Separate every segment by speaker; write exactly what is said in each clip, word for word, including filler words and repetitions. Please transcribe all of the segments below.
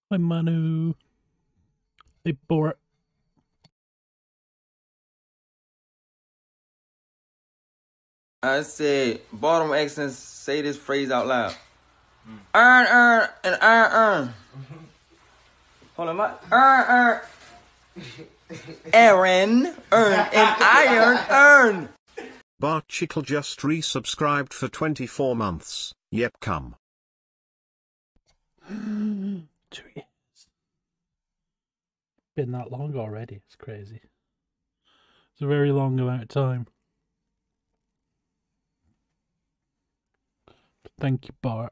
Speaker 1: Hi, Manu. Hey, Bort.
Speaker 2: I said, bottom accents, say this phrase out loud. Mm. Earn, earn, and earn, earn. Hold on, my earn, earn. Aaron, earn, and iron, earn.
Speaker 3: Bart Chickle just resubscribed for twenty-four months. Yep, come.
Speaker 1: Two years. Been that long already. It's crazy. It's a very long amount of time. Thank you, Bart.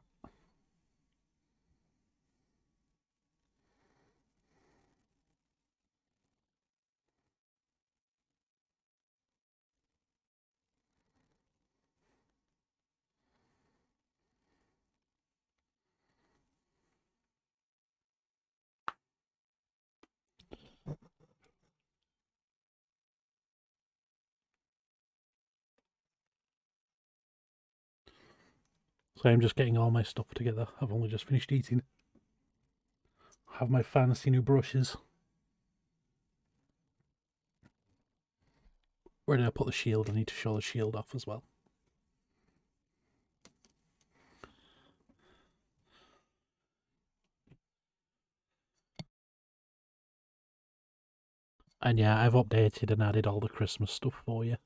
Speaker 1: So I'm just getting all my stuff together. I've only just finished eating. I have my fancy new brushes. Where did I put the shield? I need to show the shield off as well. And yeah, I've updated and added all the Christmas stuff for you.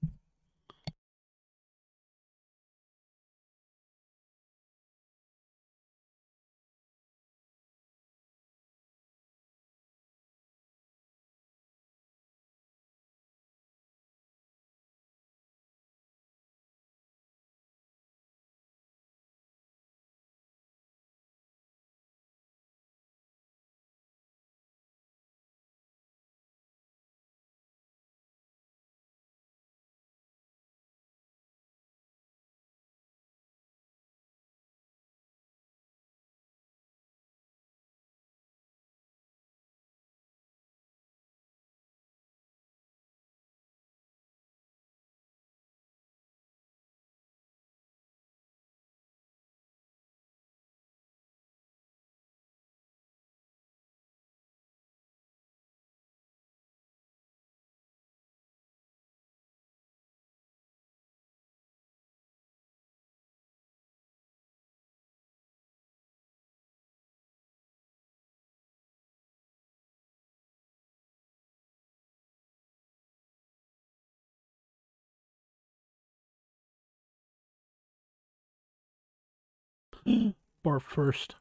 Speaker 1: Bart first.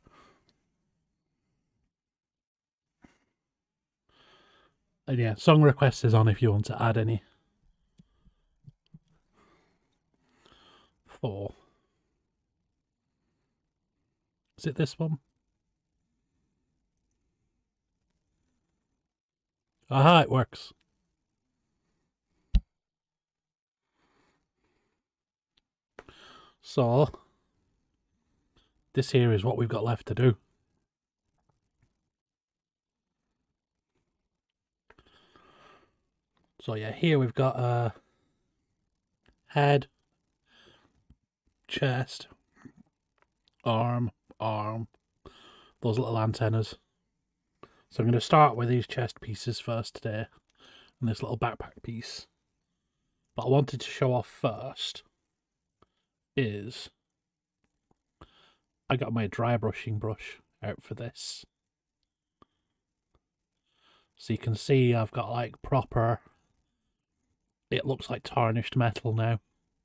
Speaker 1: And yeah, song request is on if you want to add any. Four. Is it this one? Aha, it works. So, this here is what we've got left to do. So yeah, here we've got a head, chest, arm, arm, those little antennas. So I'm going to start with these chest pieces first today, and this little backpack piece. But I wanted to show off first is I got my dry brushing brush out for this. So you can see I've got like proper, it looks like tarnished metal now.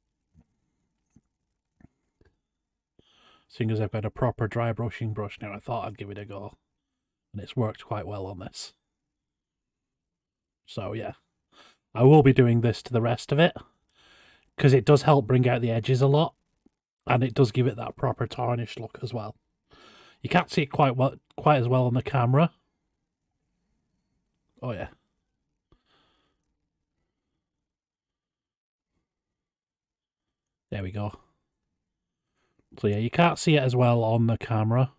Speaker 1: Seeing as I've got a proper dry brushing brush now, I thought I'd give it a go. And it's worked quite well on this. So yeah, I will be doing this to the rest of it, because it does help bring out the edges a lot, and it does give it that proper tarnished look as well. You can't see it quite well, quite as well on the camera. Oh yeah. There we go. So yeah, you can't see it as well on the camera,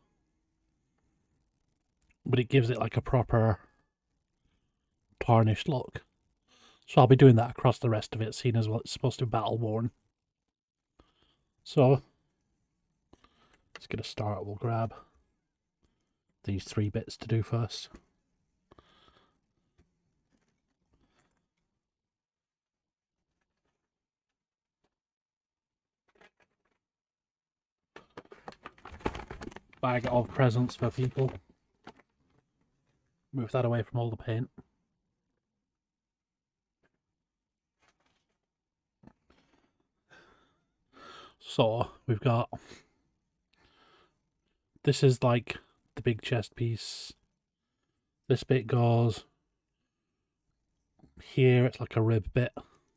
Speaker 1: but it gives it like a proper tarnished look. So I'll be doing that across the rest of it, seeing as well it's supposed to be battle worn. So let's get a start. We'll grab these three bits to do first. Bag of presents for people. Move that away from all the paint. So we've got, this is like the big chest piece. This bit goes here, it's like a rib bit.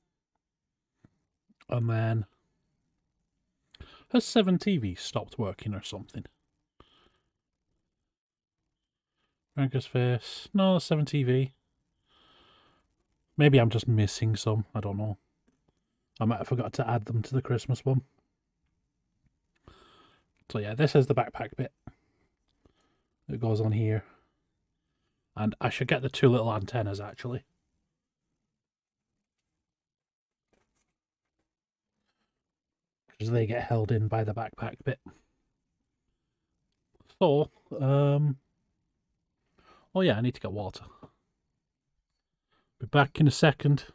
Speaker 1: And then, has seven T V stopped working or something? Franca's face. No, seven T V. Maybe I'm just missing some. I don't know. I might have forgot to add them to the Christmas one. So yeah, this is the backpack bit. It goes on here. And I should get the two little antennas actually. Because they get held in by the backpack bit. So, um... oh yeah, I need to get water. Be back in a second.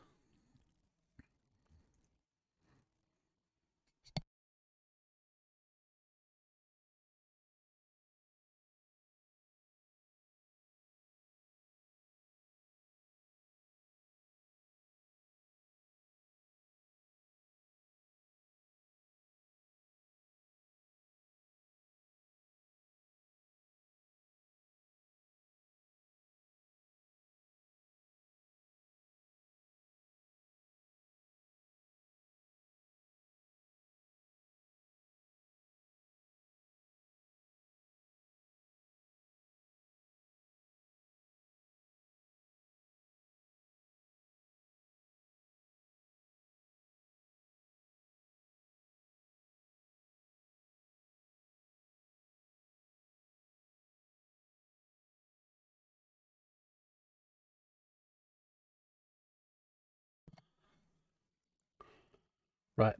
Speaker 1: Right.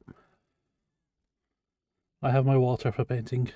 Speaker 1: I have my water for painting.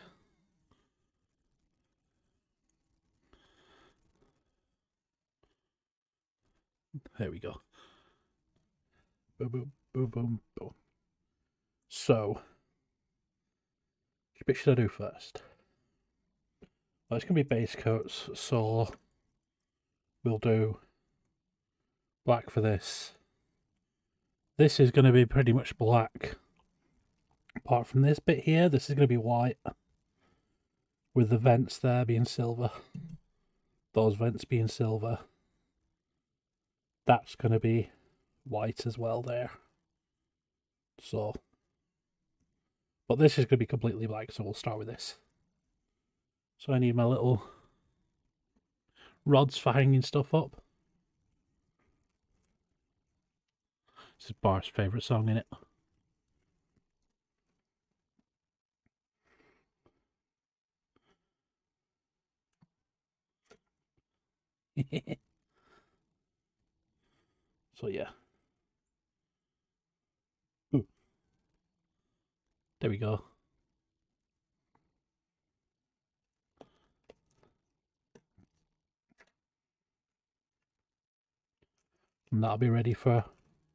Speaker 1: There we go. Boom, boom, boom, boom, boom. So, which bit should I do first? Well, it's going to be base coats, so we'll do black for this. This is going to be pretty much black. Apart from this bit here, this is going to be white. With the vents there being silver. Those vents being silver. That's going to be white as well there. So, but this is going to be completely black, so we'll start with this. So I need my little rods for hanging stuff up. This is Bar's favourite song, innit? So yeah. Ooh. There we go. And that'll be ready for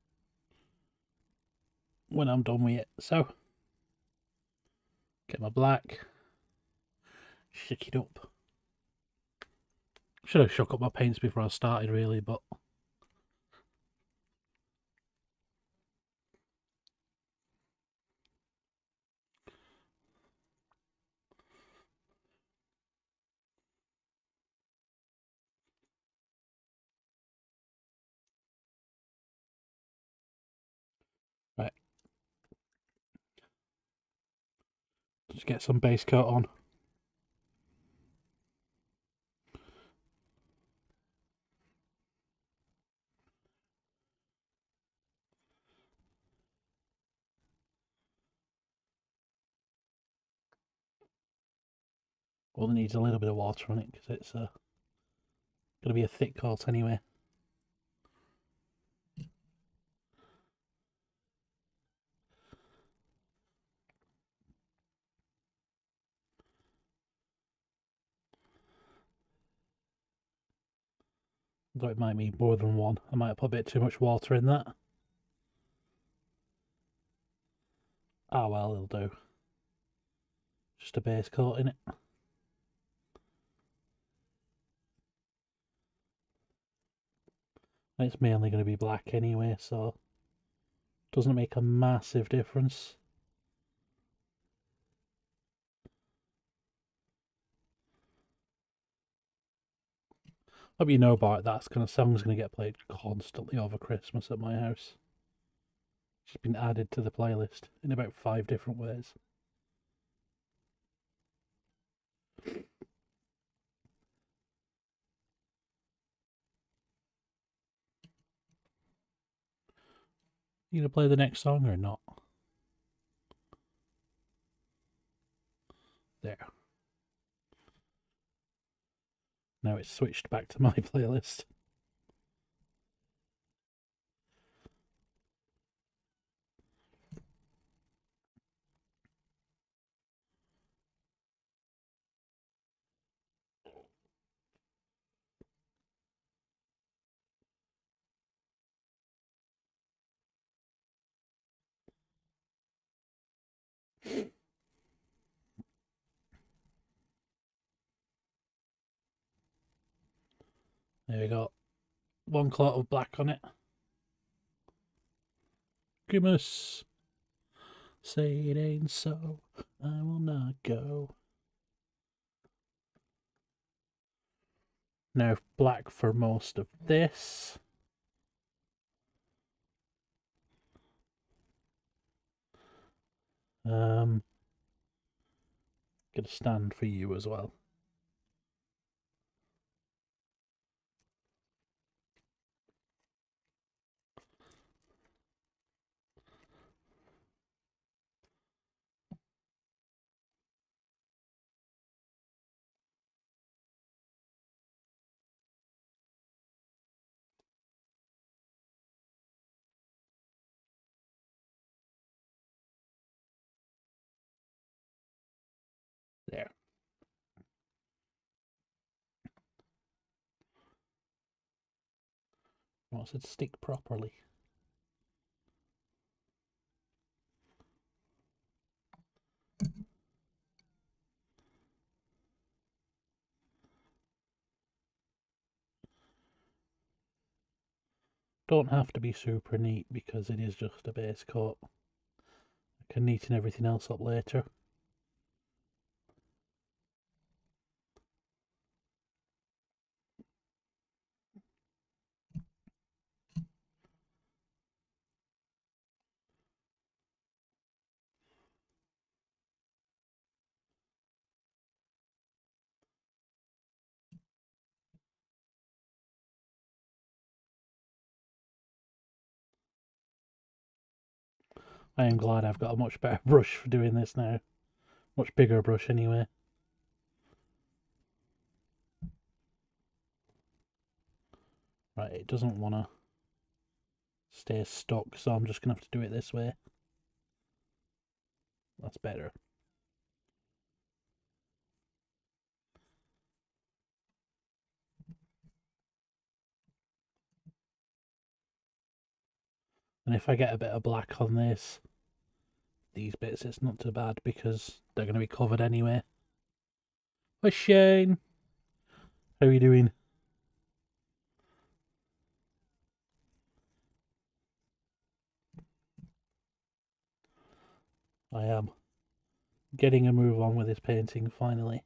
Speaker 1: when I'm done with it. So, get my black, shake it up. Should have shook up my paints before I started really, but right. Just get some base coat on. All it needs a little bit of water on it because it's uh, going to be a thick coat anyway. Though it might need more than one. I might have put a bit too much water in that. Ah well, it'll do. Just a base coat in it. It's mainly going to be black anyway, so it doesn't make a massive difference. Hope you know about it, that kind of song's going to get played constantly over Christmas at my house. It's been added to the playlist in about five different ways. You gonna play the next song or not? There. Now it's switched back to my playlist. There we go. One clot of black on it. Grimace. Say it ain't so. I will not go. Now black for most of this. Um, get a stand for you as well. There. Wants it to stick properly. Don't have to be super neat because it is just a base coat. I can neaten everything else up later. I am glad I've got a much better brush for doing this now. Much bigger brush anyway. Right, it doesn't want to stay stuck, so I'm just going to have to do it this way. That's better. And if I get a bit of black on this, these bits, it's not too bad because they're going to be covered anyway. Hi Shane! How are you doing? I am getting a move on with this painting finally.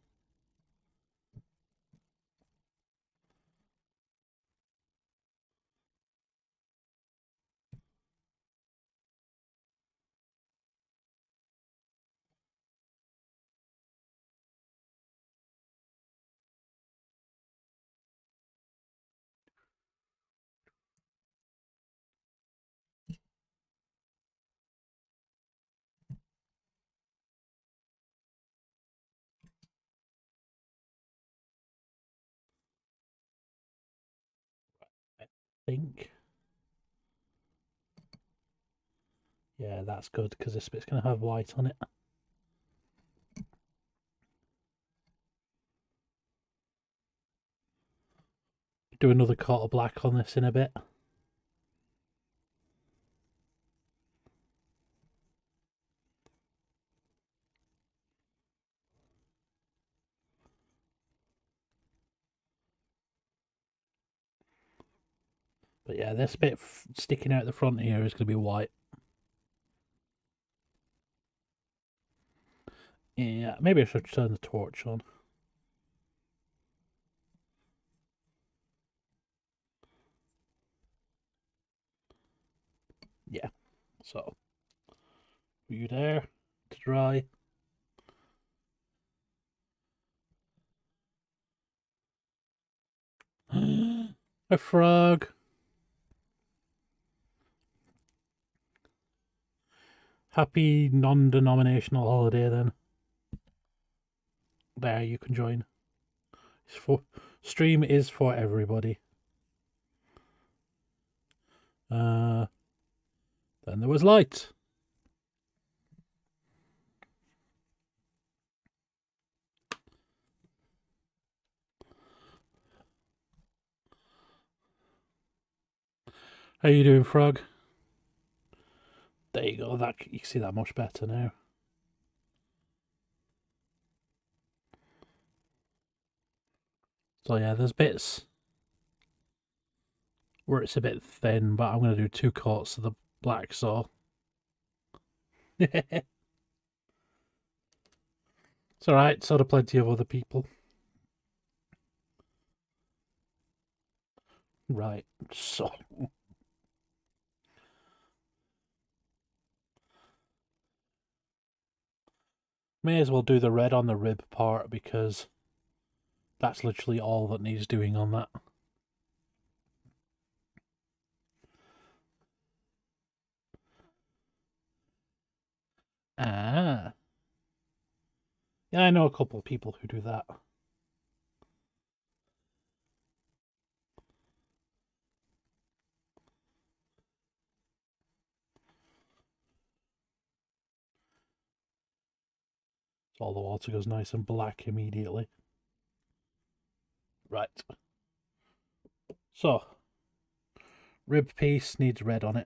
Speaker 1: I think. Yeah, that's good because this bit's going to have white on it. do another coat of black on this in a bit. But yeah, this bit sticking out the front here is going to be white. Yeah, maybe I should turn the torch on. Yeah, so put you there to dry. A frog. Happy non-denominational holiday then. There, you can join. It's for stream is for everybody. Uh, then there was light. How you doing, frog? There you go. That you can see that much better now. So yeah, there's bits where it's a bit thin, but I'm going to do two coats of the black, so it's alright, so do plenty of other people. Right, so may as well do the red on the rib part because that's literally all that needs doing on that. Ah. Yeah, I know a couple of people who do that. So all the water goes nice and black immediately. Right. So, rib piece needs red on it.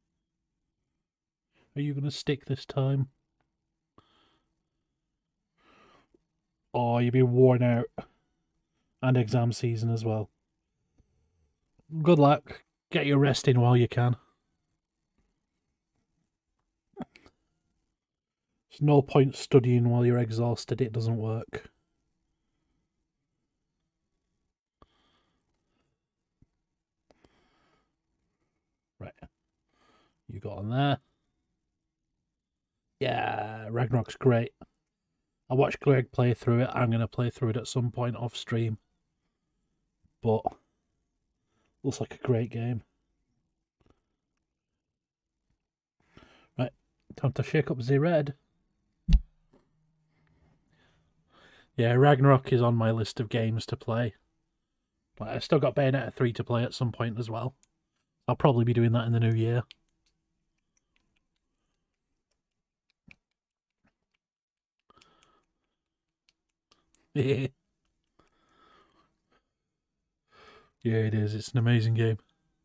Speaker 1: Are you going to stick this time? Or you'll be worn out. And exam season as well. Good luck. Get your rest in while you can. There's no point studying while you're exhausted. It doesn't work. Right. You got on there. Yeah, Ragnarok's great. I watched Greg play through it. I'm going to play through it at some point off stream. But looks like a great game. Right, time to shake up the red. Yeah, Ragnarok is on my list of games to play. But I still got Bayonetta three to play at some point as well. I'll probably be doing that in the new year. Yeah, it is. It's an amazing game.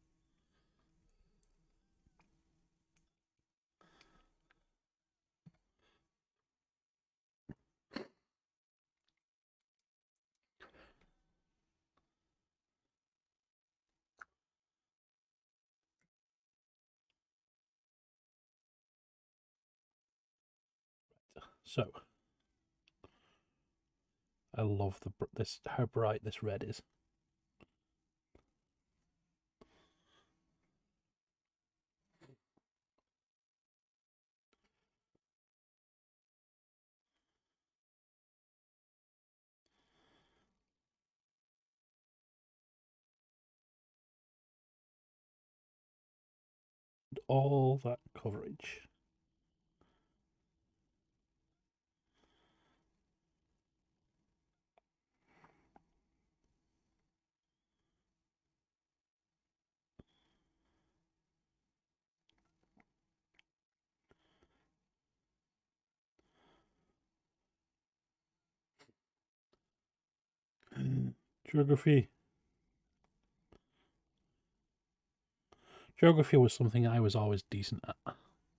Speaker 1: So, I love the this how bright this red is. And all that coverage. Geography. Geography was something I was always decent at.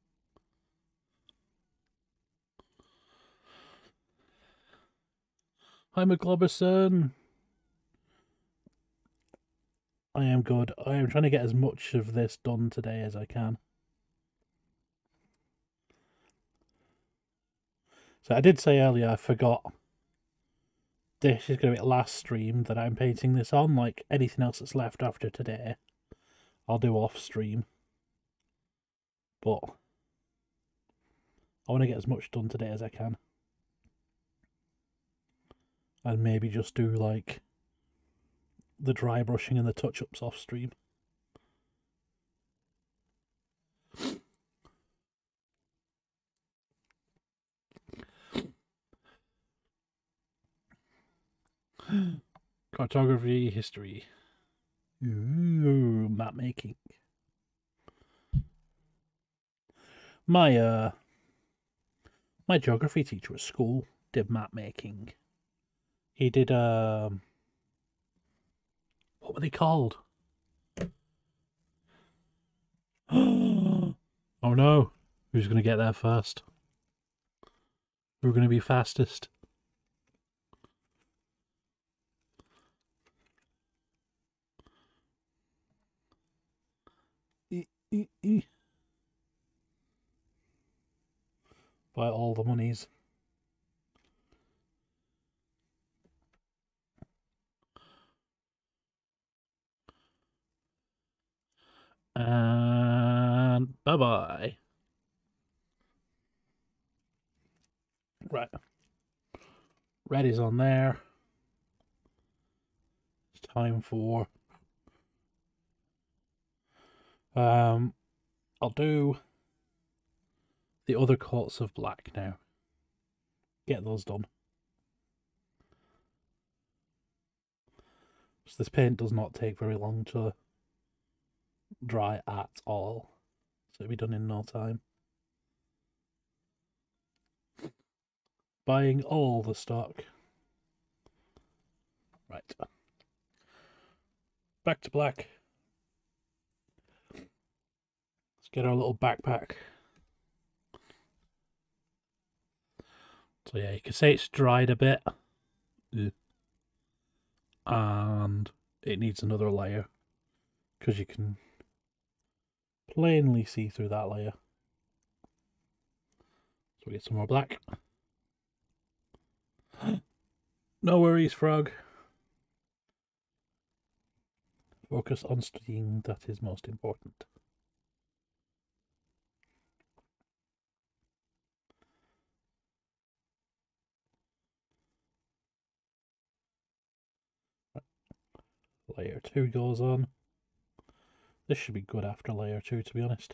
Speaker 1: Hi, McGlobberson. I am good. I am trying to get as much of this done today as I can. So I did say earlier I forgot. This is going to be the last stream that I'm painting this on. Like anything else that's left after today, I'll do off stream. But I want to get as much done today as I can. And maybe just do like the dry brushing and the touch-ups off stream. Cartography, history. Ooh, map making. My uh my geography teacher at school did map making. He did um what were they called? Oh no. Who's gonna get there first? Who's gonna be fastest? E e e. Buy all the monies. And bye bye. Right. Red is on there. It's time for um I'll do the other coats of black now. Get those done. So this paint does not take very long to dry at all. So it'll be done in no time. Buying all the stock. Right. Back to black. Let's get our little backpack. So yeah, you can say it's dried a bit. And it needs another layer. Because you can plainly see through that layer. So we get some more black. No worries, frog. Focus on studying, that is most important. Layer two goes on. This should be good after layer two, to be honest.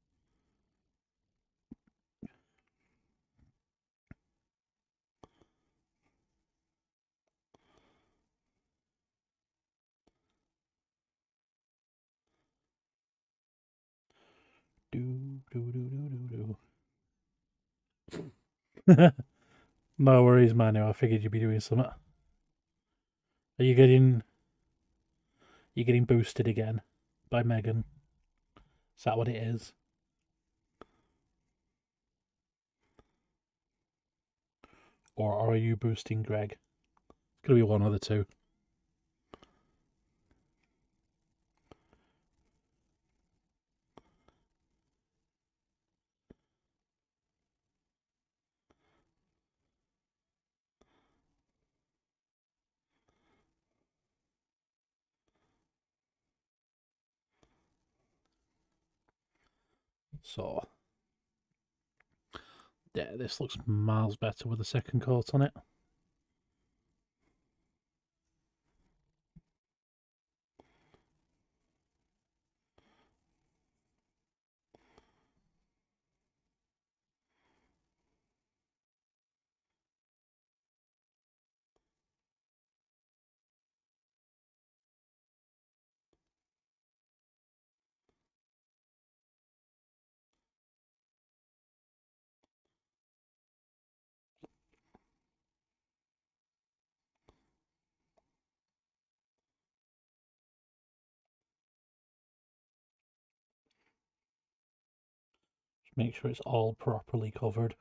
Speaker 1: Do, do, do, do, do, do. No worries, Manu. I figured you'd be doing something. Are you getting... You getting boosted again by Megan? Is that what it is? Or are you boosting Greg? It's going to be one of the two. So, yeah, this looks miles better with the second coat on it. Make sure it's all properly covered.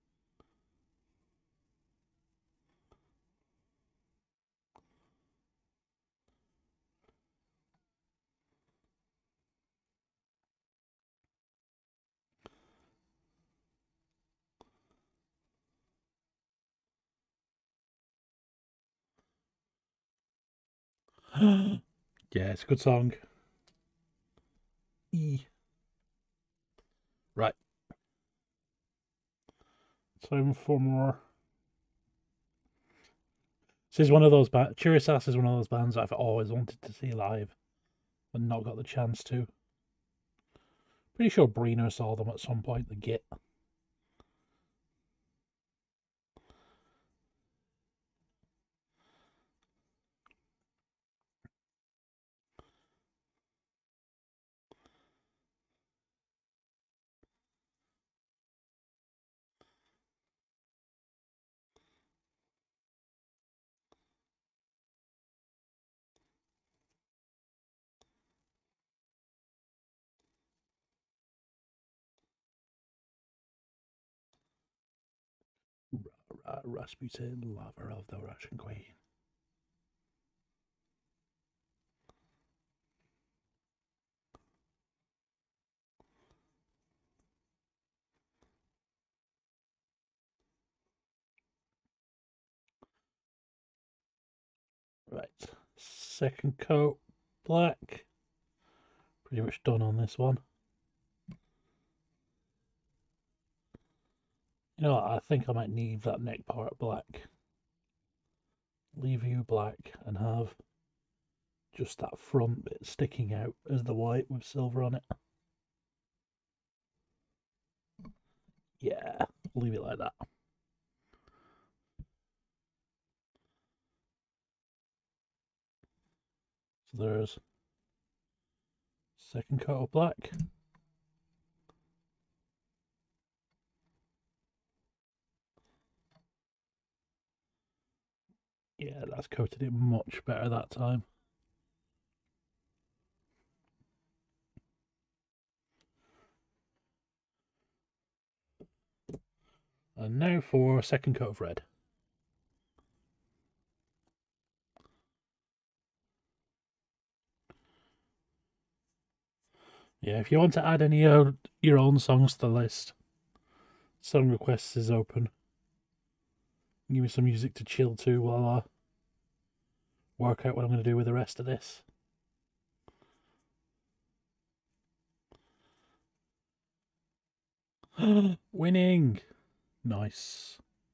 Speaker 1: Yeah, it's a good song. E. Right. Time for more. This is one of those bands. Chirisass is one of those bands I've always wanted to see live, but not got the chance to. Pretty sure Brino saw them at some point. The Git. Rasputin, lover of the Russian queen. Right, second coat, black. Pretty much done on this one. You know what, I think I might leave that neck part black. Leave you black and have just that front bit sticking out as the white with silver on it. Yeah, leave it like that. So there's second coat of black. Yeah, that's coated it much better that time. And now for second coat of red. Yeah, if you want to add any of your own songs to the list, song requests is open. Give me some music to chill to while I work out what I'm going to do with the rest of this. Winning! Nice.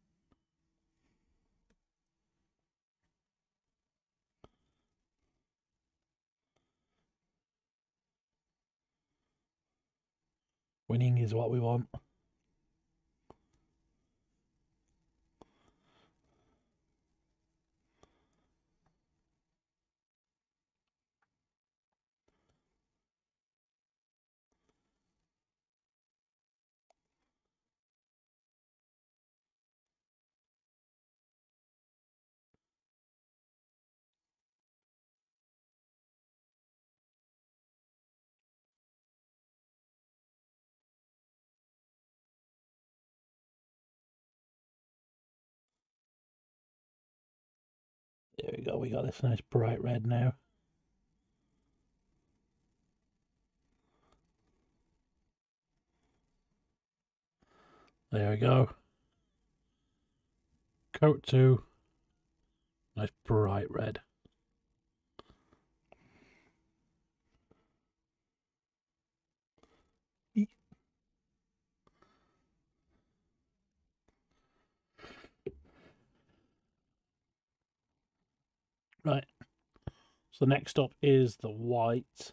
Speaker 1: Winning is what we want. There we go, we got this nice bright red now. There we go. Coat two. Nice bright red. Right. So next up is the white. So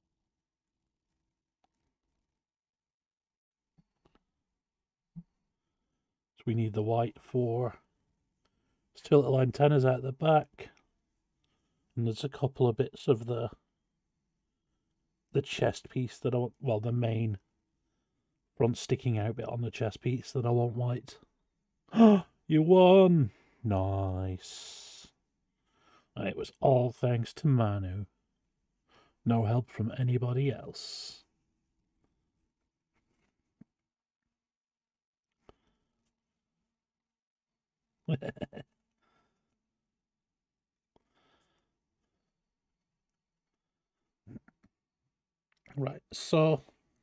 Speaker 1: we need the white for still little antennas out the back. And there's a couple of bits of the the chest piece that I want, well, the main front sticking out bit on the chest piece that I want white. You won! Nice. It was all thanks to Manu. No help from anybody else. Right, so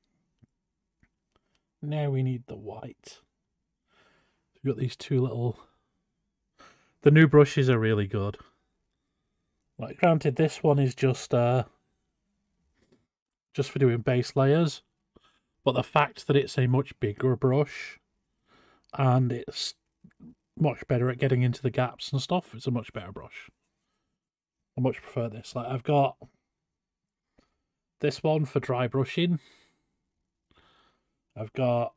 Speaker 1: now we need the white. We've got these two little... The new brushes are really good. Like, granted, this one is just uh, just for doing base layers, but the fact that it's a much bigger brush and it's much better at getting into the gaps and stuff, it's a much better brush. I much prefer this. Like, I've got this one for dry brushing. I've got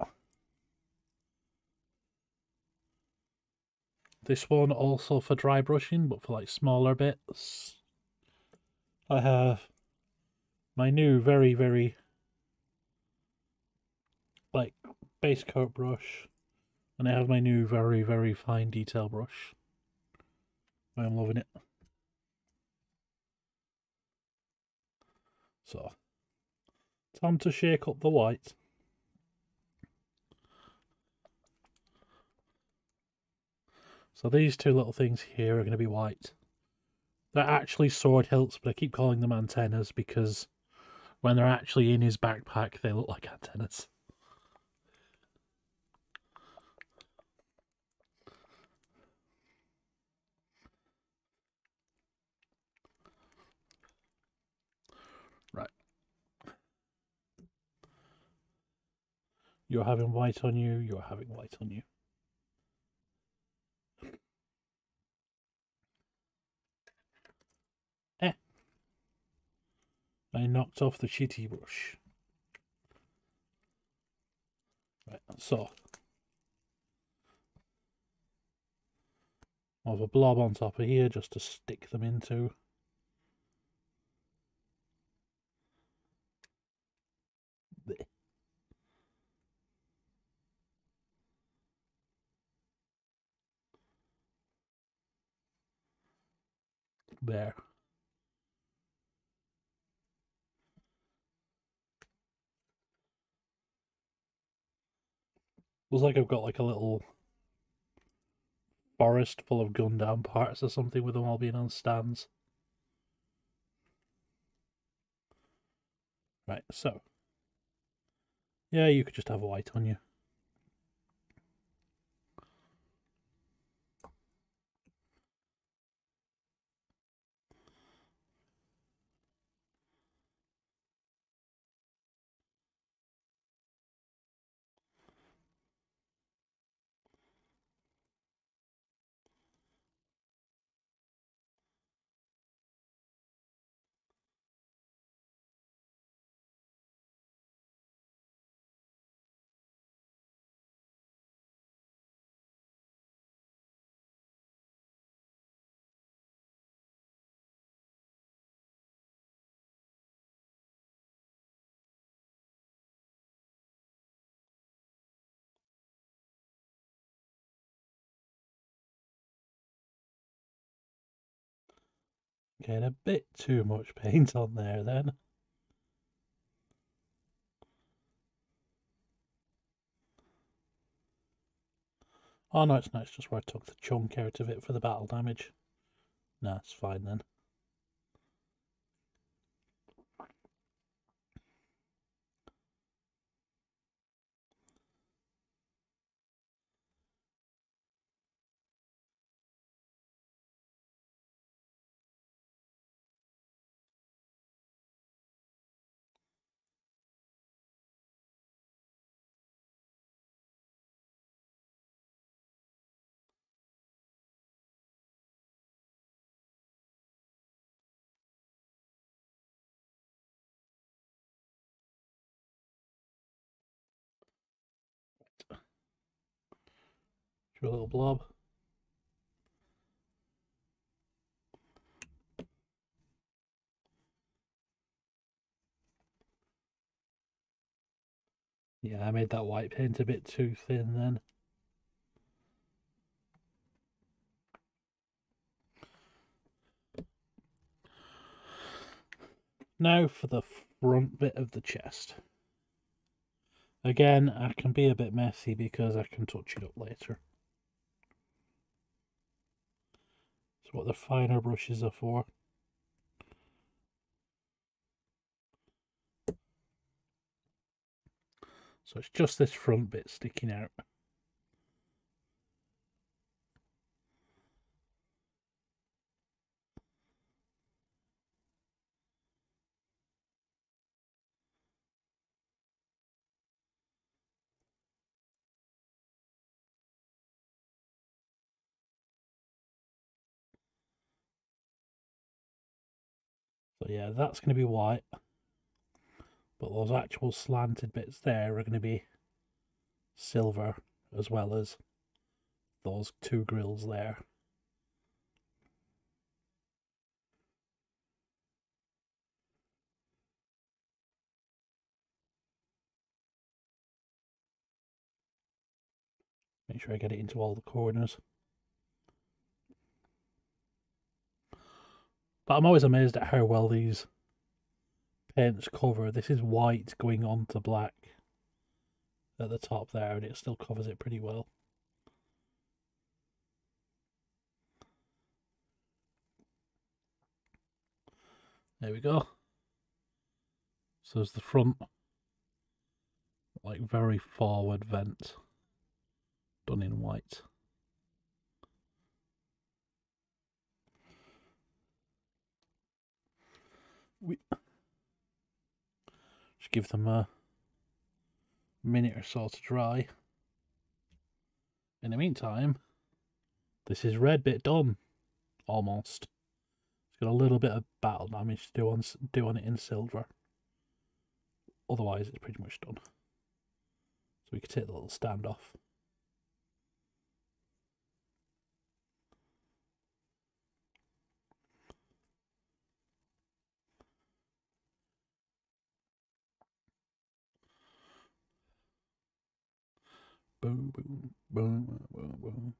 Speaker 1: this one also for dry brushing, but for like smaller bits. I have my new very, very like base coat brush, and I have my new very, very fine detail brush. I'm loving it. So, time to shake up the white. So these two little things here are going to be white. They're actually sword hilts, but I keep calling them antennas because when they're actually in his backpack, they look like antennas. Right. You're having white on you, you're having white on you. Eh. I knocked off the shitty brush. Right, so I have a blob on top of here just to stick them into. There. There. Looks like I've got like a little forest full of Gundam parts or something with them all being on stands. Right, so. Yeah, you could just have white on you. Getting a bit too much paint on there then. Oh no, it's not. It's just where I took the chunk out of it for the battle damage. No, it's fine then. Your little blob. Yeah, I made that white paint a bit too thin then. Now for the front bit of the chest. Again, I can be a bit messy because I can touch it up later. That's what the finer brushes are for. So it's just this front bit sticking out. So yeah, that's going to be white. But those actual slanted bits there are going to be silver, as well as those two grills there. Make sure I get it into all the corners. But I'm always amazed at how well these paints cover. This is white going on to black at the top there, and it still covers it pretty well. There we go. So there's the front, like very forward vent, done in white. We just give them a minute or so to dry. In the meantime, this is red bit done, almost. It's got a little bit of battle damage to do on do on it in silver. Otherwise, it's pretty much done. So we can take the little stand off. Boom, boom, boom, boom, boom.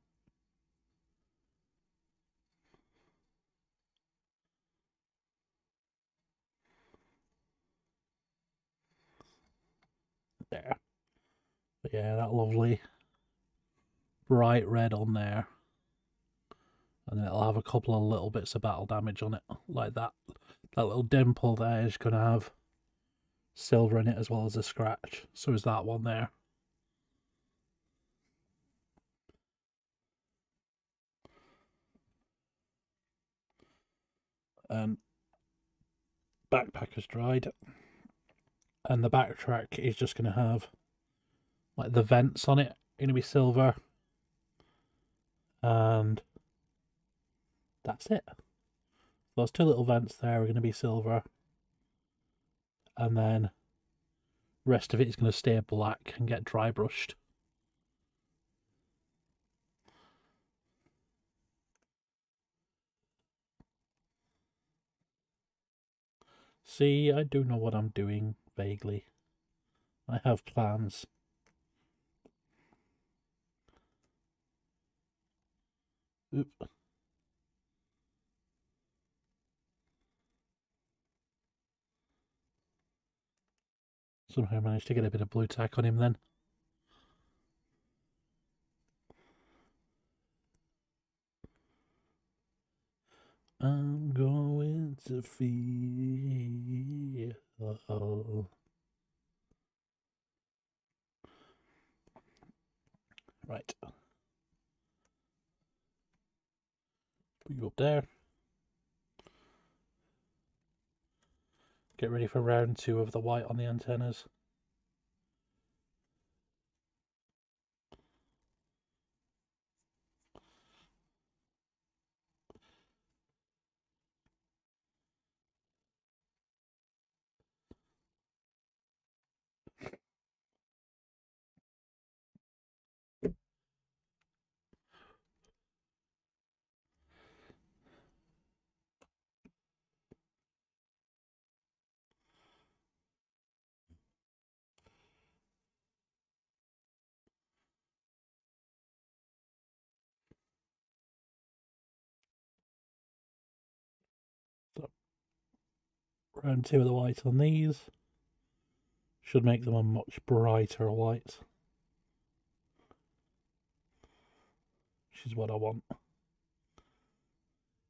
Speaker 1: There. But yeah, that lovely bright red on there. And then it'll have a couple of little bits of battle damage on it, like that. That little dimple there is going to have silver in it as well as a scratch. So is that one there. And backpack has dried. And the backtrack is just going to have like the vents on it, going to be silver. And that's it. Those two little vents there are going to be silver. And then the rest of it is going to stay black and get dry brushed. See, I do know what I'm doing, vaguely. I have plans. Oop. Somehow managed to get a bit of blue tack on him then. I'm going to feel. Right. Put you up there. Get ready for round two of the white on the antennas. So, round two of the white on these should make them a much brighter white, which is what I want.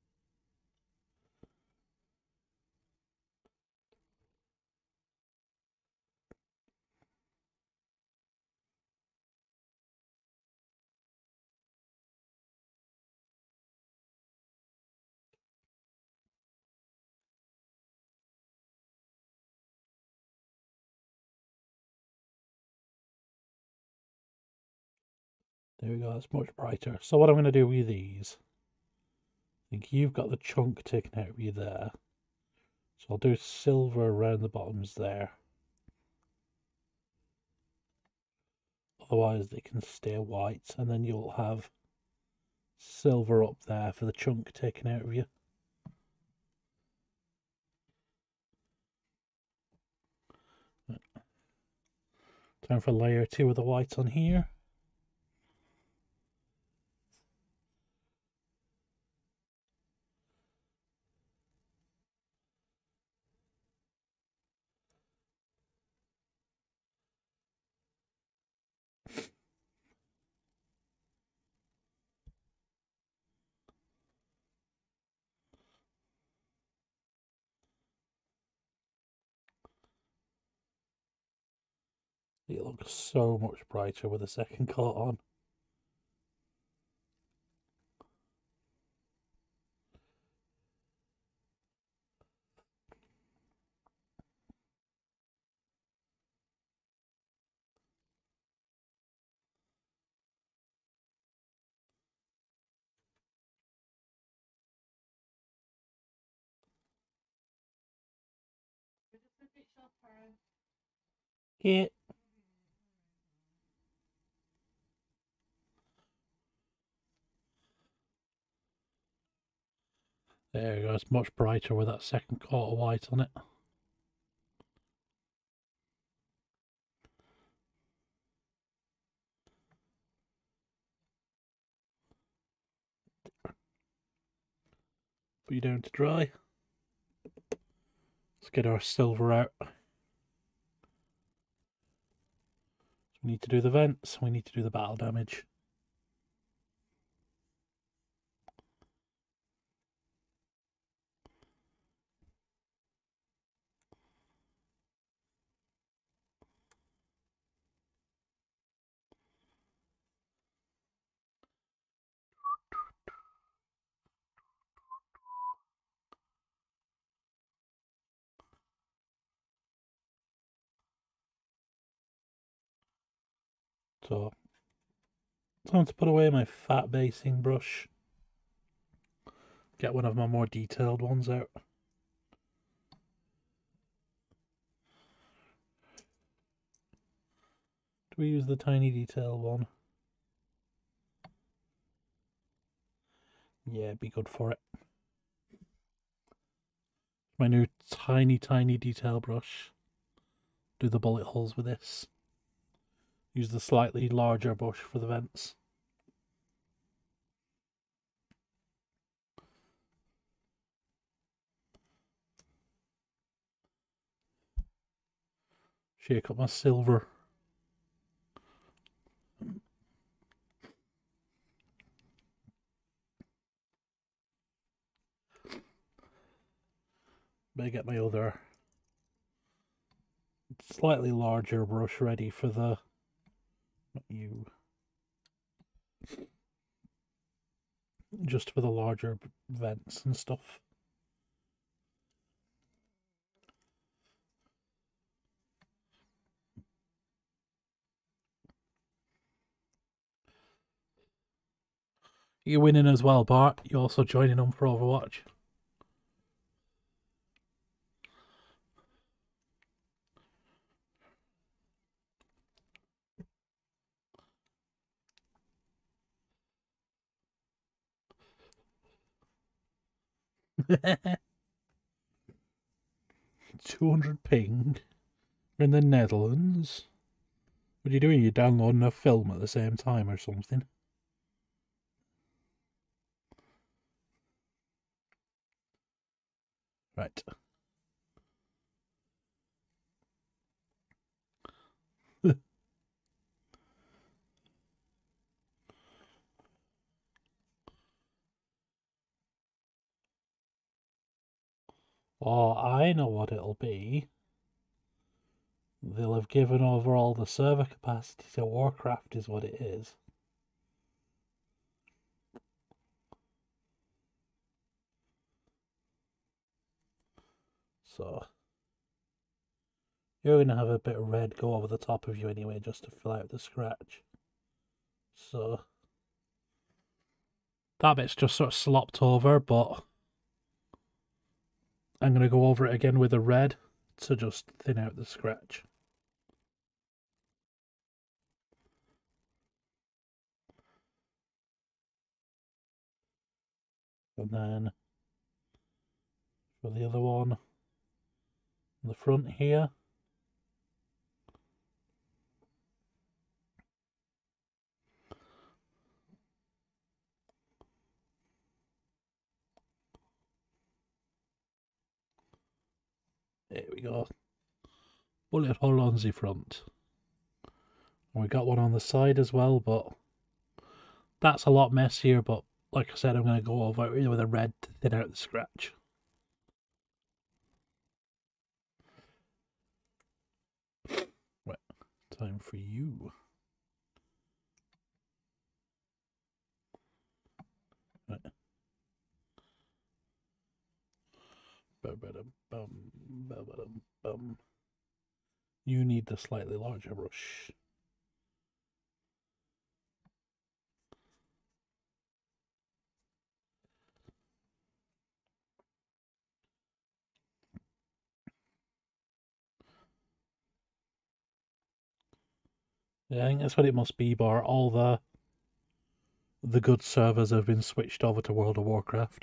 Speaker 1: There we go, that's much brighter. So what I'm going to do with these, I think you've got the chunk taken out of you there. So I'll do silver around the bottoms there. Otherwise they can stay white, and then you'll have silver up there for the chunk taken out of you. Time for layer two of the white on here. It looks so much brighter with the second coat on. Yeah. There you go, it's much brighter with that second coat of white on it. Put you down to dry. Let's get our silver out. We need to do the vents, we need to do the battle damage. So, time to put away my fat basing brush. Get one of my more detailed ones out. Do we use the tiny detail one? Yeah, be good for it. My new tiny, tiny detail brush. Do the bullet holes with this. Use the slightly larger brush for the vents. Shake up my silver. Better get my other slightly larger brush ready for the, not you, just for the larger vents and stuff. You're winning as well, Bart. You're also joining them for Overwatch. two hundred ping. We're in the Netherlands. What are you doing? You're downloading a film at the same time or something? Right. Oh, I know what it'll be. They'll have given over all the server capacity to Warcraft is what it is. So, you're going to have a bit of red go over the top of you anyway, just to fill out the scratch. So, That bit's just sort of slopped over, but I'm going to go over it again with a red to just thin out the scratch. And then for the other one, in the front here, there we go. Bullet hole on the front. And we got one on the side as well, but that's a lot messier. But like I said, I'm going to go over it with a red to thin out the scratch. Right, time for you. Right. You need the slightly larger brush. Yeah, I think that's what it must be, bar all the the good servers have been switched over to World of Warcraft.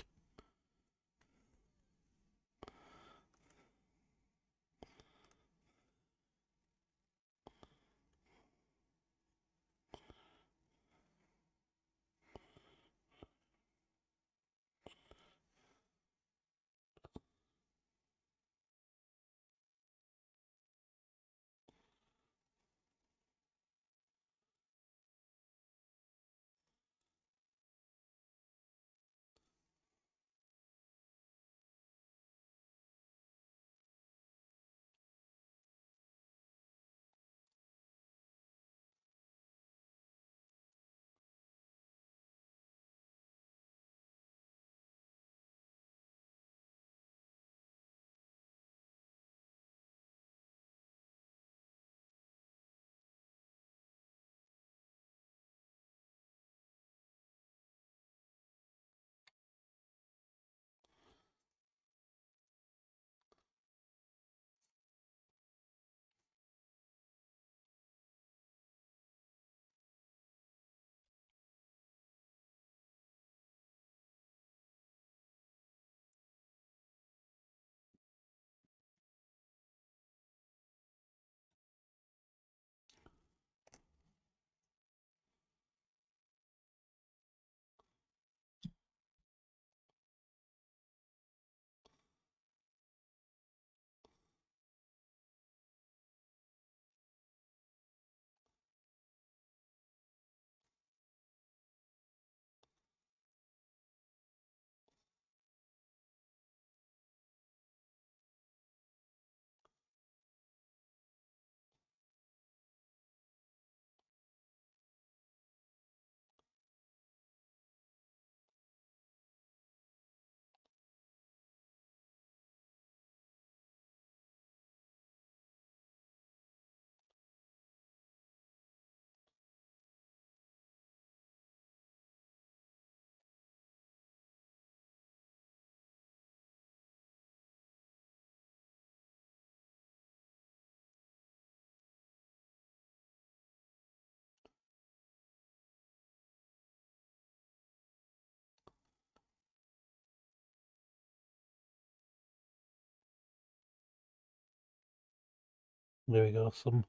Speaker 1: There we go, some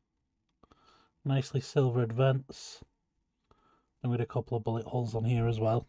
Speaker 1: nicely silvered vents. And with a couple of bullet holes on here as well.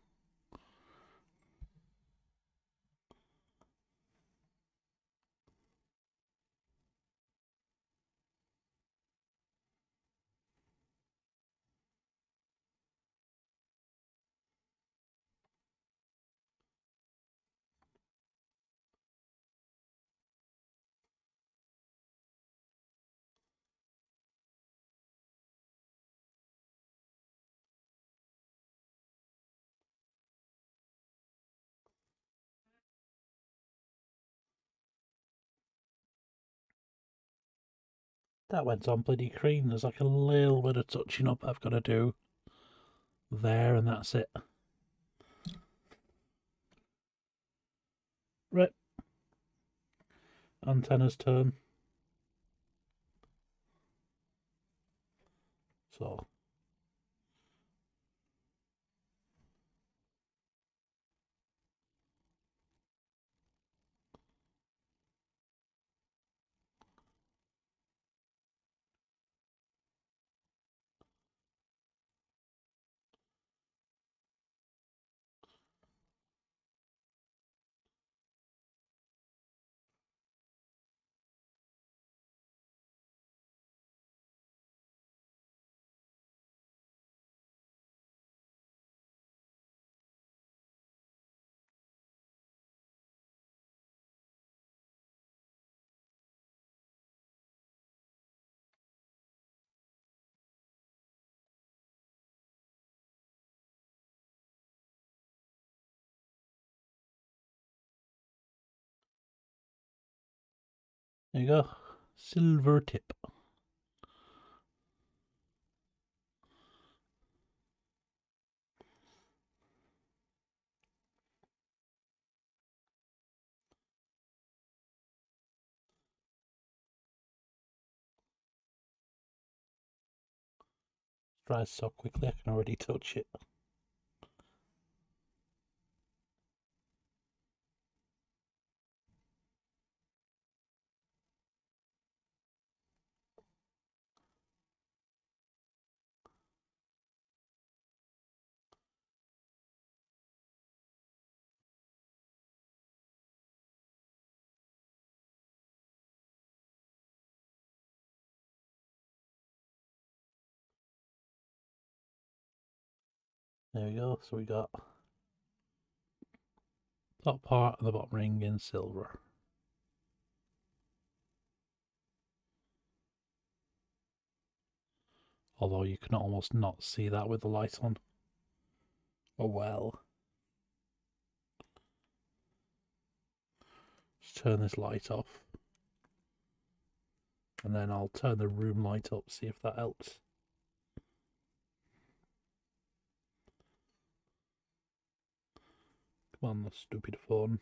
Speaker 1: That went on bloody cream. There's like a little bit of touching up I've got to do there, and that's it. Right. Antenna's turn. So there you go. Silver tip. Dries so quickly I can already touch it. There we go. So we got top part and the bottom ring in silver. Although you can almost not see that with the light on. Oh well. Just turn this light off. And then I'll turn the room light up, see if that helps. Come on, the stupid phone.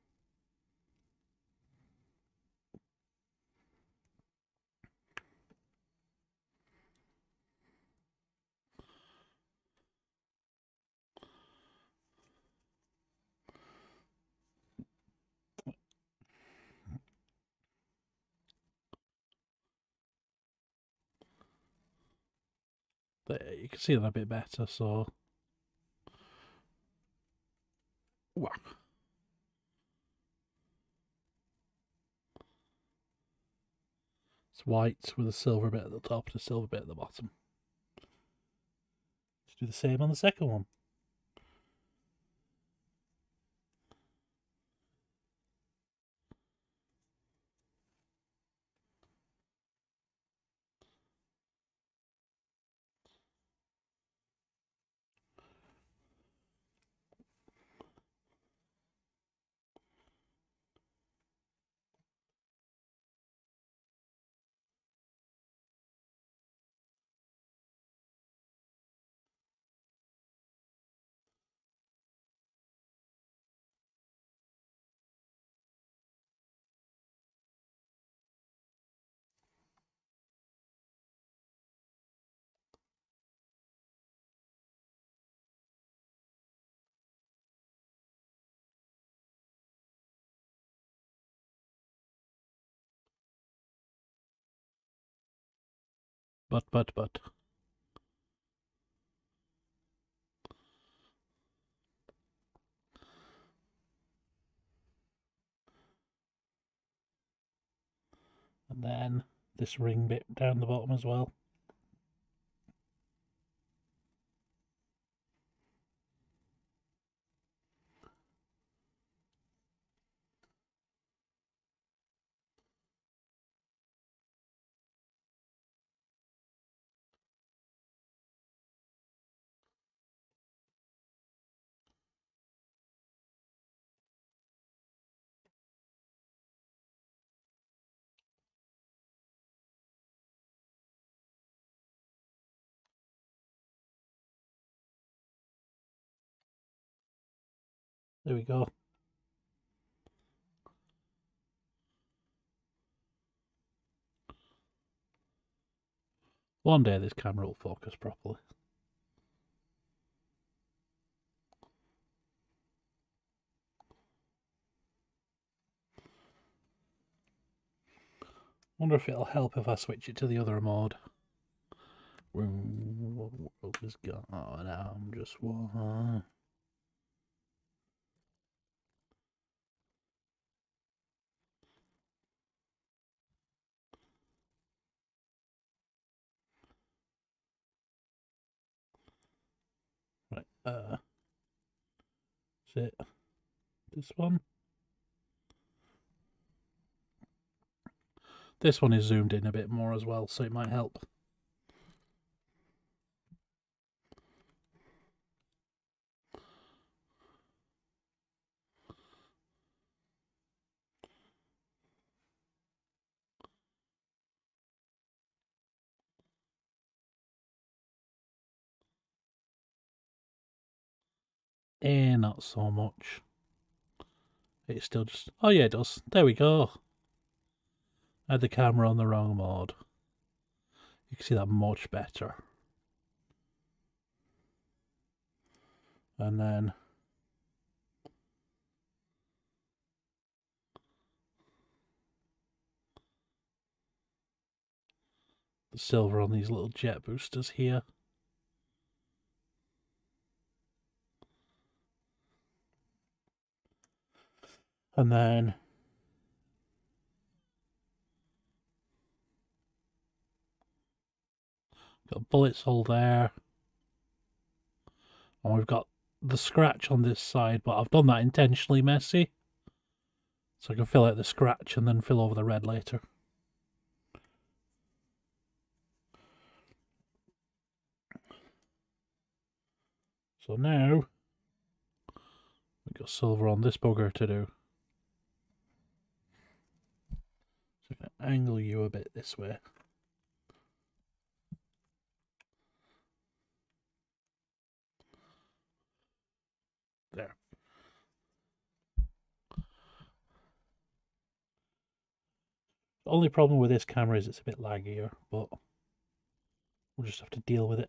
Speaker 1: But you can see that a bit better, so wow. It's white with a silver bit at the top and a silver bit at the bottom. Let's do the same on the second one. But, but, but. And then this ring bit down the bottom as well. There we go. One day this camera will focus properly. Wonder if it'll help if I switch it to the other mode. What world is gone? I'm just one. Right, uh, is it this one? This one is zoomed in a bit more as well, so it might help. Eh, not so much. It's still just... Oh yeah, it does. There we go. I had the camera on the wrong mode. You can see that much better. And then... the silver on these little jet boosters here. And then... got bullets hole there. And we've got the scratch on this side, but I've done that intentionally messy. So I can fill out the scratch and then fill over the red later. So now, we've got silver on this bugger to do. So I'm going to angle you a bit this way. There. The only problem with this camera is it's a bit laggier, but we'll just have to deal with it.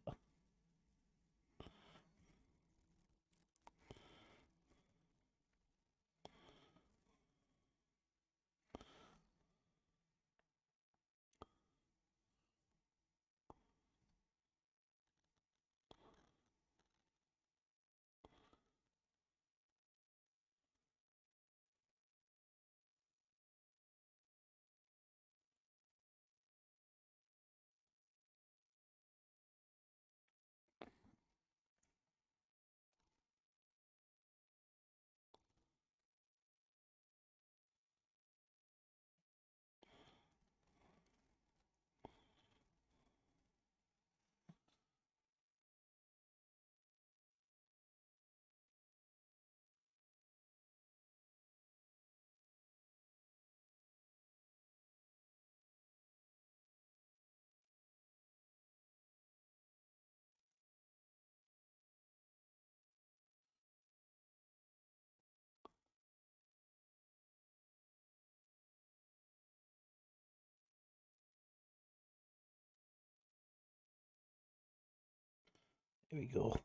Speaker 1: Here we go.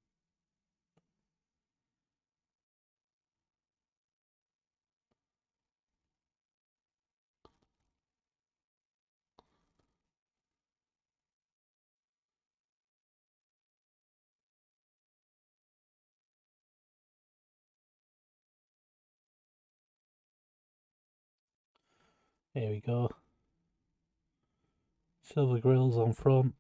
Speaker 1: Here we go. Silver grills on front.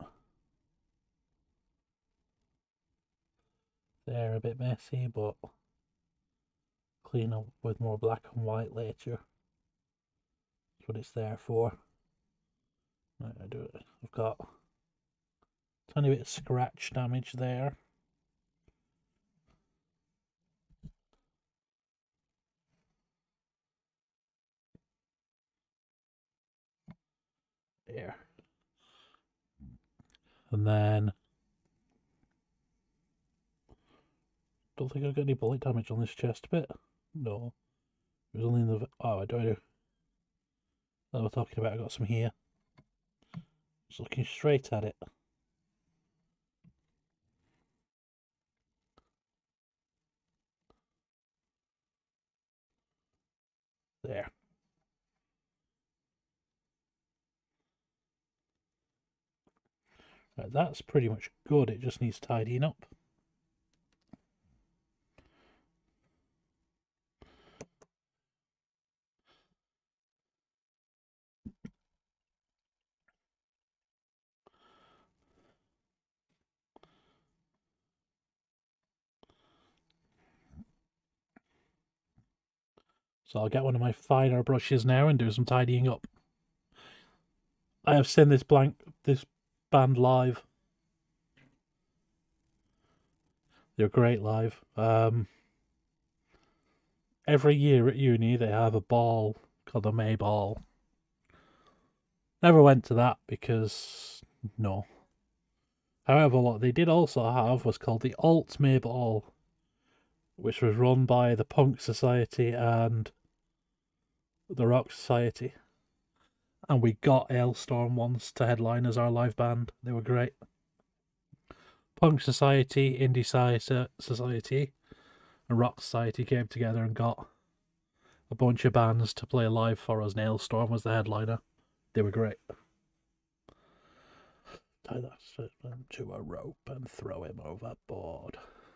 Speaker 1: They're a bit messy, but clean up with more black and white later. That's what it's there for. Right, I do it. I've got a tiny bit of scratch damage there. There. And then don't think I've got any bullet damage on this chest bit. No. It was only in the... Oh, I do, I do. That we're talking about, I got some here. Just looking straight at it. There. Right, that's pretty much good. It just needs tidying up. So I'll get one of my finer brushes now and do some tidying up. I have seen this blank this band live. They're great live. Um, every year at uni they have a ball called the May Ball. Never went to that because no. However, what they did also have was called the Alt May Ball, which was run by the Punk Society and the Rock Society. And we got Ailstorm once to headline as our live band. They were great. Punk Society, Indie Society, and Rock Society came together and got a bunch of bands to play live for us. Ailstorm was the headliner. They were great. Tie that serpent to a rope and throw him overboard.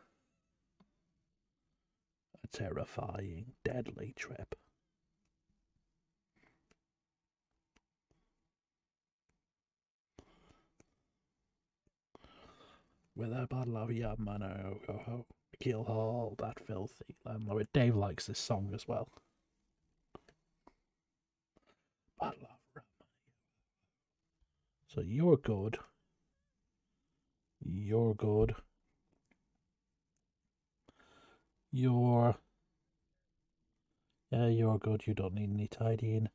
Speaker 1: A terrifying, deadly trip. With a bottle of Yamano, oh, oh, kill all that filthy landlord. Dave likes this song as well. Bottle of rum. So you're good. You're good. You're... Yeah, you're good. You don't need any tidying.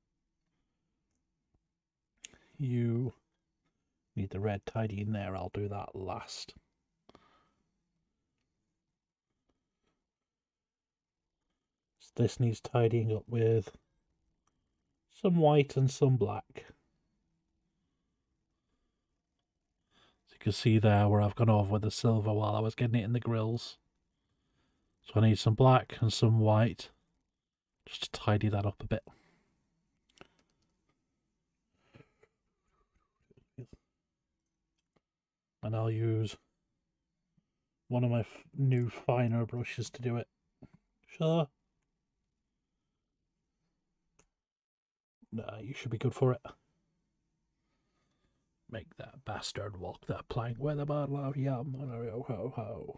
Speaker 1: You need the red tidying there. I'll do that last. This needs tidying up with some white and some black. So you can see there where I've gone over with the silver while I was getting it in the grills. So I need some black and some white just to tidy that up a bit. And I'll use one of my f new finer brushes to do it. Sure. Nah, you should be good for it. Make that bastard walk that plank with a bottle of yum. Ho ho ho.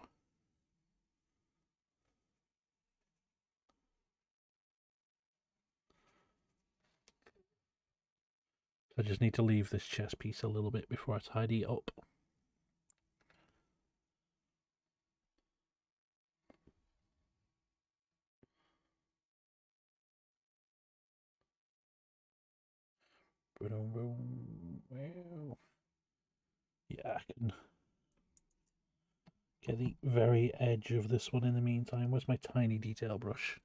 Speaker 1: I just need to leave this chest piece a little bit before I tidy it up. Yeah, I can get the very edge of this one in the meantime. Where's my tiny detail brush?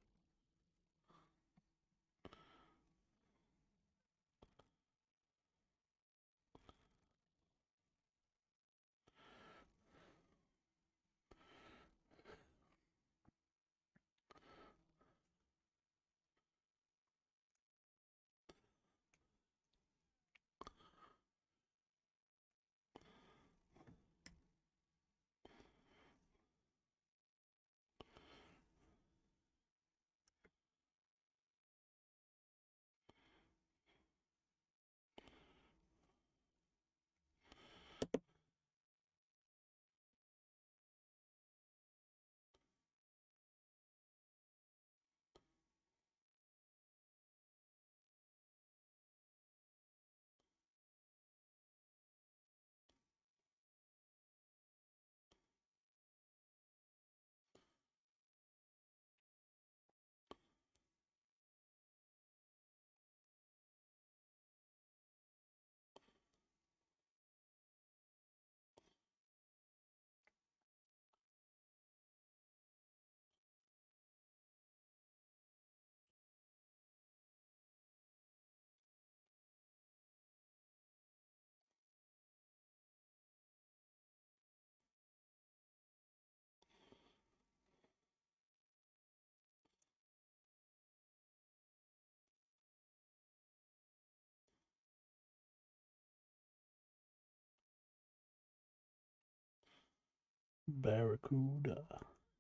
Speaker 1: Barracuda.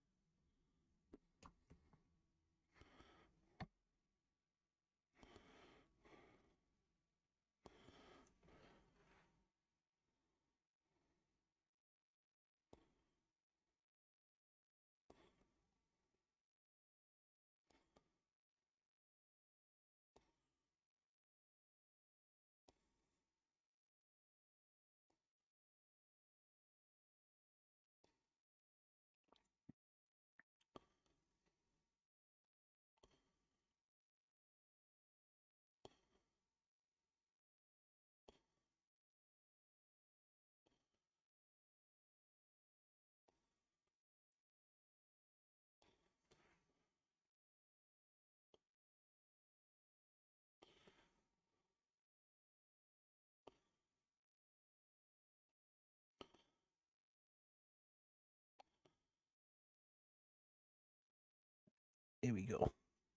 Speaker 1: Here we go.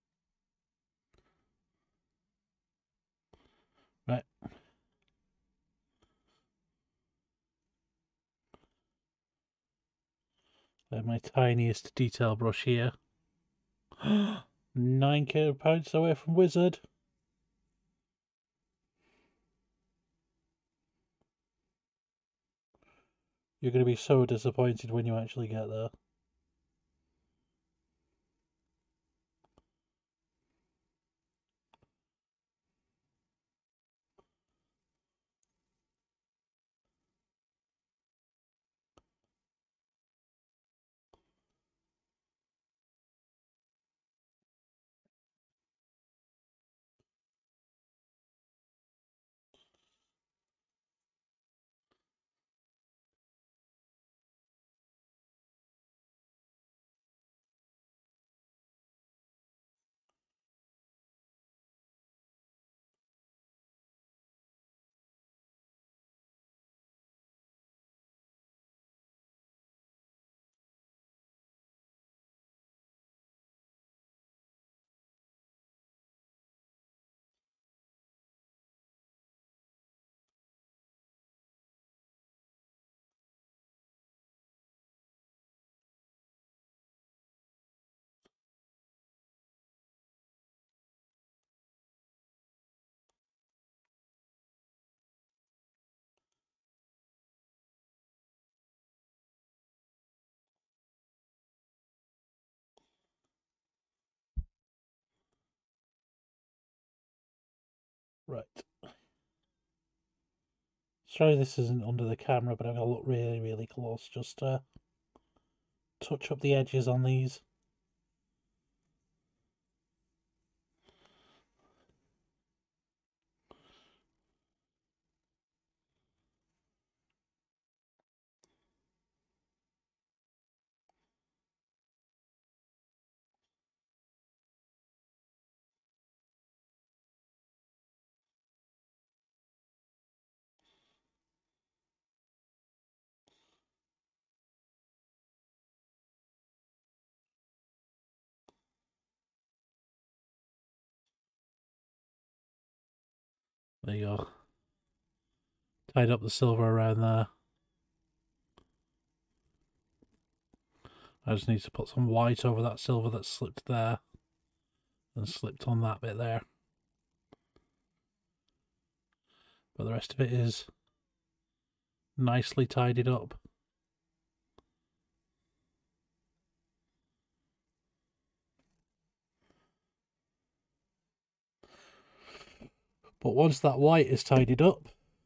Speaker 1: Right. There's my tiniest detail brush here. Nine pounds away from Wizard. You're going to be so disappointed when you actually get there. Right. Sorry this isn't under the camera, but I'm going to look really, really close just to touch up the edges on these. There you go. Tied up the silver around there. I just need to put some white over that silver that slipped there and slipped on that bit there. But the rest of it is nicely tidied up. But once that white is tidied up,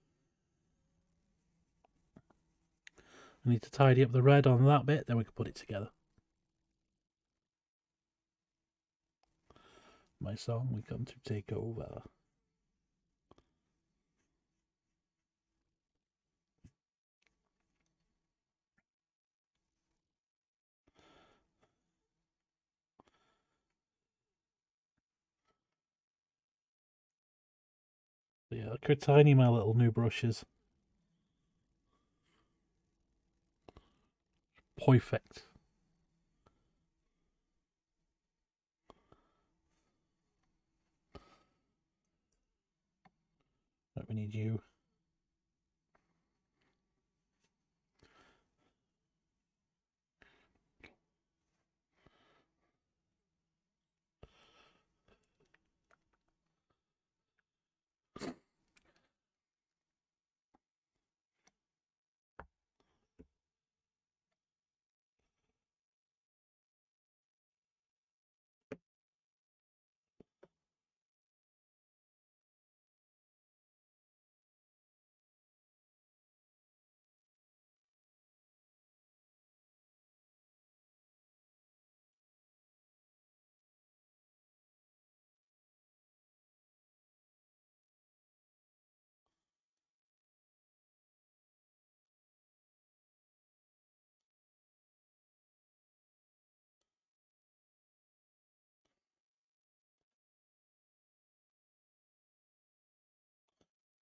Speaker 1: I need to tidy up the red on that bit, then we can put it together. My song, we come to take over. So yeah, look how tiny my little new brush is. Perfect. Right, we need you.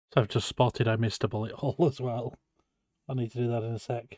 Speaker 1: So I've just spotted I missed a bullet hole as well. I need to do that in a sec.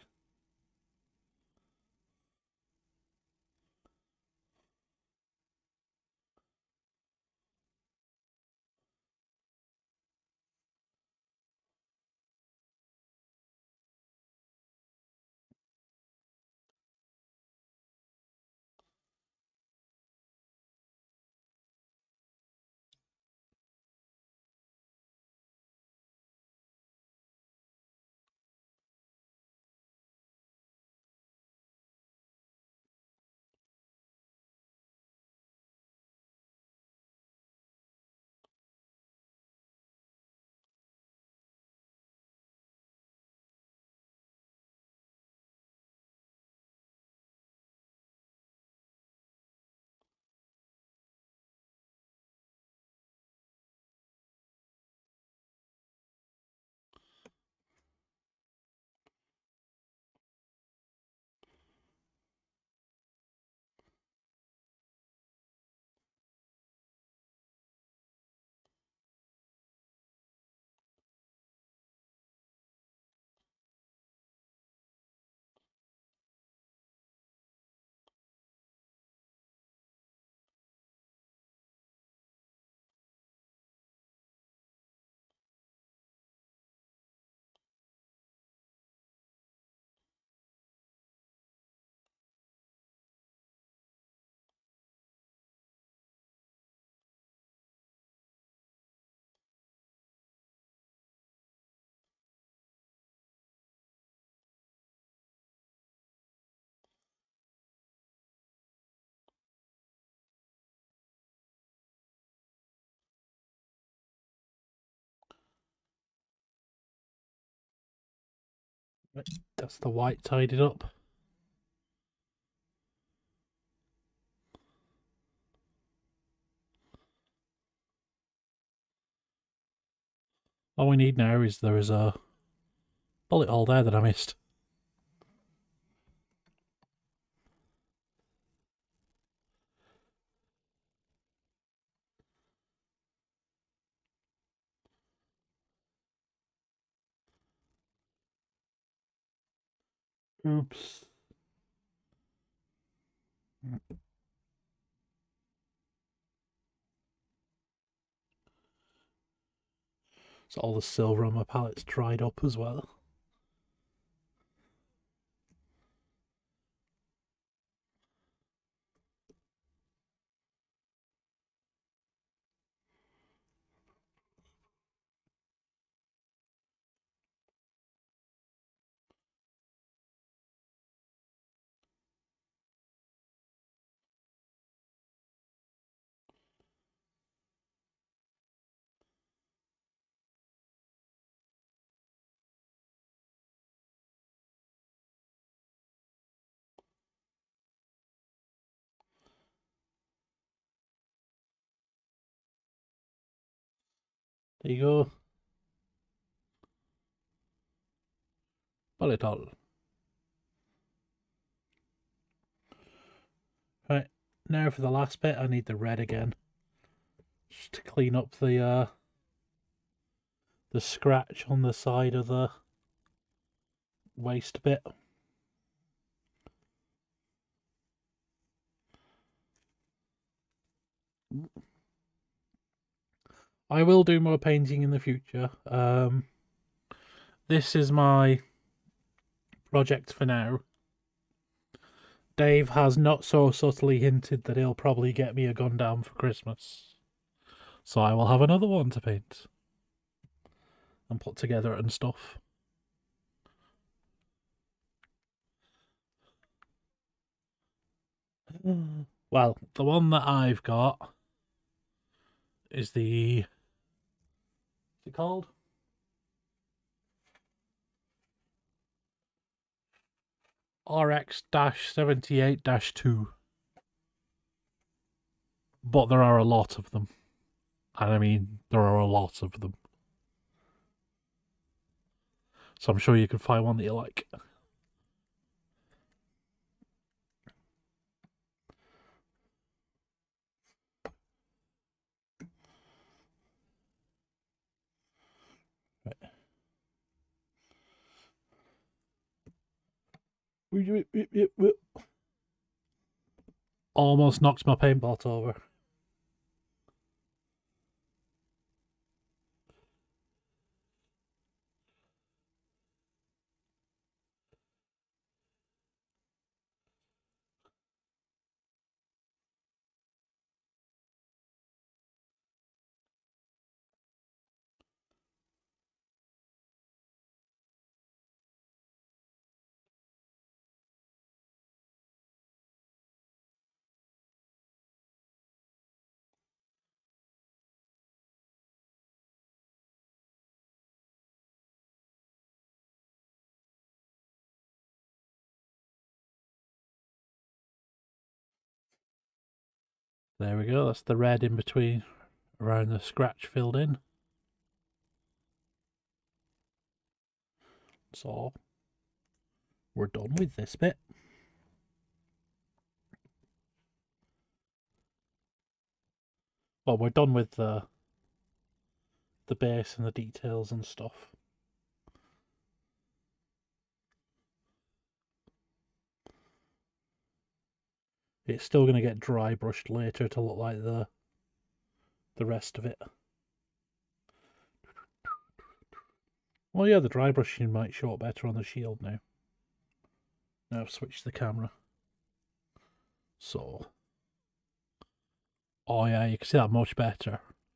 Speaker 1: That's the white tidied up. All we need now is there is a bullet hole there that I missed. Oops. So all the silver on my palette's dried up as well. There you go. Bullet hole. Right, now for the last bit, I need the red again. Just to clean up the uh, the scratch on the side of the waist bit. I will do more painting in the future. Um, this is my project for now. Dave has not so subtly hinted that he'll probably get me a Gundam for Christmas. So I will have another one to paint and put together and stuff. Well, the one that I've got is the... What's it called? R X seventy-eight dash two. But there are a lot of them. And I mean, there are a lot of them. So I'm sure you can find one that you like. Almost knocked my paint pot over. There we go, that's the red in between, around the scratch filled in. So, we're done with this bit. Well, we're done with the, the base and the details and stuff. It's still going to get dry brushed later to look like the the rest of it. Well, yeah, the dry brushing might show up better on the shield now. Now I've switched the camera. So, oh yeah, you can see that much better.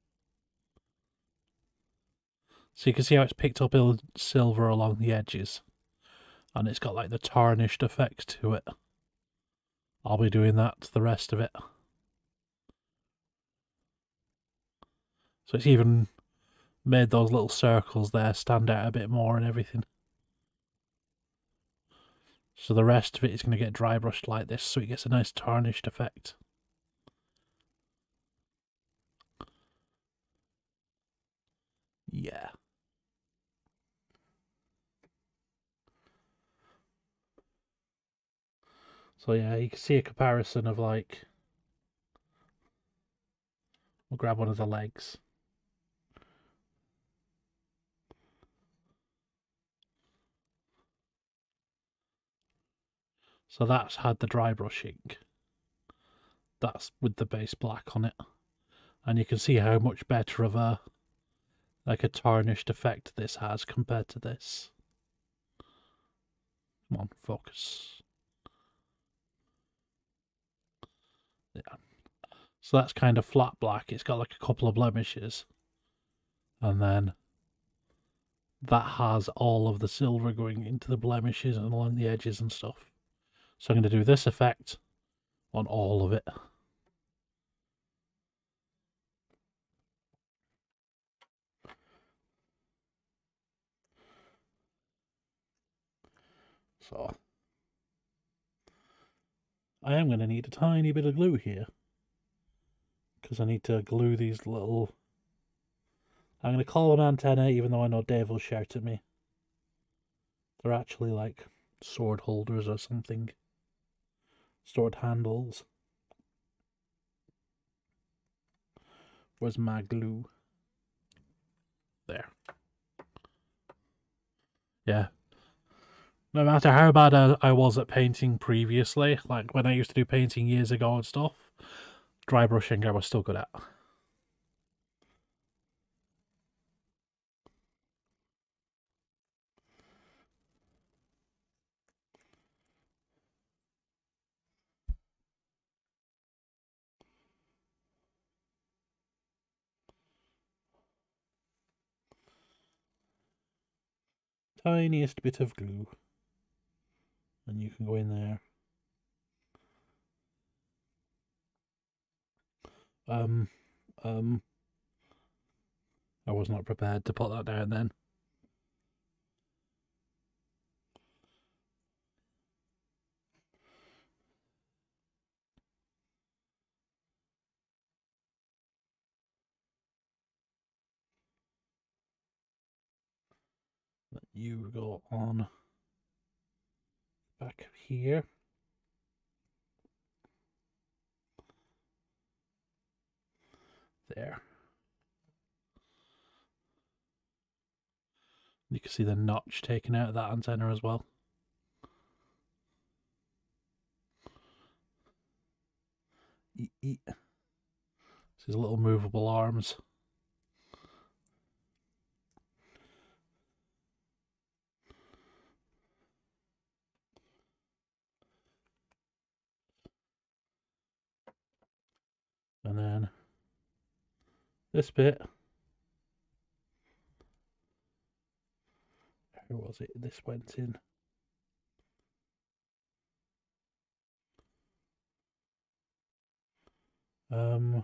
Speaker 1: So you can see how it's picked up silver along the edges. And it's got like the tarnished effect to it. I'll be doing that to the rest of it. So it's even made those little circles there stand out a bit more and everything. So the rest of it is going to get dry brushed like this, so it gets a nice tarnished effect. Yeah. So yeah, you can see a comparison of like, we'll grab one of the legs. So that's had the dry brushing. That's with the base black on it. And you can see how much better of a, like a tarnished effect this has compared to this. Come on, focus. Yeah. So that's kind of flat black. It's got like a couple of blemishes. And then that has all of the silver going into the blemishes and along the edges and stuff. So I'm going to do this effect on all of it. So I am going to need a tiny bit of glue here, because I need to glue these little, I'm going to call them antennae, even though I know Dave will shout at me. They're actually like sword holders or something. Sword handles. Where's my glue? There. Yeah. No matter how bad I, I was at painting previously, like when I used to do painting years ago and stuff, dry brushing I was still good at. Tiniest bit of glue. And you can go in there. Um, um, I was not prepared to put that down then. Let you go on back here. There. You can see the notch taken out of that antenna as well. eat. This is little movable arms. And then this bit, where was it? This went in. Um.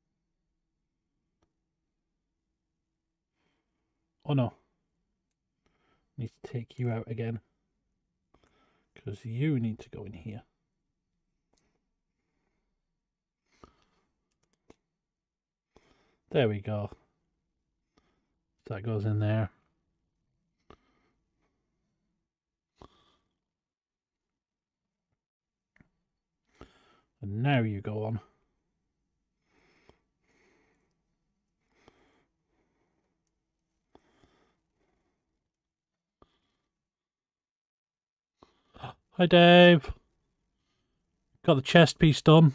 Speaker 1: Oh no. Need to take you out again. Because you need to go in here. There we go. That goes in there. And now you go on. Hi Dave. Got the chest piece done.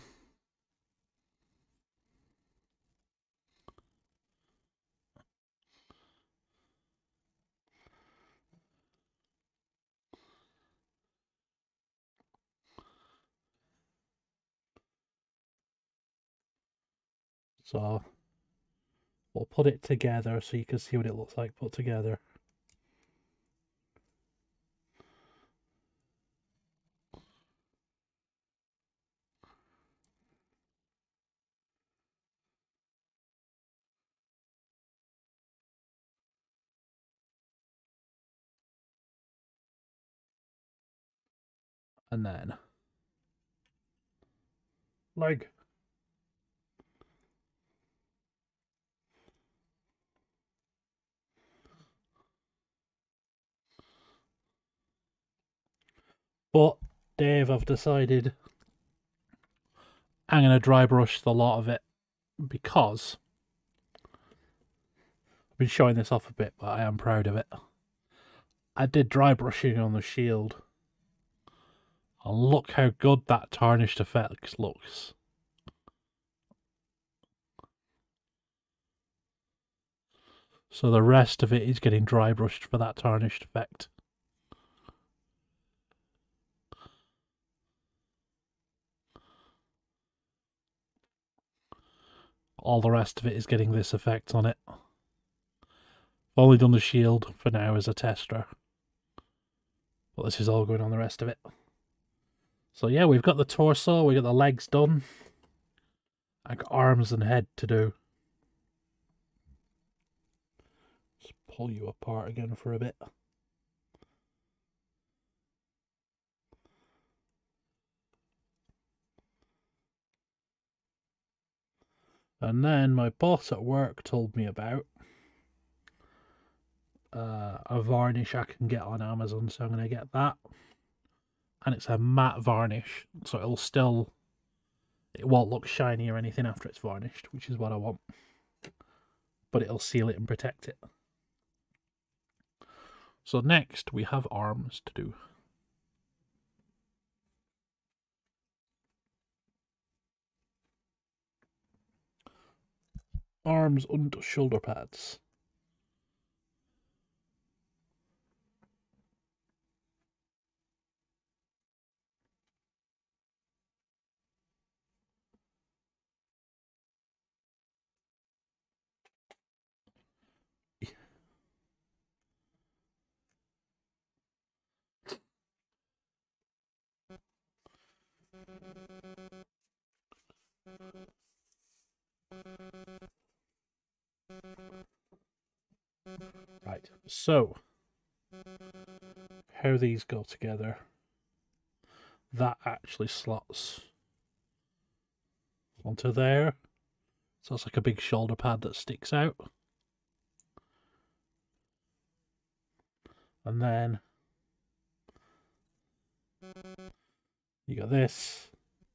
Speaker 1: So we'll put it together so you can see what it looks like put together. And then leg. But Dave, I've decided I'm going to dry brush the lot of it because I've been showing this off a bit, but I am proud of it. I did dry brushing on the shield. And look how good that tarnished effect looks. So the rest of it is getting dry brushed for that tarnished effect. All the rest of it is getting this effect on it. I've only done the shield for now as a tester. But this is all going on the rest of it. So yeah, we've got the torso, we've got the legs done. I got arms and head to do. Just pull you apart again for a bit. And then my boss at work told me about uh, a varnish I can get on Amazon, so I'm going to get that. And it's a matte varnish, so it'll still, it won't look shiny or anything after it's varnished, which is what I want. But it'll seal it and protect it. So next we have arms to do. Arms and shoulder pads. Right, so how these go together. That actually slots onto there. So it's like a big shoulder pad that sticks out. And then you got this.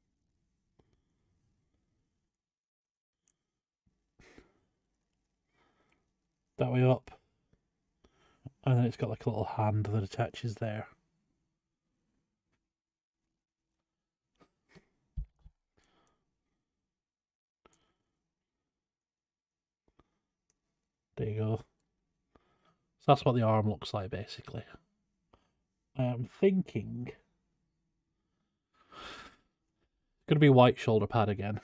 Speaker 1: That way up. And then it's got like a little hand that attaches there. There you go. So that's what the arm looks like, basically. I am thinking it's going to be white shoulder pad again.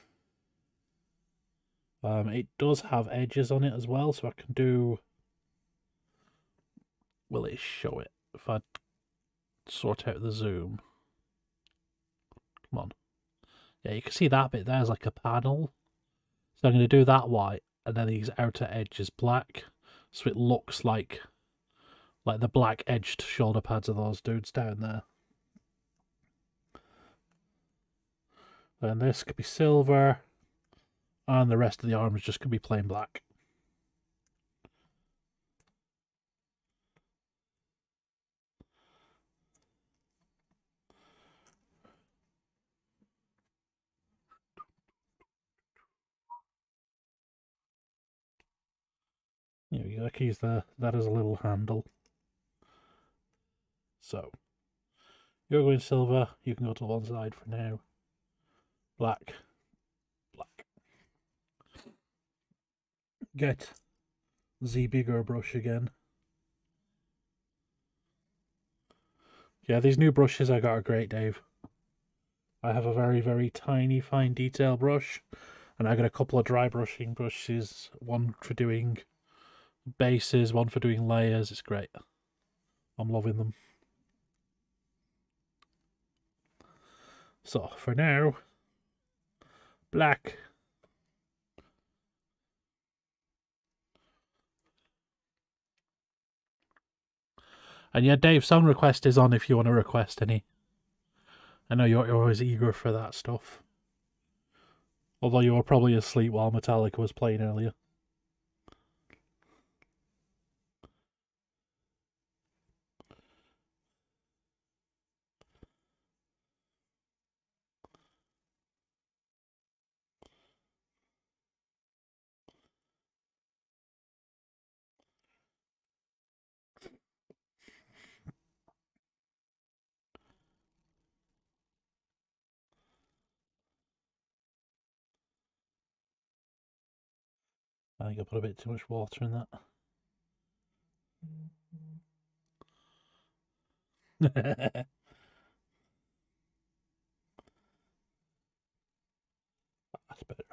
Speaker 1: Um, it does have edges on it as well, so I can do... Will it show it? If I sort out the zoom. Come on. Yeah, you can see that bit there's like a panel. So I'm going to do that white, and then these outer edges black, so it looks like like the black edged shoulder pads of those dudes down there. Then this could be silver, and the rest of the arm is just going to be plain black. There we go, I can use the, that as a little handle. So, you're going silver, you can go to one side for now. Black, black. Get the bigger brush again. Yeah, these new brushes I got are great, Dave. I have a very, very tiny, fine detail brush, and I got a couple of dry brushing brushes, one for doing bases, one for doing layers. It's great. I'm loving them. So, for now, black. And yeah, Dave, sound request is on if you want to request any. I know you're always eager for that stuff. Although you were probably asleep while Metallica was playing earlier. I think I put a bit too much water in that. That's better.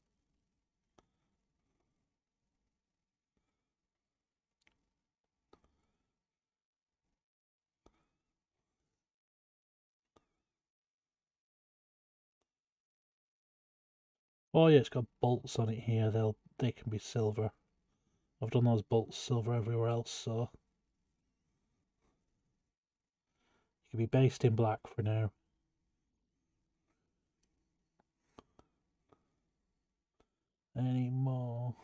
Speaker 1: Oh yeah, it's got bolts on it here. They'll they can be silver. I've done those bolts silver everywhere else, so it can be based in black for now. Any more?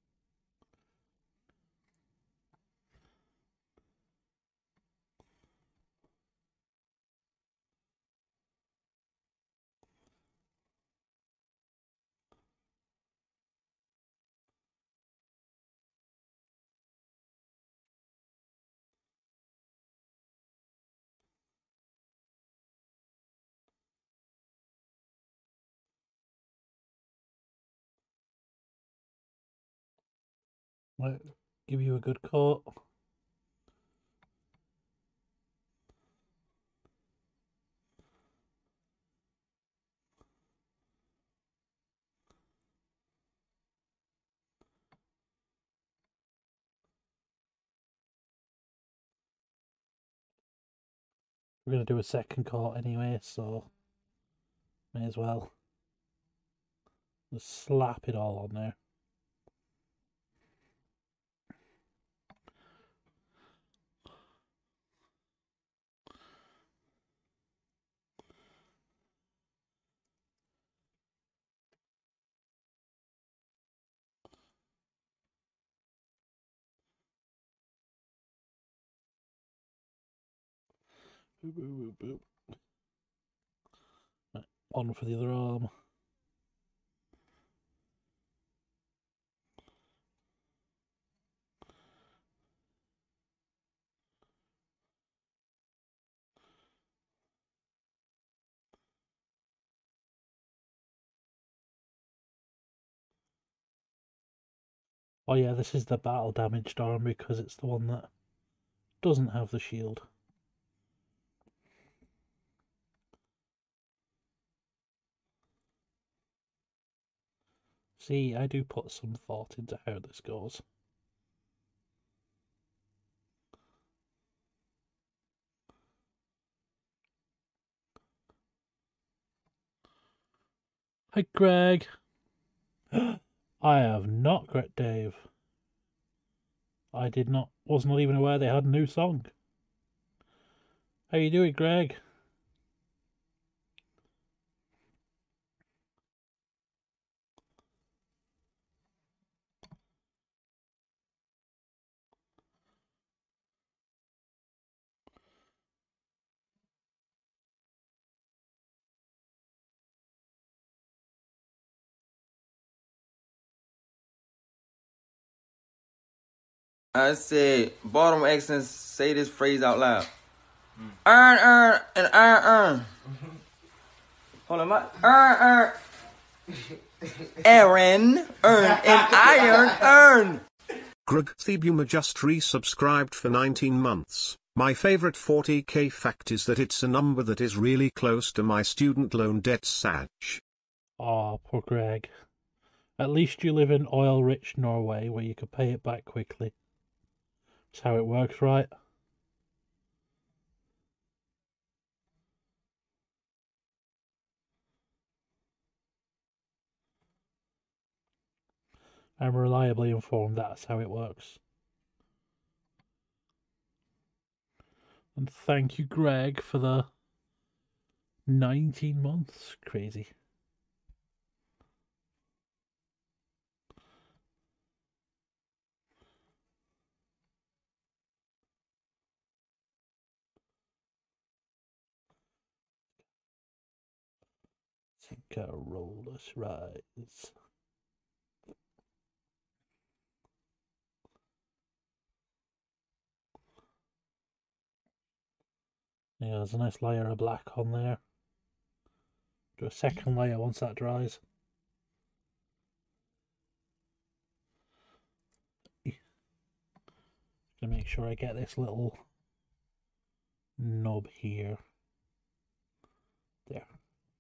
Speaker 1: Right, give you a good coat. We're going to do a second coat anyway, so may as well just slap it all on there. Boop, boop, boop, boop. Right, one for the other arm. Oh yeah, this is the battle damaged arm because it's the one that doesn't have the shield. See, I do put some thought into how this goes. Hi, Greg. I have not met Dave. I did not, was not even aware they had a new song. How you doing, Greg?
Speaker 2: I said, bottom accents, say this phrase out loud. Mm. Earn, earn, and earn, earn. Hold on, my earn, earn. Aaron, earn, and iron, earn.
Speaker 3: Greg Thebuma just resubscribed for nineteen months. My favorite forty K fact is that it's a number that is really close to my student loan debt Sag.
Speaker 1: Aw, oh, poor Greg. At least you live in oil-rich Norway where you could pay it back quickly. That's how it works, right? I'm reliably informed that's how it works. And thank you, Greg, for the nineteen months. Crazy. Think a roller's rise. Yeah, there's a nice layer of black on there. Do a second layer once that dries. Gonna make sure I get this little knob here. There.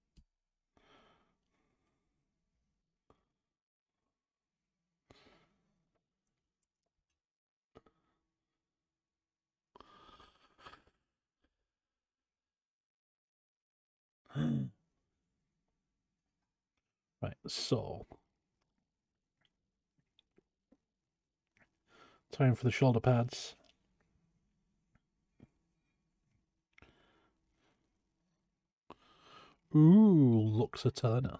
Speaker 1: Right, so time for the shoulder pads. Ooh, looks a turner.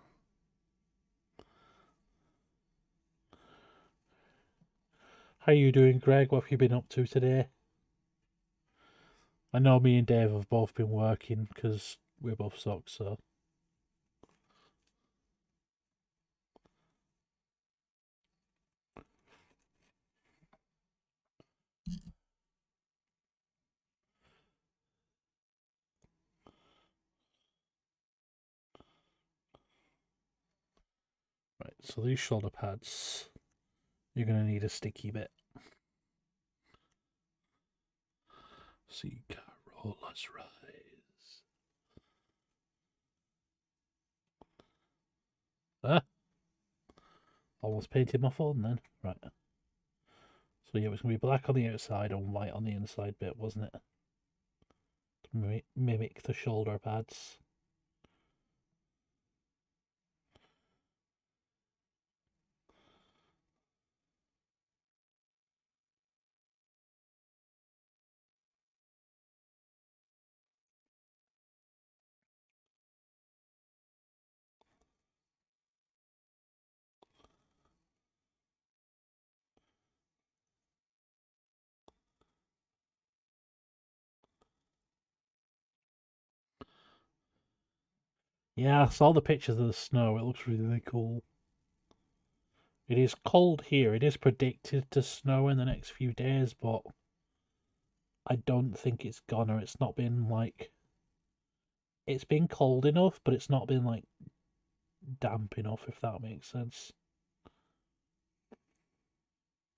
Speaker 1: How you doing, Greg? What have you been up to today? I know me and Dave have both been working because we're both socks, so. Right, so these shoulder pads, you're going to need a sticky bit. See, Carol, let's rise. Ah! Almost painted my phone then. Right. So yeah, it was going to be black on the outside and white on the inside bit, wasn't it? To mimic the shoulder pads. Yeah, I saw the pictures of the snow. It looks really, really cool. It is cold here. It is predicted to snow in the next few days, but I don't think it's gonna. It's not been like... It's been cold enough, but it's not been like damp enough, if that makes sense.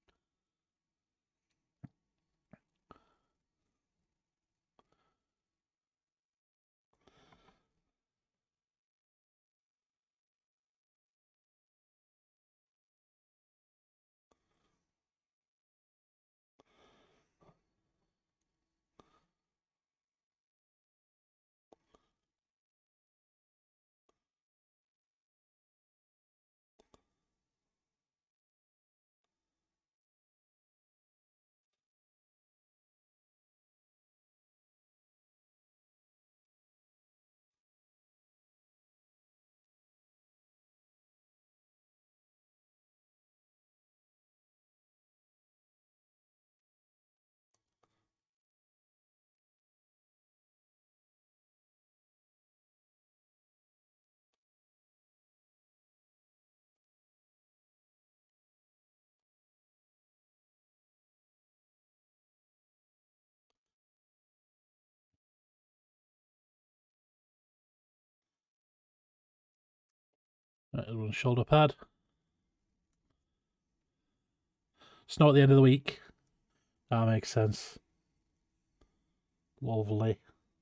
Speaker 1: Right, there's one shoulder pad. Snow at the end of the week. That makes sense. Lovely.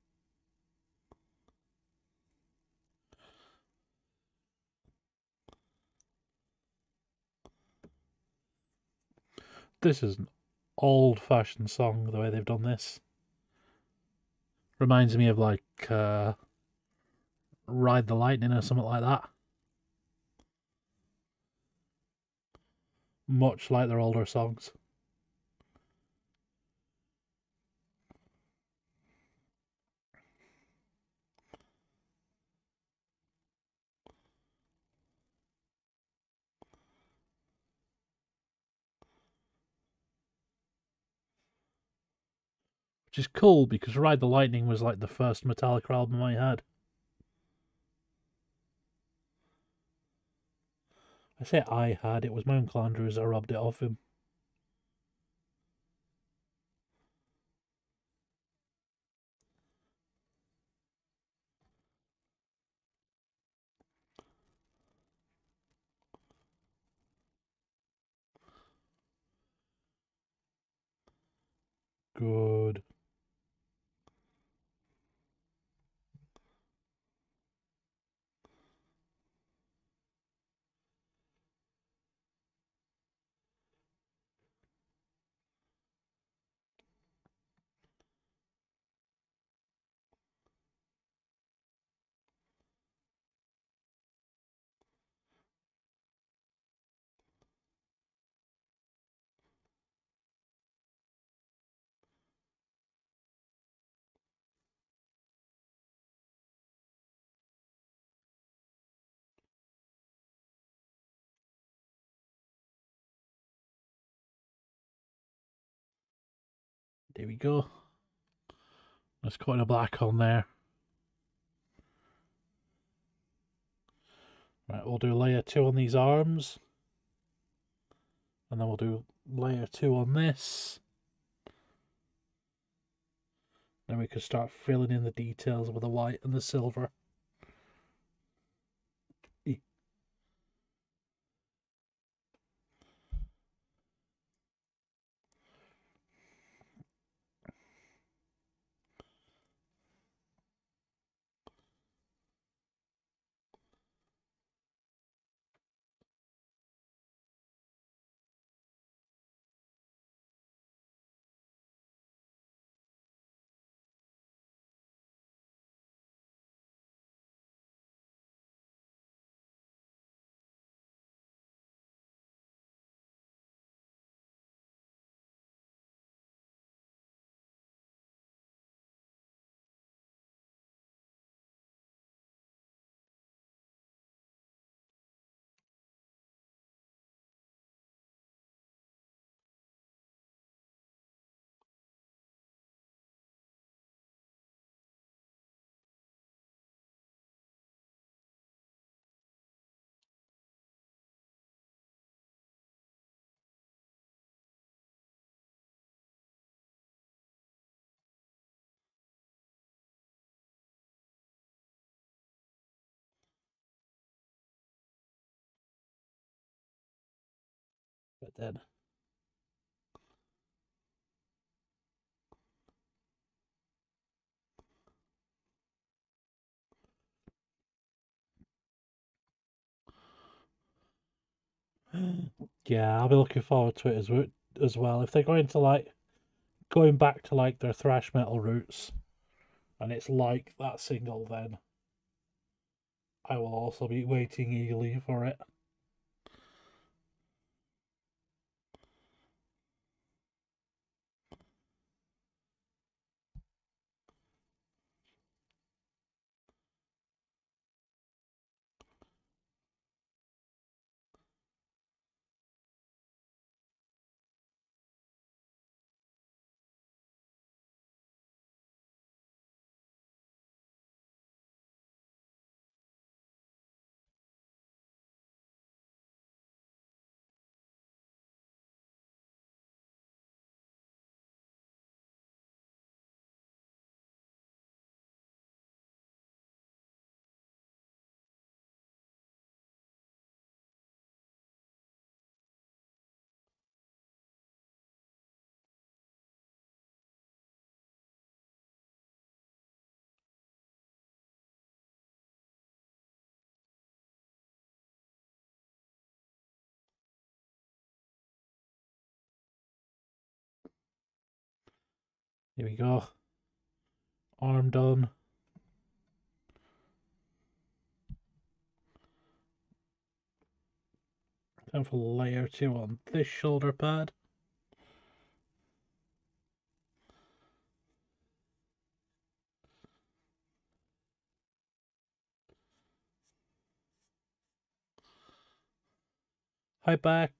Speaker 1: This is an old-fashioned song, the way they've done this. Reminds me of, like, uh, Ride the Lightning or something like that. Much like their older songs. Which is cool, because Ride the Lightning was like the first Metallica album I had. I say I had, it was my Uncle Andrews I robbed it off him. Good. There we go. Let's put in a black on there. Right, we'll do layer two on these arms. And then we'll do layer two on this. Then we can start filling in the details with the white and the silver. But then yeah, I'll be looking forward to it as, as well. If they're going to like going back to like their thrash metal roots, and it's like that single, then I will also be waiting eagerly for it. Here we go. Arm done. Time for layer two on this shoulder pad. High back.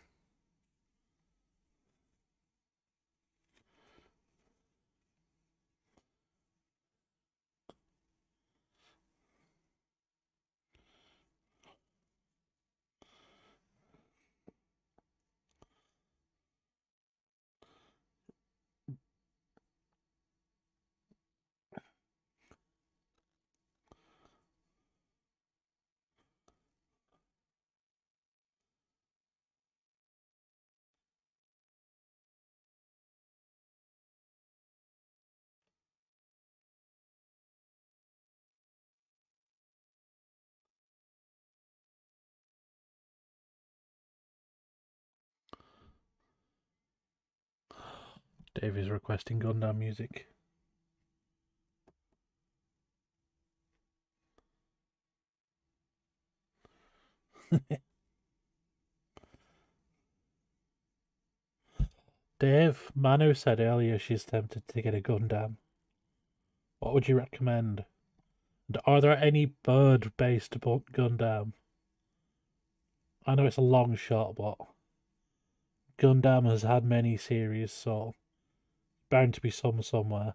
Speaker 1: Dave is requesting Gundam music. Dave, Manu said earlier she's tempted to get a Gundam. What would you recommend? And are there any bird-based Gundam? I know it's a long shot, but Gundam has had many series, so bound to be some somewhere.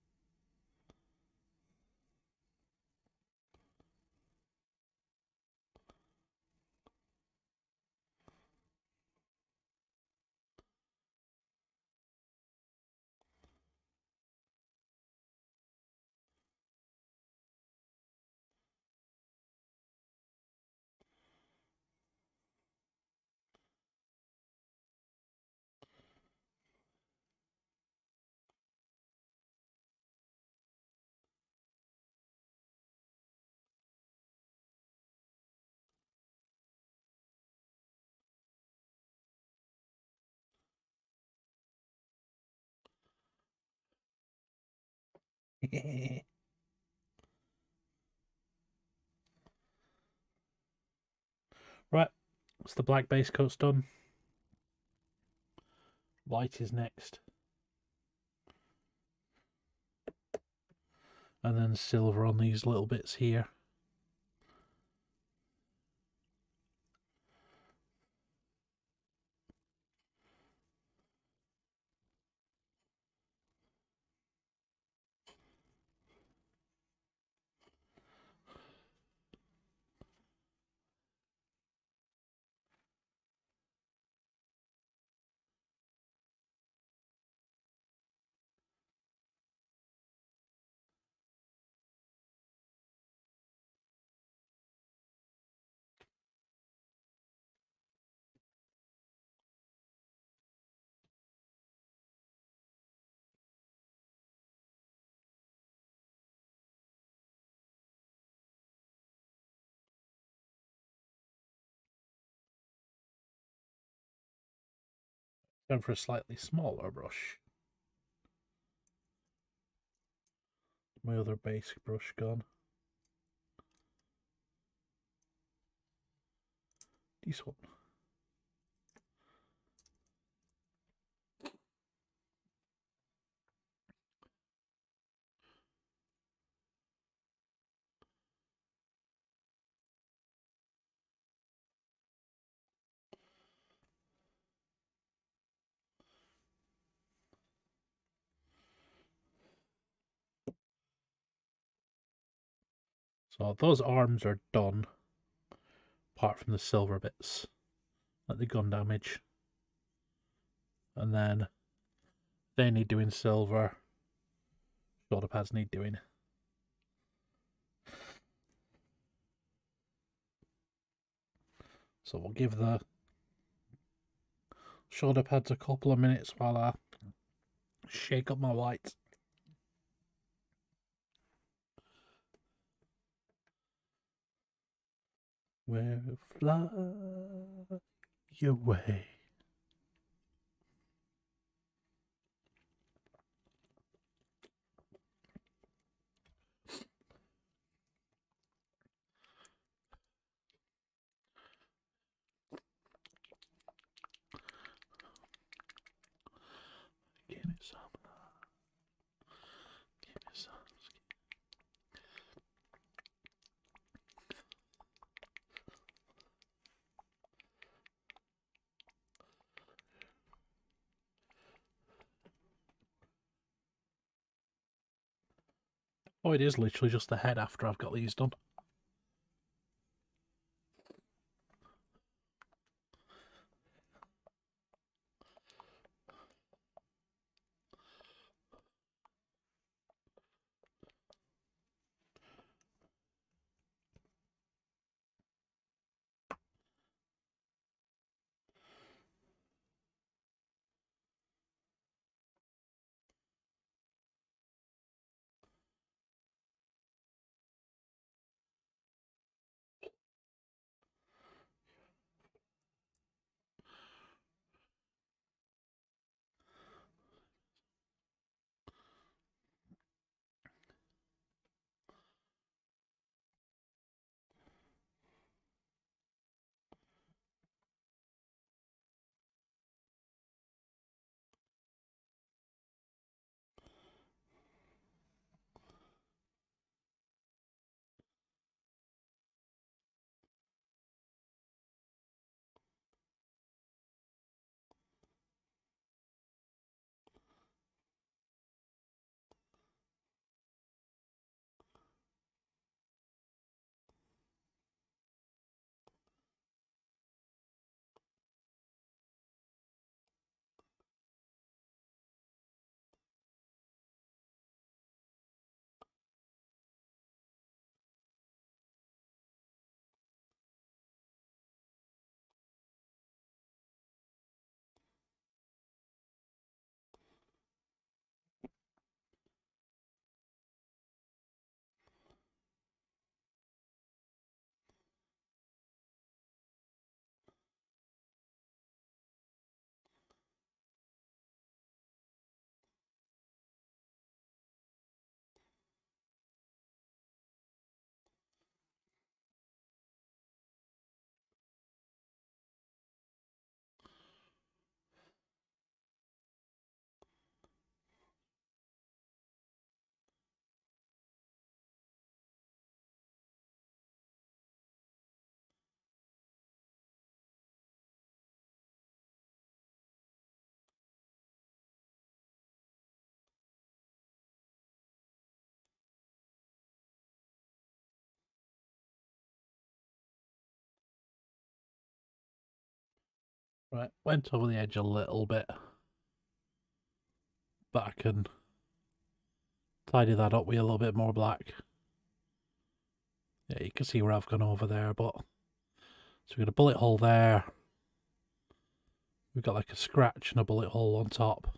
Speaker 1: Right, so the black base coat's done. White is next. And then silver on these little bits here. Time for a slightly smaller brush. My other basic brush gone. This one. So those arms are done, apart from the silver bits, like the gun damage. And then they need doing silver, shoulder pads need doing. So we'll give the shoulder pads a couple of minutes while I shake up my white. We'll fly away. Oh, it is literally just the head after I've got these done. Right, went over the edge a little bit, but I can tidy that up with a little bit more black. Yeah, you can see where I've gone over there, but so we've got a bullet hole there. We've got like a scratch and a bullet hole on top.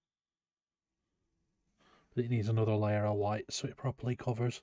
Speaker 1: But it needs another layer of white so it properly covers.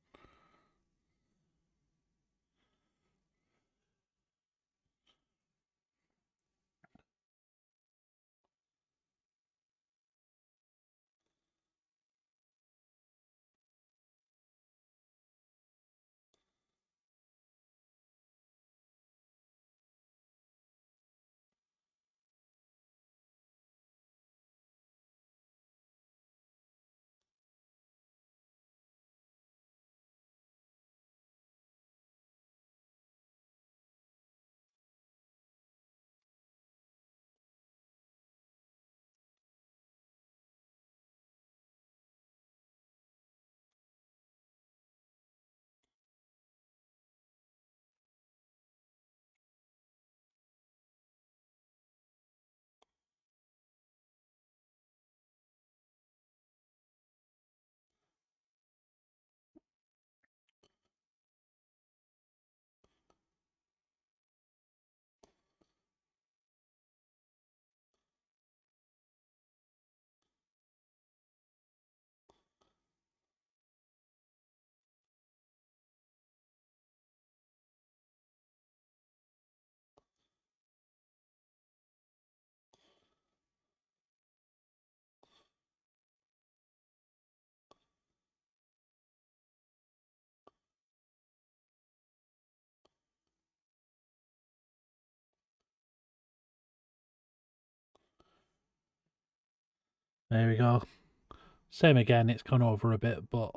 Speaker 1: There we go. Same again, it's gone over a bit, but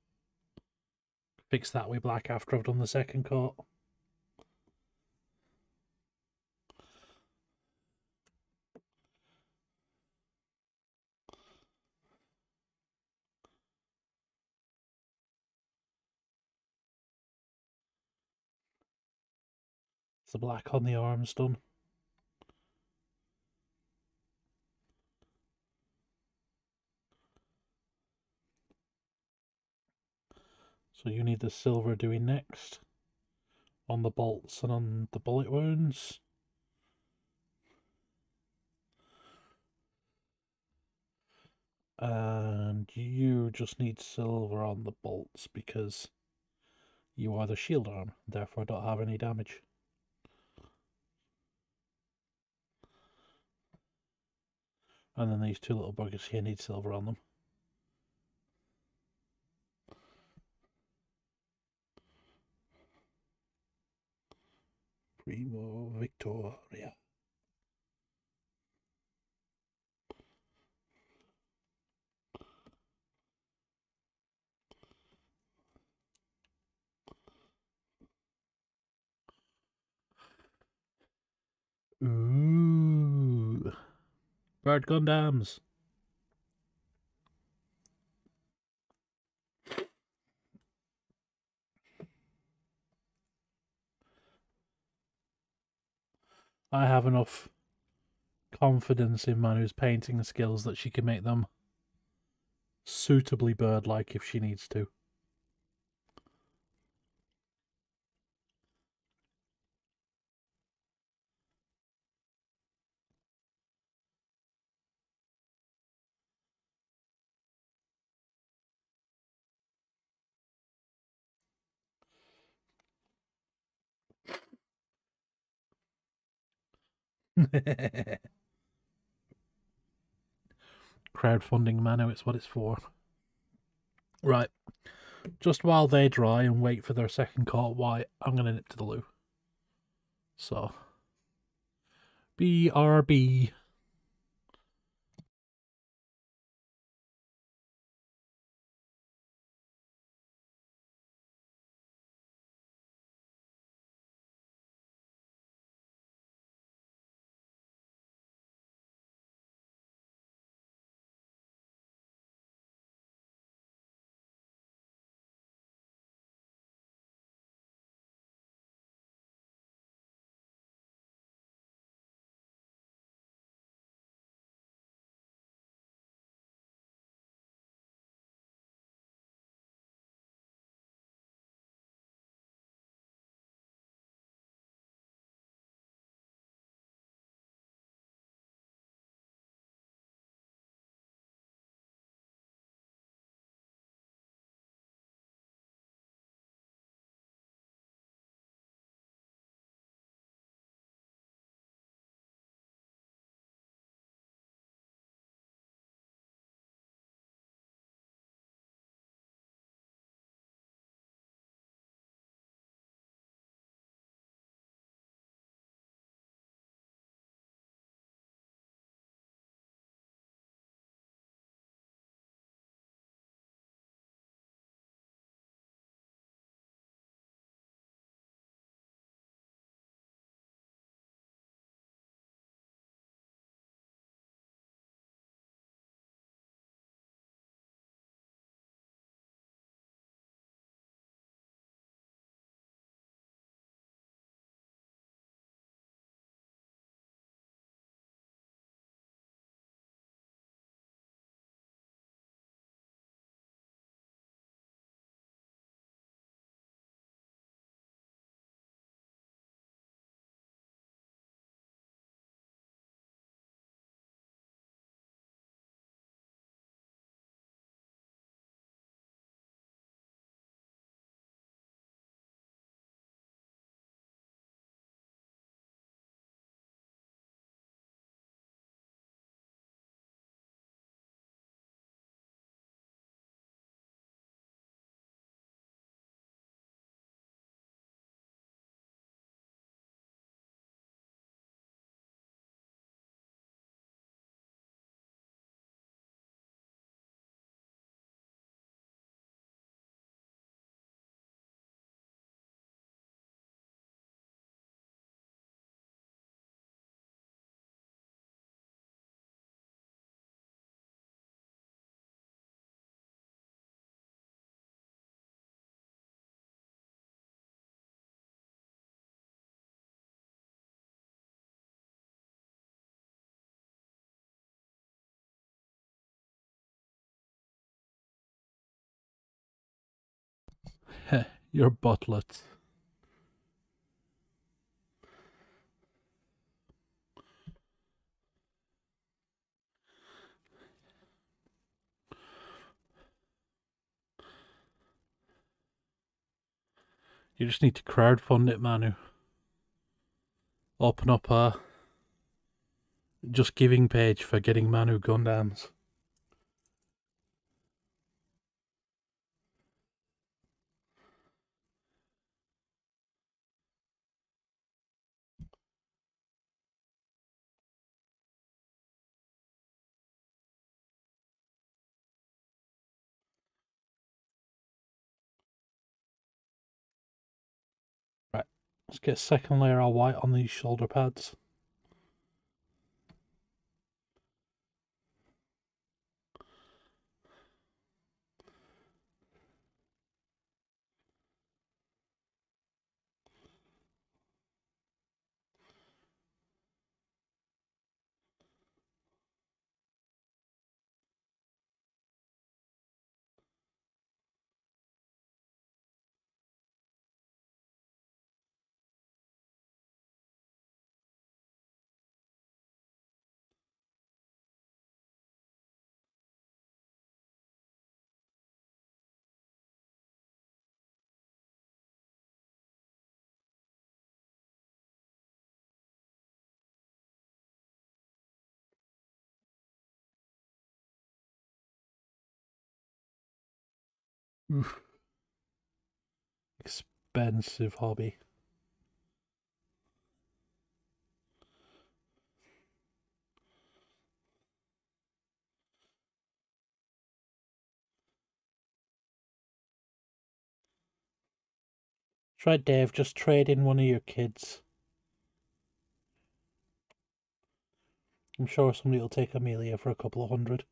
Speaker 1: fix that with black after I've done the second coat. the black on the arms done. So you need the silver doing next on the bolts and on the bullet wounds. And you just need silver on the bolts because you are the shield arm, therefore don't have any damage. And then these two little buggers here need silver on them. Primo Victoria. Ooh. Bird Gundams. I have enough confidence in Manu's painting skills that she can make them suitably bird-like if she needs to. Crowdfunding Manu, it's what it's for. Right. Just while they dry and wait for their second coat white, I'm going to nip to the loo. So, B R B. Your butlet. You just need to crowdfund it, Manu. Open up a just giving page for getting Manu Gundams. Right, let's get a second layer of white on these shoulder pads. Oof. Expensive hobby. Try Dave, just trade in one of your kids. I'm sure somebody will take Amelia for a couple of hundred.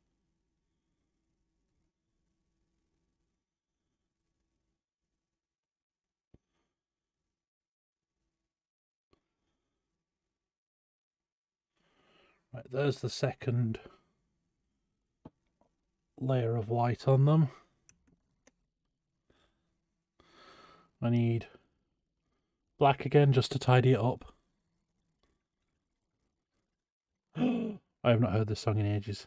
Speaker 1: Right, there's the second layer of white on them. I need black again just to tidy it up. I have not heard this song in ages.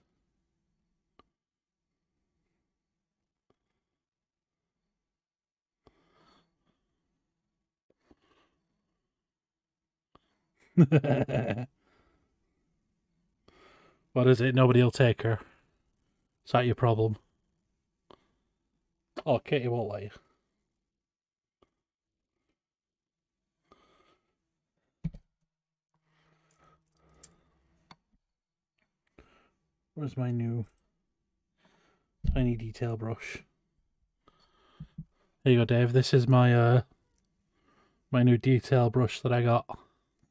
Speaker 1: What is it? Nobody will take her. Is that your problem? Oh, Katie won't let you. Where's my new tiny detail brush? There you go, Dave. This is my uh my new detail brush that I got. Look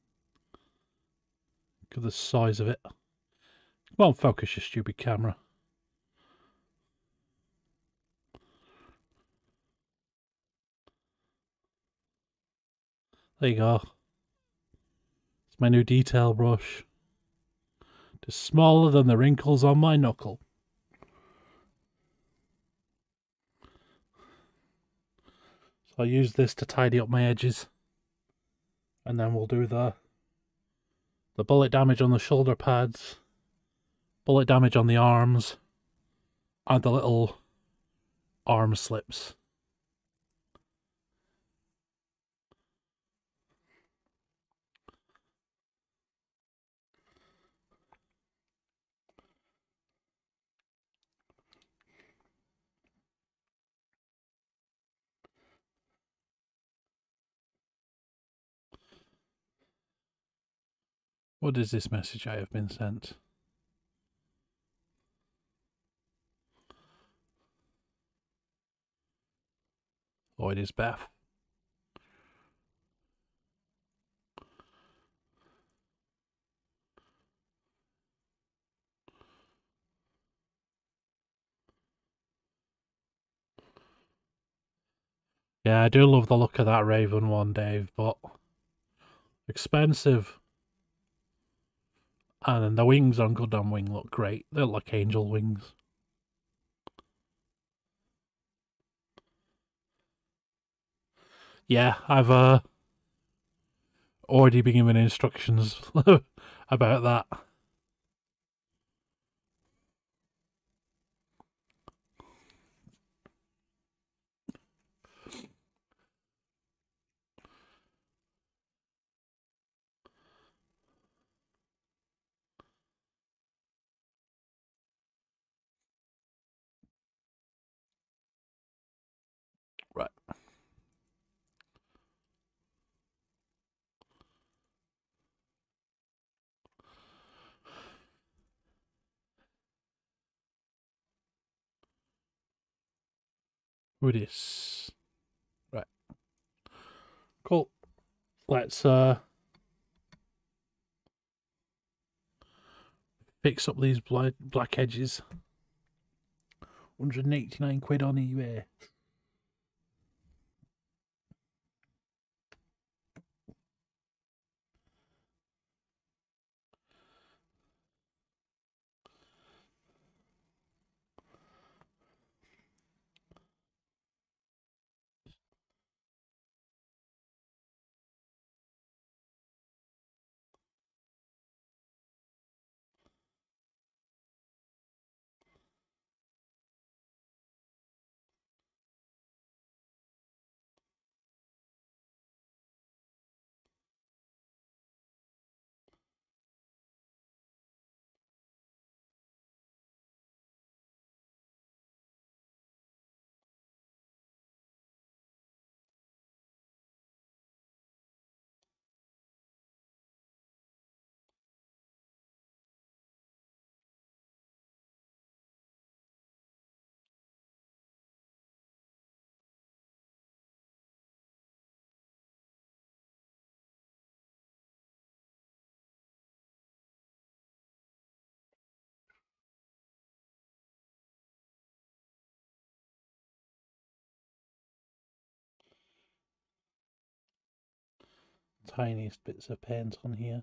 Speaker 1: at the size of it. Won't focus your stupid camera. There you go. It's my new detail brush. Just smaller than the wrinkles on my knuckle. So I'll use this to tidy up my edges. And then we'll do the the bullet damage on the shoulder pads, bullet damage on the arms, and the little arm slips. What is this message I have been sent? Oh, it is Beth. Yeah, I do love the look of that Raven one, Dave, but expensive. And then the wings on Gundam Wing look great. They look like angel wings. yeah, I've uh, already been given instructions about that. Right. Who this? Right. Cool. Let's uh fix up these black black edges. one hundred eighty-nine quid on eBay. Tiniest bits of paint on here.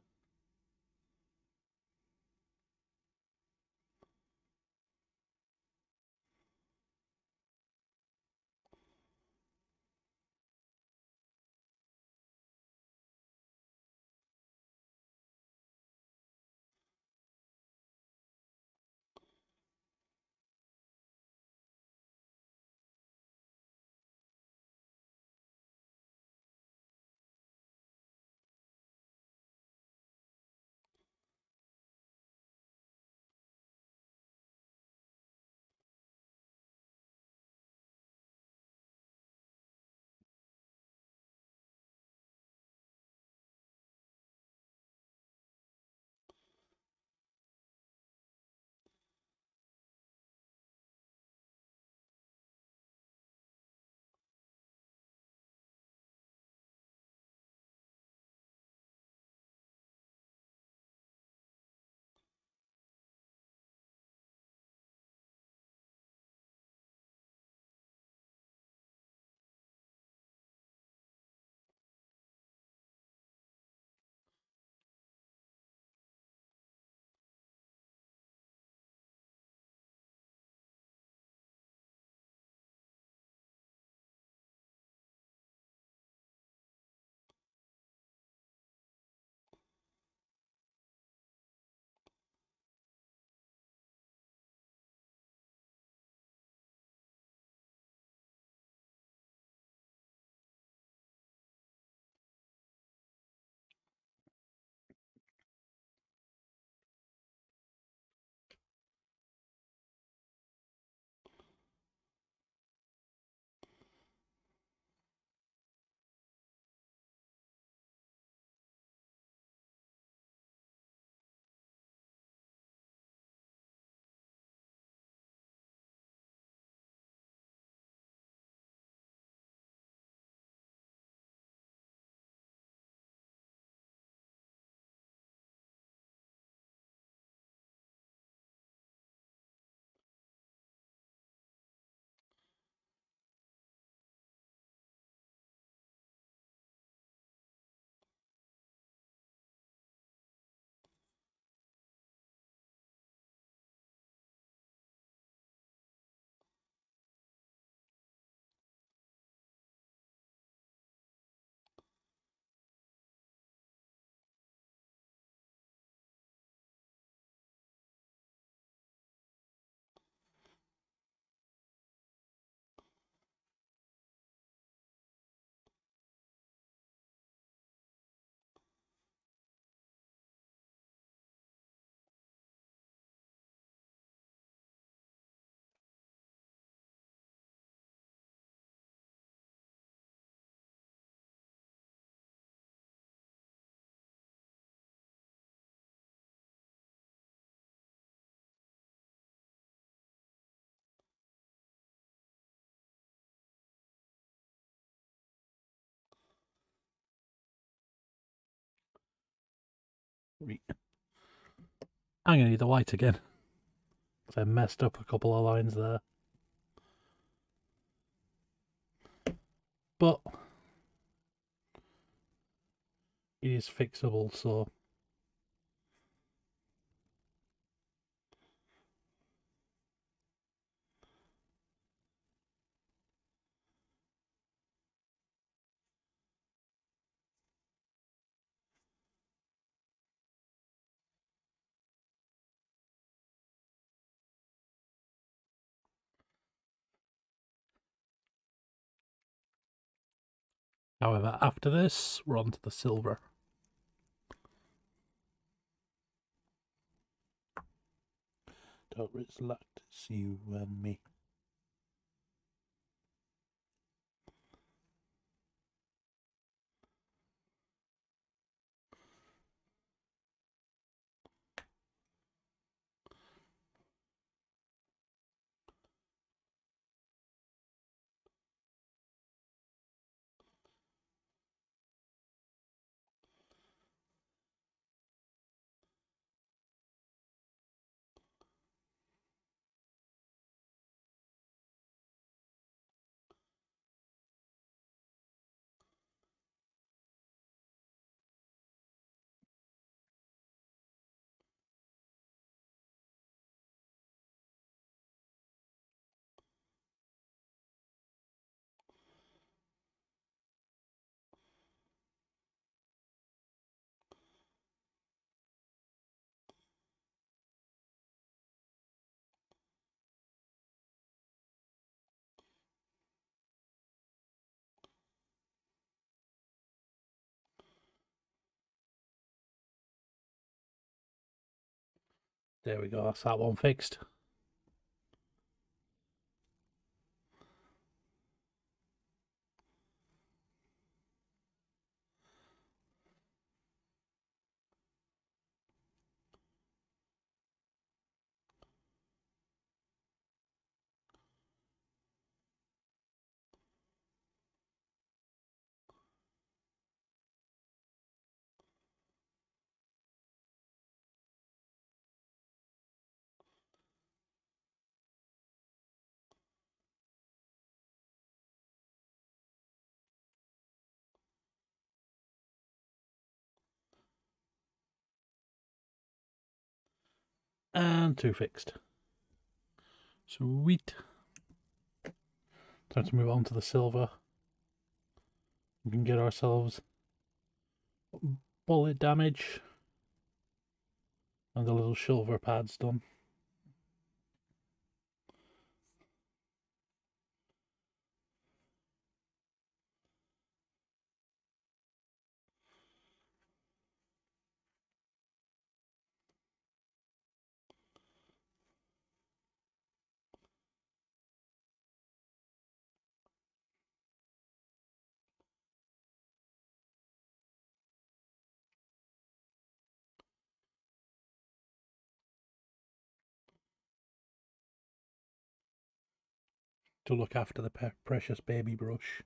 Speaker 1: Right. I'm gonna need the white again. Because I messed up a couple of lines there. But it is fixable, so however, after this, we're on to the silver. Don't select, it's you and me. There we go, that's that one fixed. And two fixed. Sweet. Time to move on to the silver. We can get ourselves bullet damage and the little shoulder pads done. To look after the precious baby brush.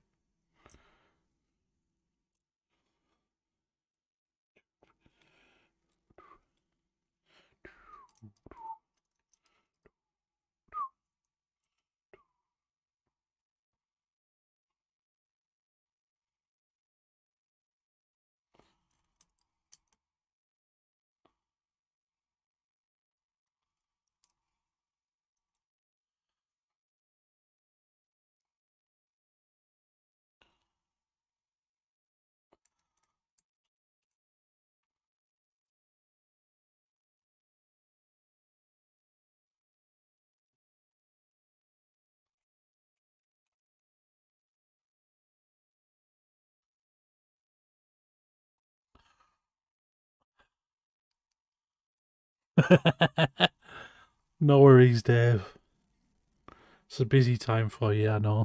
Speaker 1: No worries, Dave. It's a busy time for you, I know.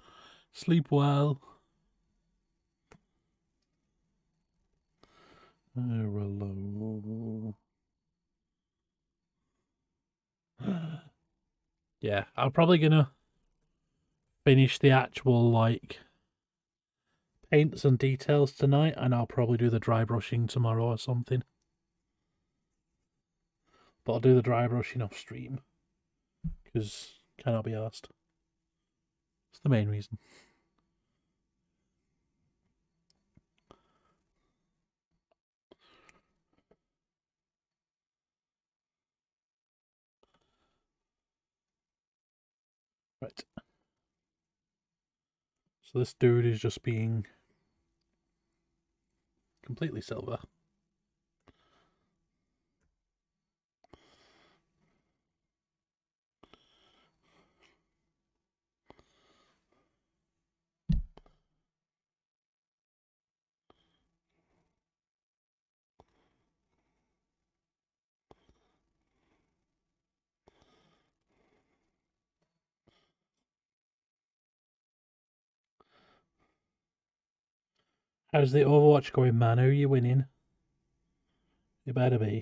Speaker 1: Sleep well. Hello. Yeah, I'm probably gonna finish the actual like paints and details tonight, and I'll probably do the dry brushing tomorrow or something. But I'll do the dry brushing off stream because cannot be asked. It's the main reason. Right. So this dude is just being completely silver. How's the Overwatch going, man? Who are you winning? You better be.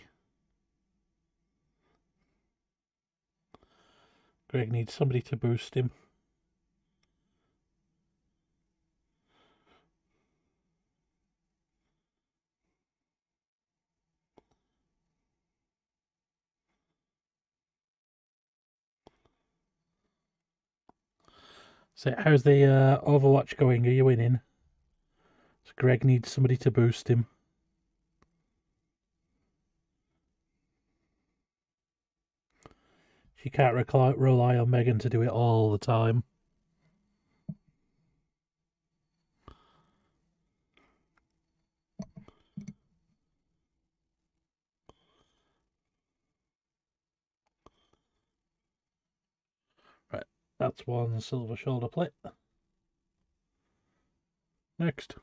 Speaker 1: Greg needs somebody to boost him. So how's the uh, Overwatch going? Are you winning? So Greg needs somebody to boost him. She can't rely on Megan to do it all the time. Right, that's one silver shoulder plate. Next.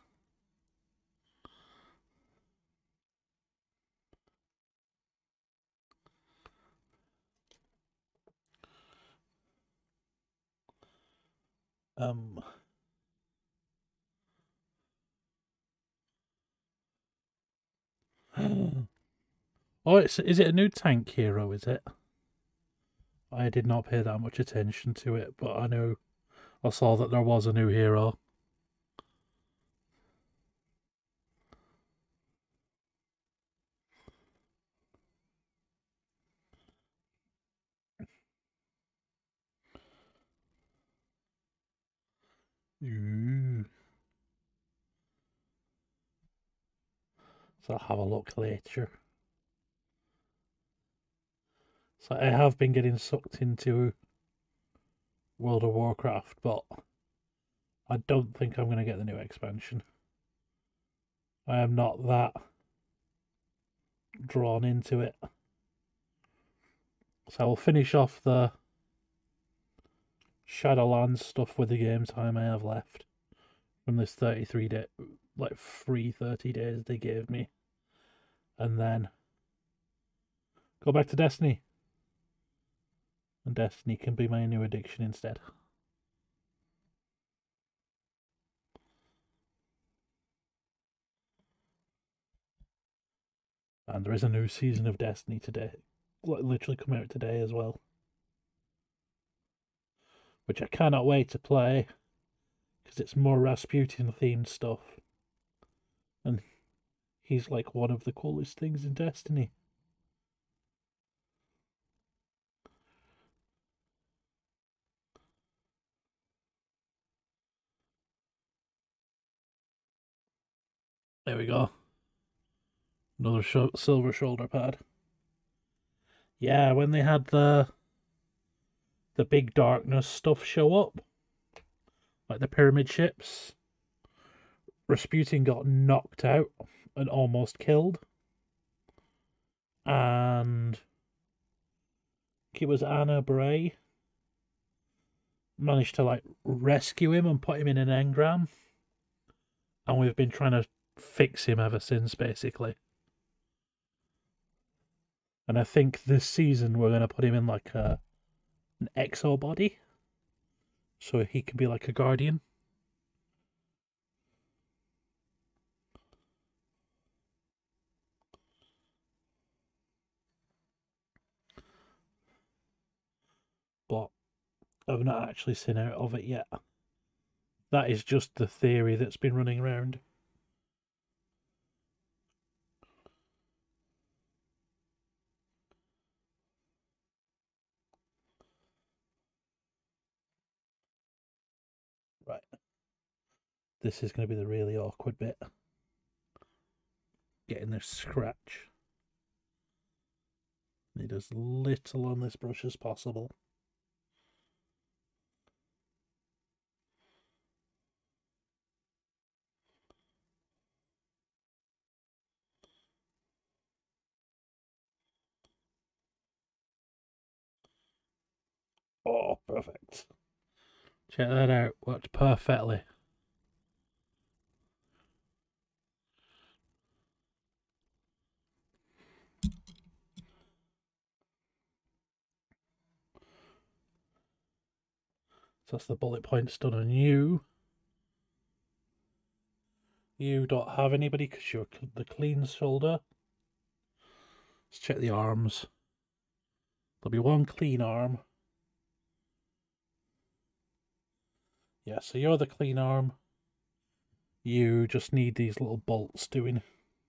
Speaker 1: Um. Oh, it's, is it a new tank hero, is it? I did not pay that much attention to it, but I know I saw that there was a new hero. Ooh. So I'll have a look later. So I have been getting sucked into World of Warcraft, but I don't think I'm going to get the new expansion. I am not that drawn into it. So I'll finish off the Shadowlands stuff with the game time I have left from this thirty-three day, like free thirty days they gave me, and then go back to Destiny. And Destiny can be my new addiction instead. And there is a new season of Destiny today, literally come out today as well, which I cannot wait to play because it's more Rasputin themed stuff, and he's like one of the coolest things in Destiny. There we go. Another sh silver shoulder pad. Yeah, when they had the the big darkness stuff show up, like the pyramid ships, Rasputin got knocked out and almost killed. And it was Anna Bray managed to like rescue him and put him in an engram. And we've been trying to fix him ever since, basically. And I think this season we're going to put him in like a an exo body, so he can be like a guardian. I've not actually seen out of it yet. That is just the theory that's been running around. Right. This is going to be the really awkward bit. Getting this scratch. Need as little on this brush as possible. Oh, perfect. Check that out. Worked perfectly. So that's the bullet points done on you. You don't have anybody because you're the clean shoulder. Let's check the arms. There'll be one clean arm. Yeah, so you're the clean arm. You just need these little bolts doing.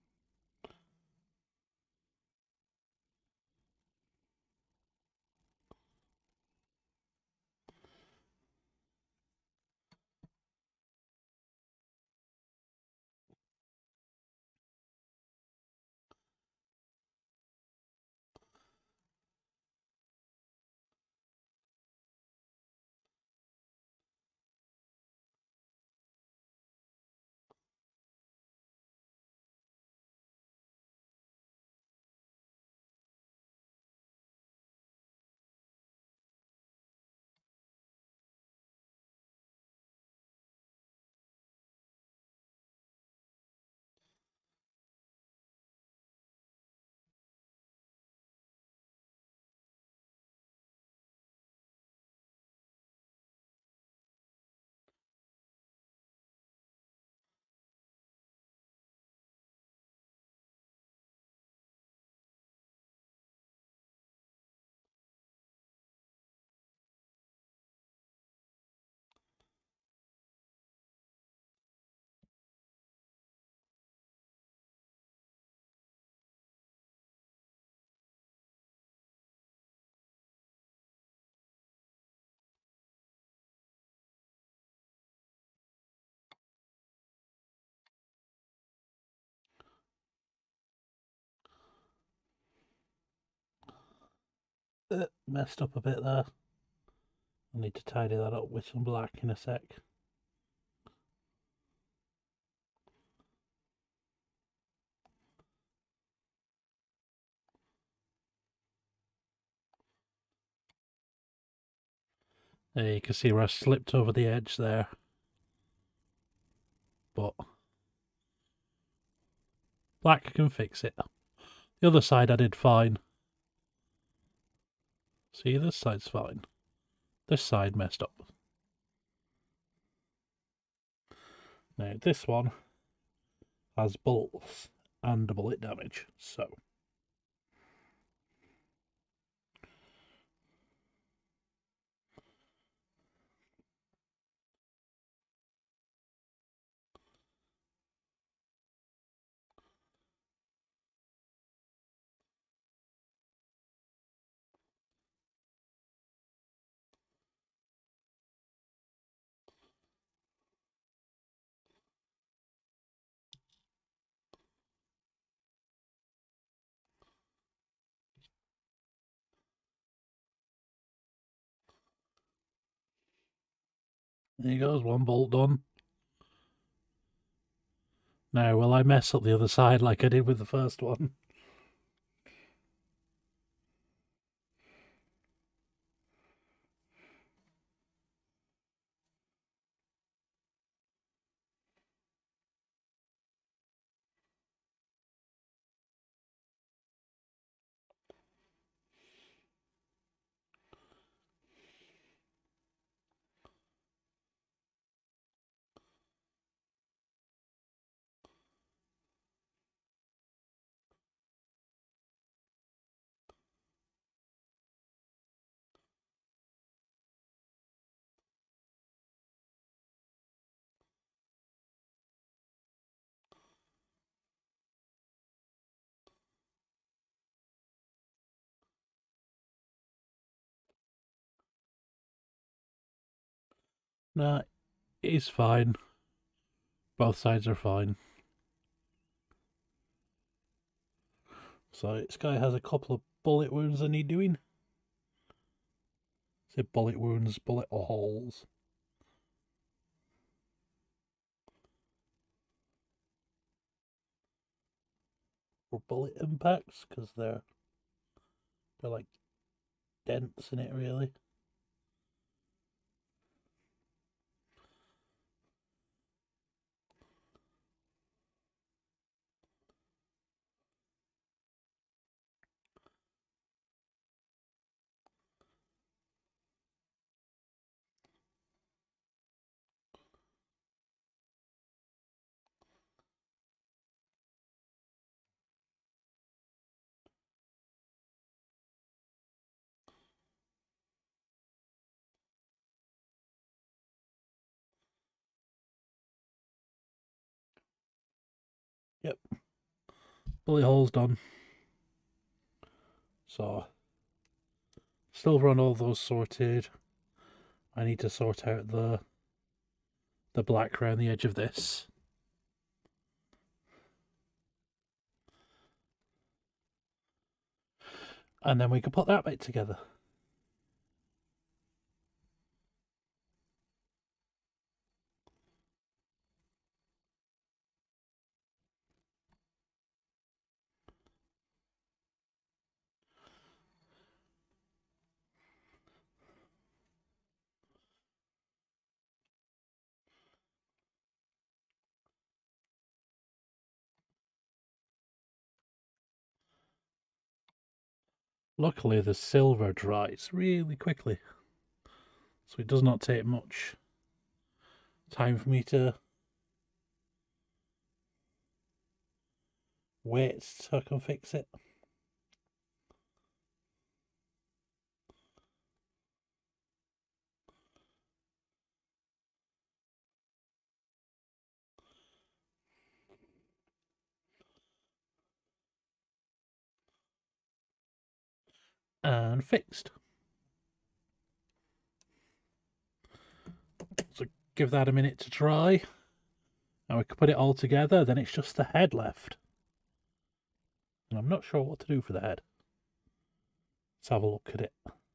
Speaker 1: Uh, messed up a bit there. I need to tidy that up with some black in a sec. There you can see where I slipped over the edge there. But black can fix it. The other side I did fine. See, this side's fine. This side messed up. Now this one has bolts and bullet damage, so there goes one bolt done. Now, will I mess up the other side like I did with the first one? Nah, it is fine. Both sides are fine. So this guy has a couple of bullet wounds I need doing. Say bullet wounds, bullet holes. Or bullet impacts, because they're they're like dents in it really. Yep. Bullet holes done. So still run all those sorted. I need to sort out the the black around the edge of this. And then we can put that bit together. Luckily the silver dries really quickly, so it does not take much time for me to wait so I can fix it. And fixed. So give that a minute to dry. And we can put it all together, then it's just the head left. And I'm not sure what to do for the head. Let's have a look at it.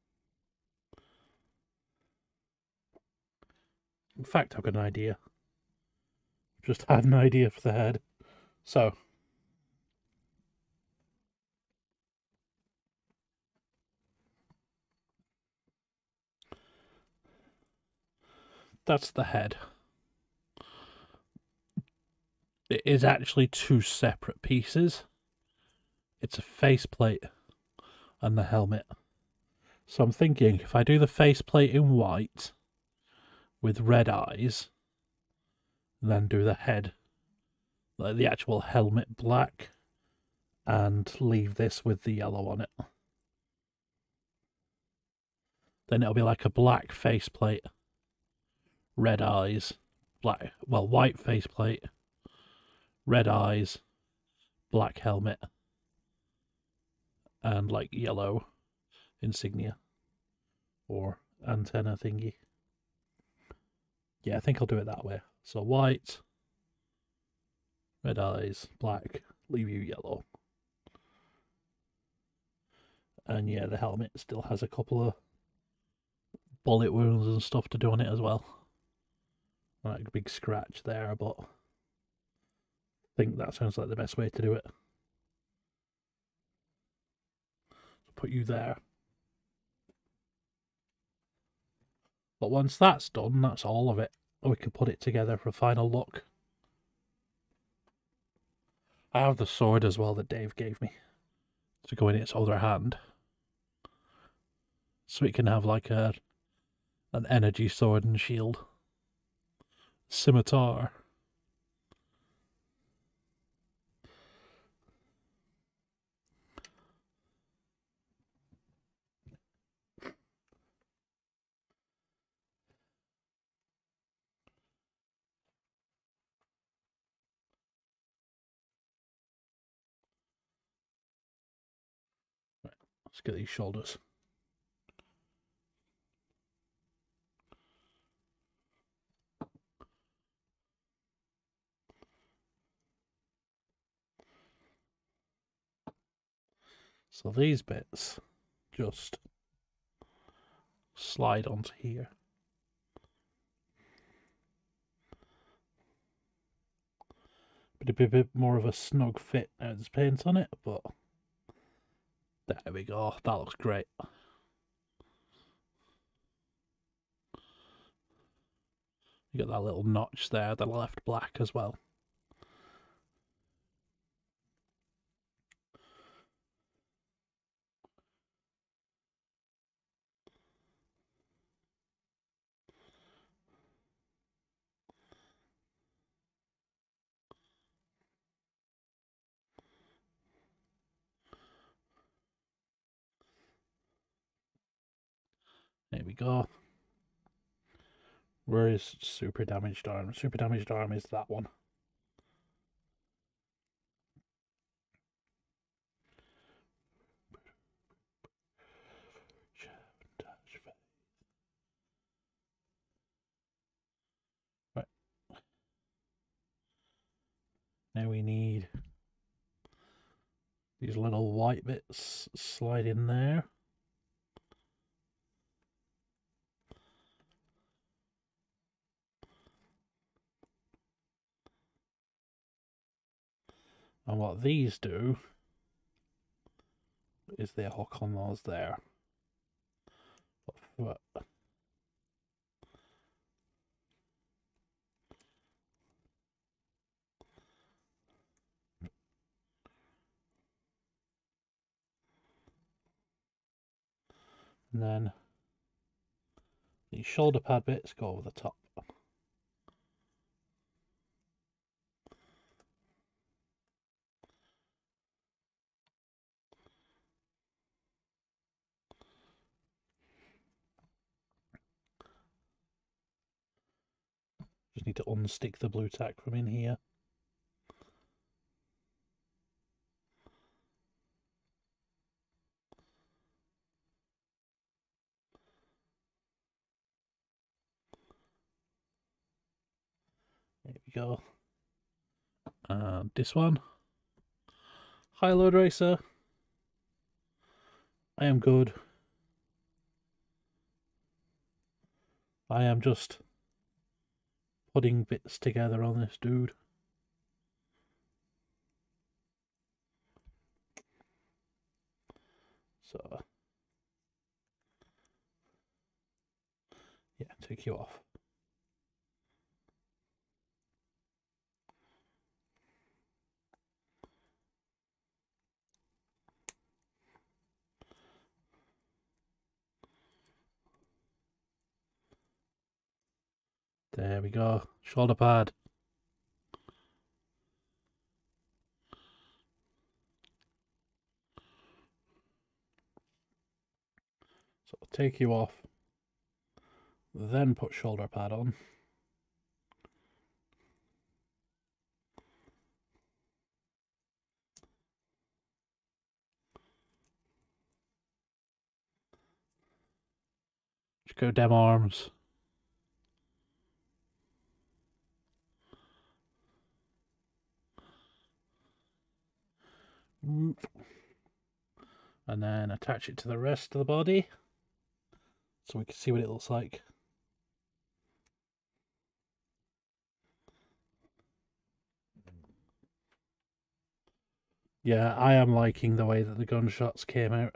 Speaker 1: In fact, I've got an idea. Just had an idea for the head. So, that's the head. It is actually two separate pieces. It's a faceplate and the helmet. So I'm thinking if I do the faceplate in white with red eyes, then do the head, like the actual helmet black, and leave this with the yellow on it. Then it'll be like a black faceplate, red eyes, black, well, white faceplate, red eyes, black helmet, and like yellow insignia or antenna thingy. Yeah, I think I'll do it that way. So white, red eyes, black, leave you yellow. And yeah, the helmet still has a couple of bullet wounds and stuff to do on it as well. Like a big scratch there, but I think that sounds like the best way to do it. So put you there. But once that's done, that's all of it. We can put it together for a final look. I have the sword as well that Dave gave me to go in its other hand. So it can have like a an energy sword and shield. Scimitar. Right, let's get these shoulders. So these bits just slide onto here. But a bit more of a snug fit now there's paint on it, but there we go. That looks great. You got that little notch there that I left black as well. There we go. Where is super damaged arm? Super damaged arm is that one. Right. Now we need these little white bits slide in there. And what these do is they hook on those there. But and then these shoulder pad bits go over the top. Just need to unstick the blue tack from in here. There we go. And this one. High load racer. I am good. I am just putting bits together on this dude. So, yeah, take you off. There we go. Shoulder pad. So take you off, then put shoulder pad on. Just go dem arms. And then attach it to the rest of the body so we can see what it looks like. Yeah, I am liking the way that the gunshots came out.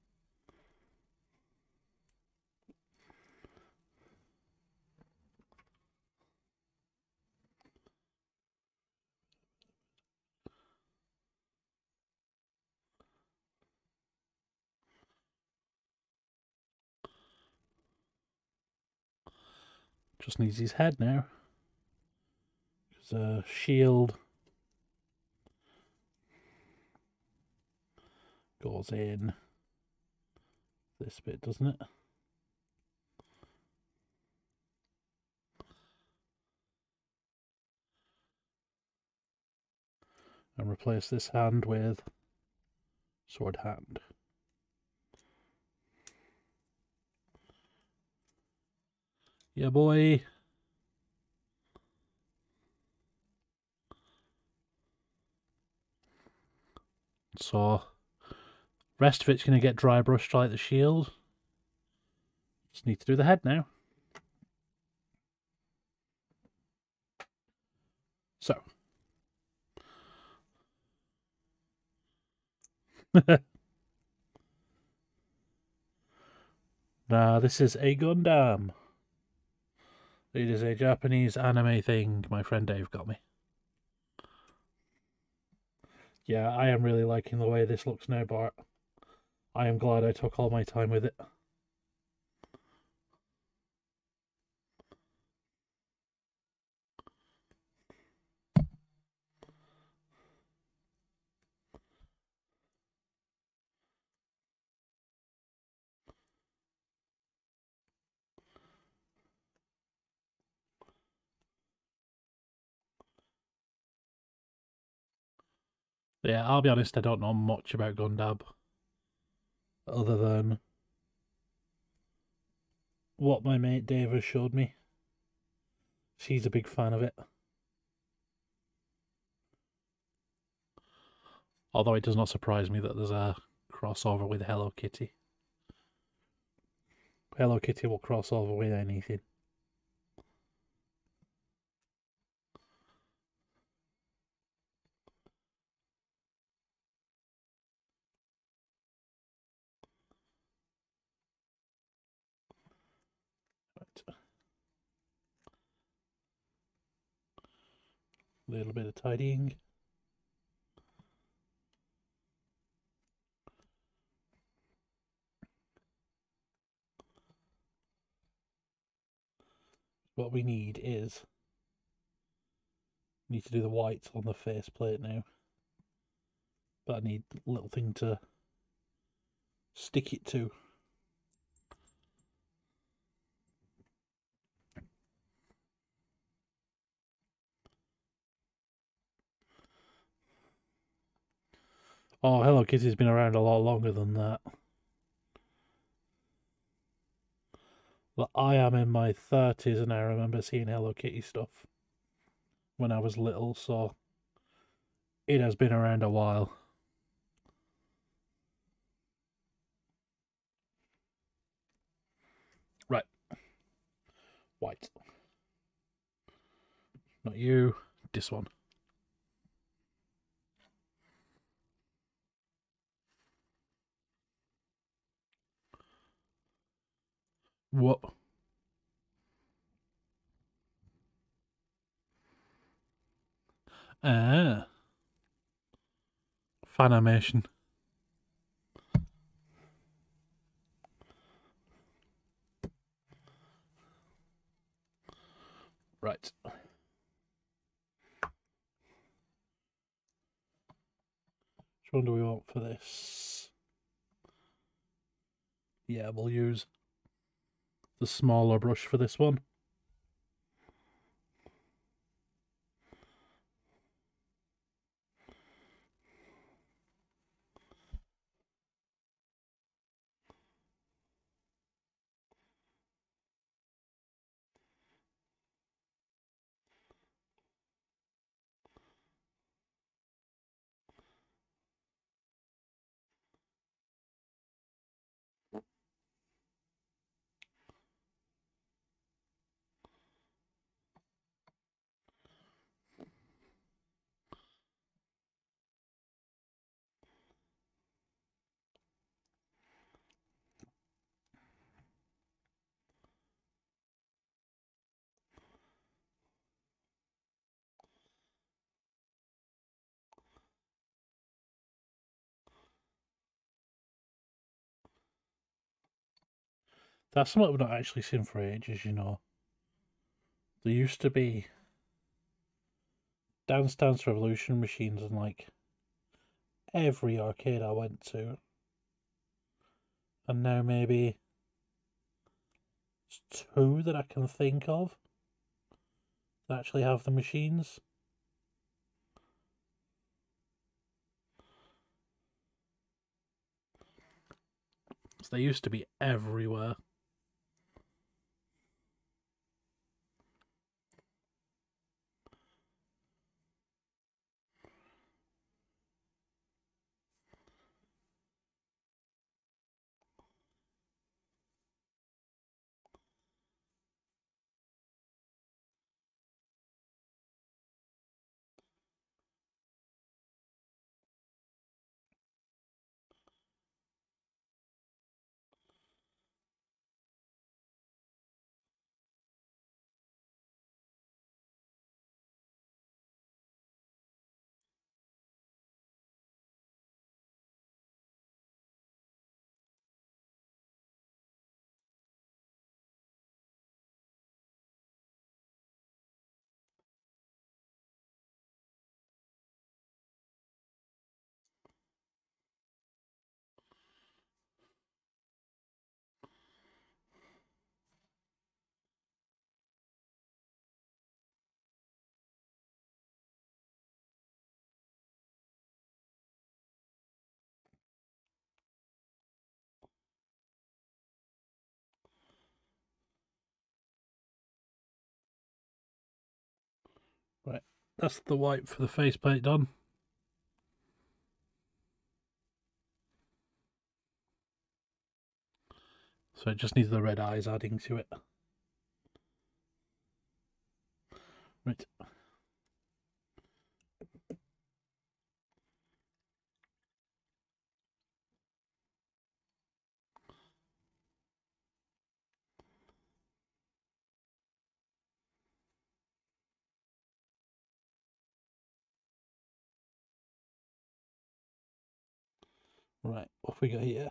Speaker 1: Just needs his head now. There's a shield. Goes in this bit, doesn't it? And replace this hand with sword hand. Yeah, boy. So Rest of it's going to get dry brushed like the shield. Just need to do the head now. So. Now, this is a Gundam. It is a Japanese anime thing my friend Dave got me. Yeah, I am really liking the way this looks now, Bart. I am glad I took all my time with it. Yeah, I'll be honest, I don't know much about Gundam. Other than what my mate Dave has showed me. She's a big fan of it. Although it does not surprise me that there's a crossover with Hello Kitty. Hello Kitty will cross over with anything. Right. A little bit of tidying. What we need is need to do the white on the face plate now. But I need a little thing to stick it to. Oh, Hello Kitty's been around a lot longer than that. But I am in my thirties and I remember seeing Hello Kitty stuff when I was little, so it has been around a while. Right. White. Not you. This one. What? Ah. Fanimation. Right. Which one do we want for this? Yeah, we'll use the smaller brush for this one. That's something we've not actually seen for ages, you know. There used to be Dance Dance Revolution machines in like every arcade I went to. And now maybe it's two that I can think of that actually have the machines. So they used to be everywhere. Right, that's the white for the faceplate done. So it just needs the red eyes adding to it. Right. Right, off we go here.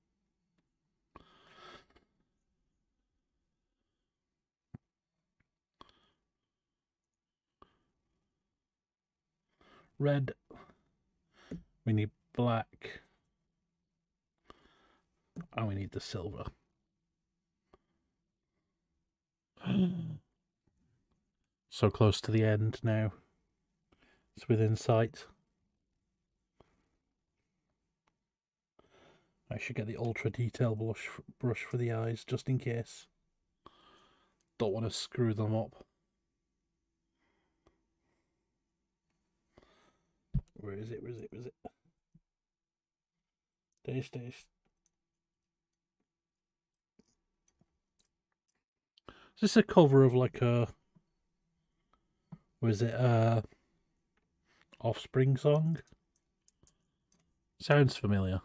Speaker 1: Red. We need black. And we need the silver. So close to the end now. It's within sight. I should get the ultra detail brush brush for the eyes just in case. Don't want to screw them up. Where is it? Where is it? Where is it? Taste, taste. Is this a cover of like a... Was it a Offspring song? Sounds familiar.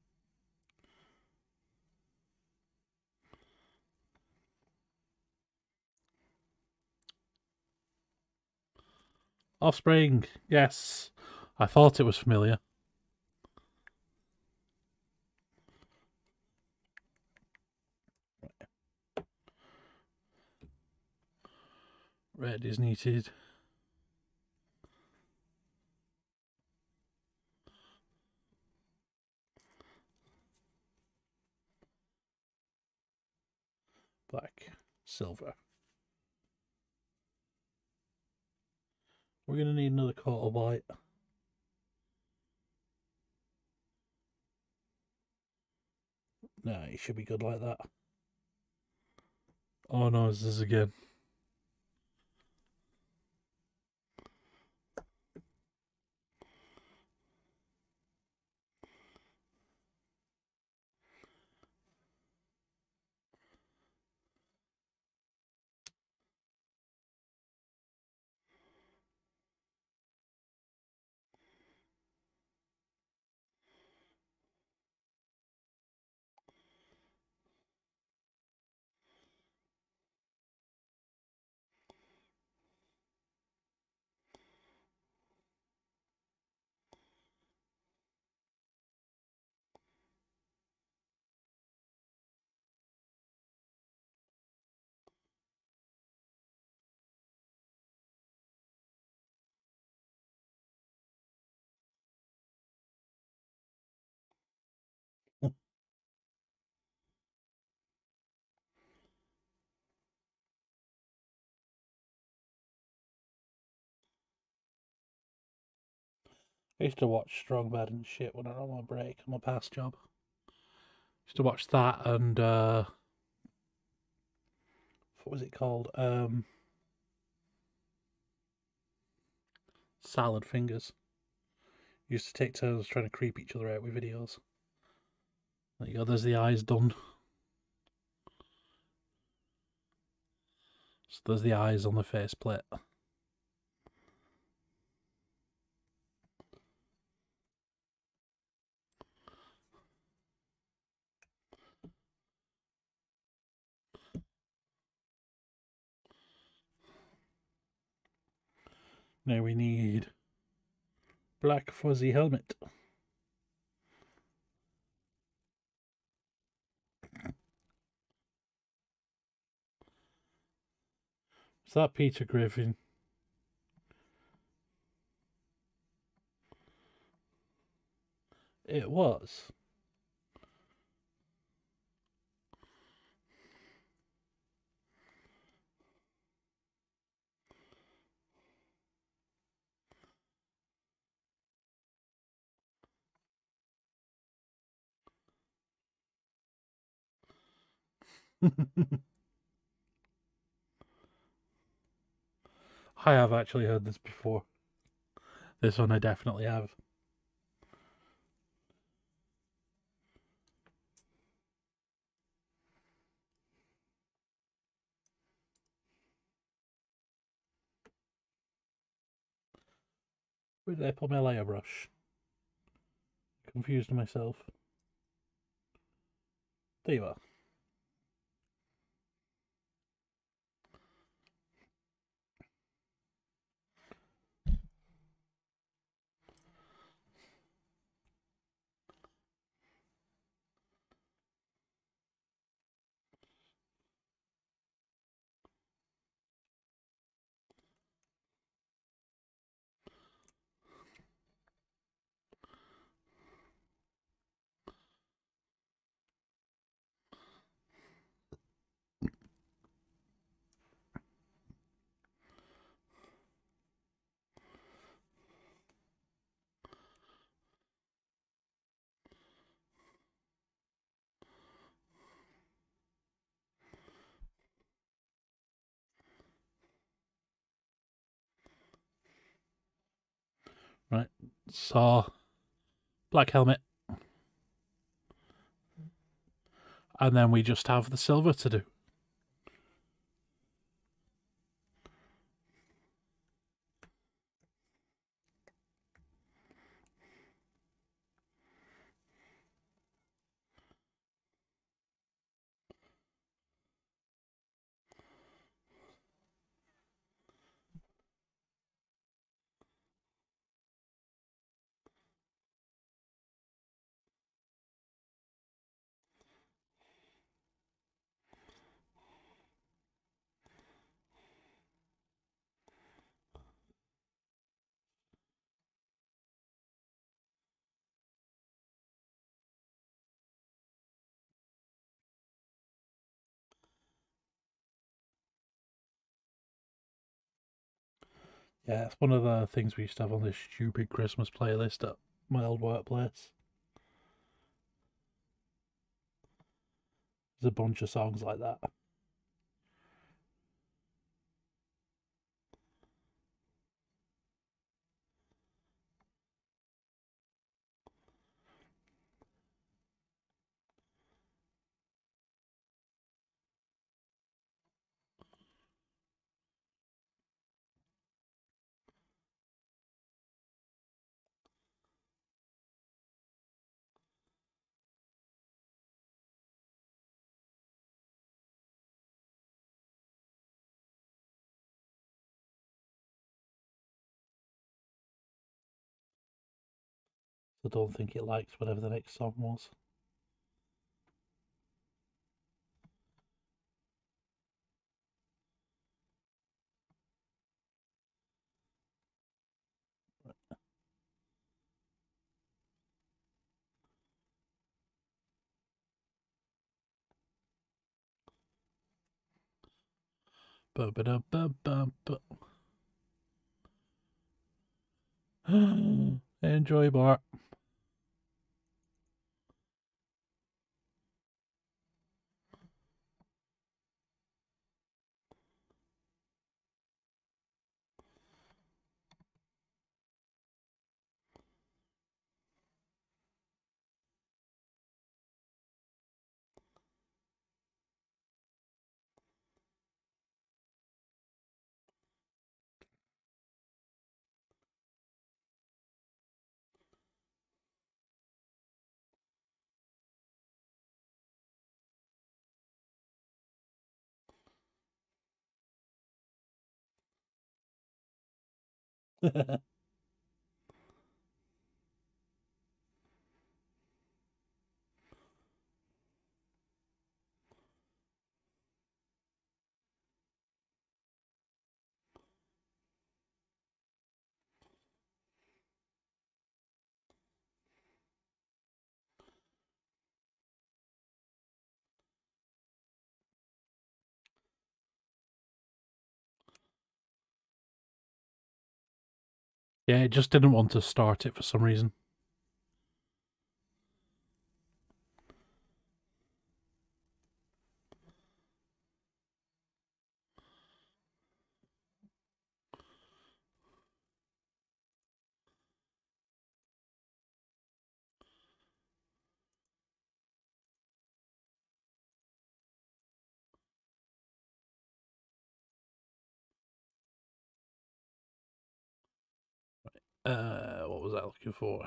Speaker 1: Offspring, yes. I thought it was familiar. Red is needed. Black, silver. We're going to need another coat of white. No, it should be good like that. Oh no, it's this again. I used to watch Strong Bad and shit when I was on my break, on my past job. Used to watch that and uh what was it called? Um Salad Fingers. Used to take turns trying to creep each other out with videos. There you go, there's the eyes done. So there's the eyes on the faceplate. Now we need black fuzzy helmet. Is that Peter Griffin? It was. I have actually heard this before. This one I definitely have. Where did I put my layer brush? Confused myself. There you are. Right, so black helmet. And then we just have the silver to do. Yeah, it's one of the things we used to have on this stupid Christmas playlist at my old workplace. There's a bunch of songs like that. I don't think it likes whatever the next song was. Ba ba da ba ba ba. Enjoy, Bart. Yeah, it just didn't want to start it for some reason. Uh, what was I looking for?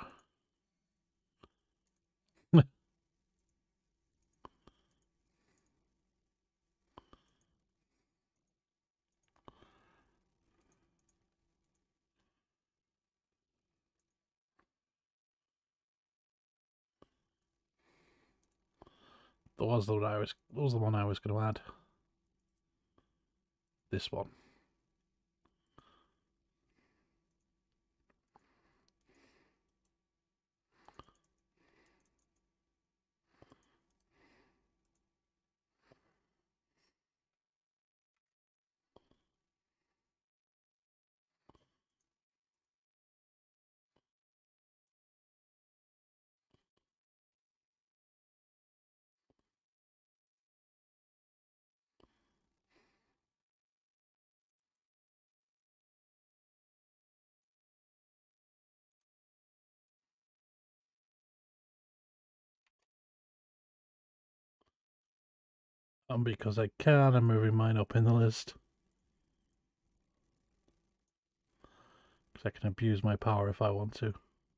Speaker 1: That was the one I was. That was the one I was going to add. This one. And because I can, I'm moving mine up in the list. Because I can abuse my power if I want to.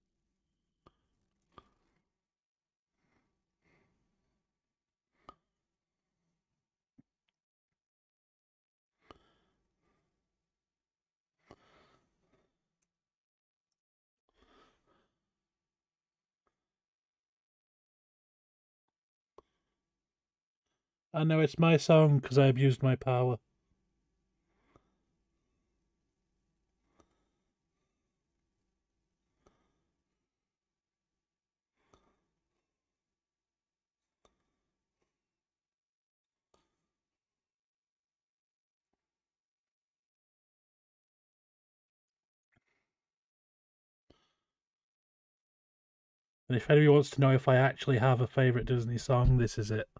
Speaker 1: I know it's my song because I abused my power. And if anybody wants to know if I actually have a favourite Disney song, this is it.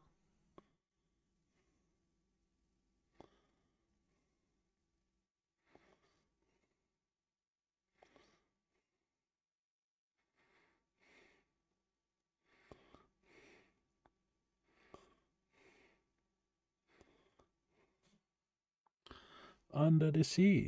Speaker 1: Under the Sea.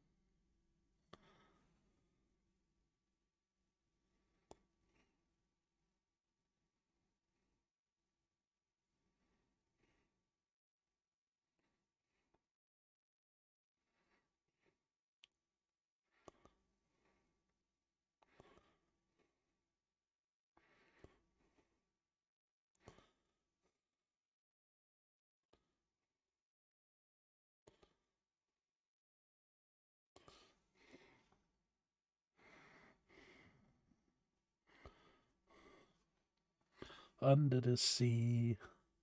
Speaker 1: Under the Sea.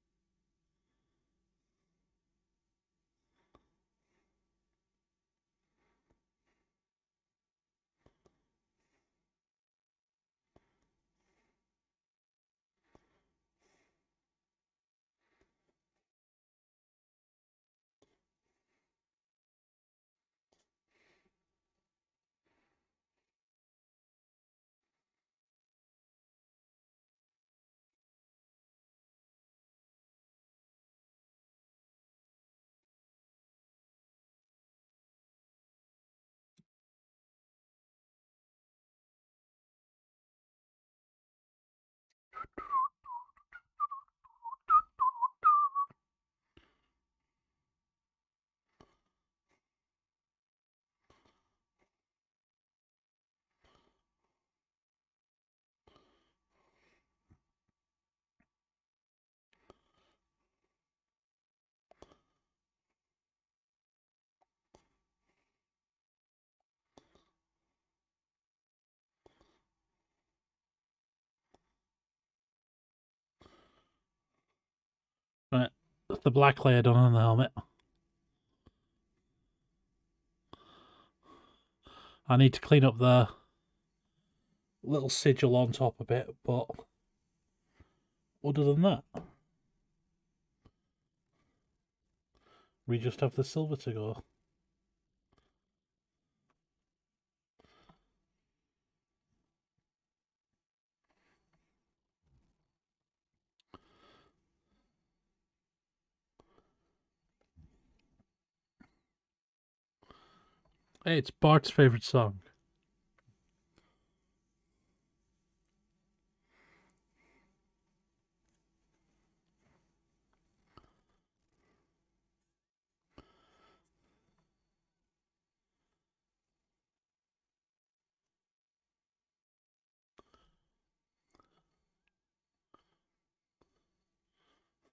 Speaker 1: Right, the black layer done on the helmet. I need to clean up the little sigil on top a bit, but other than that, we just have the silver to go. Hey, it's Bart's favourite song.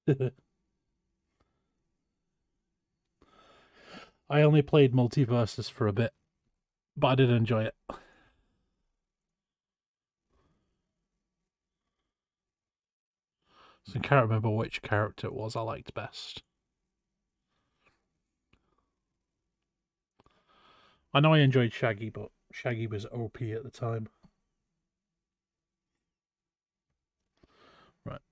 Speaker 1: I only played Multiversus for a bit, but I did enjoy it. So I can't remember which character it was I liked best. I know I enjoyed Shaggy, but Shaggy was O P at the time. Right.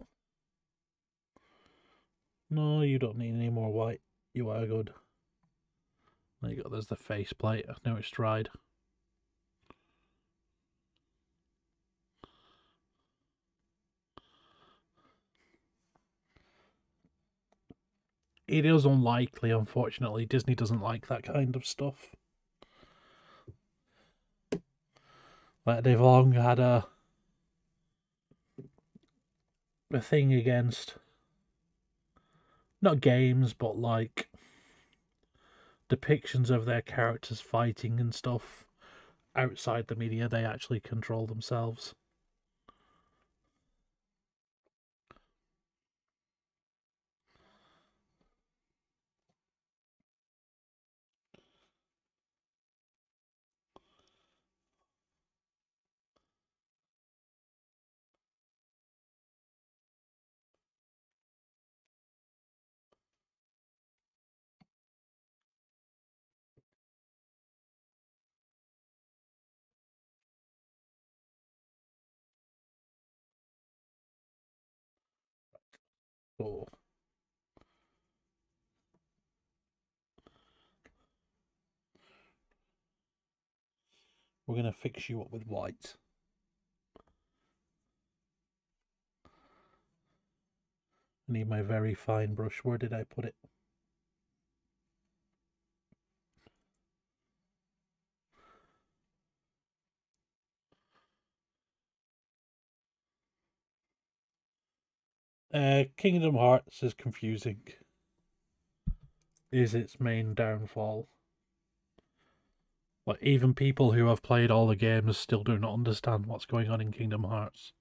Speaker 1: No, you don't need any more white. You are good. There you go, there's the faceplate. Now it's dried. It is unlikely, unfortunately. Disney doesn't like that kind of stuff. Like, they've long had a a thing against not games, but like depictions of their characters fighting and stuff outside the media they actually control themselves. So we're gonna fix you up with white. I need my very fine brush. Where did I put it? Uh, Kingdom Hearts is confusing. Is its main downfall. Like, even people who have played all the games still do not understand what's going on in Kingdom Hearts.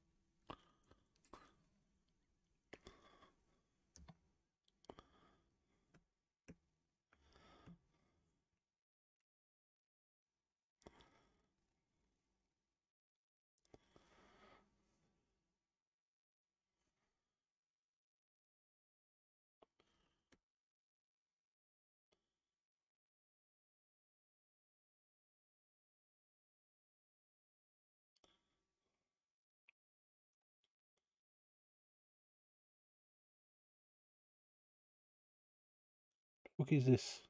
Speaker 1: What is this?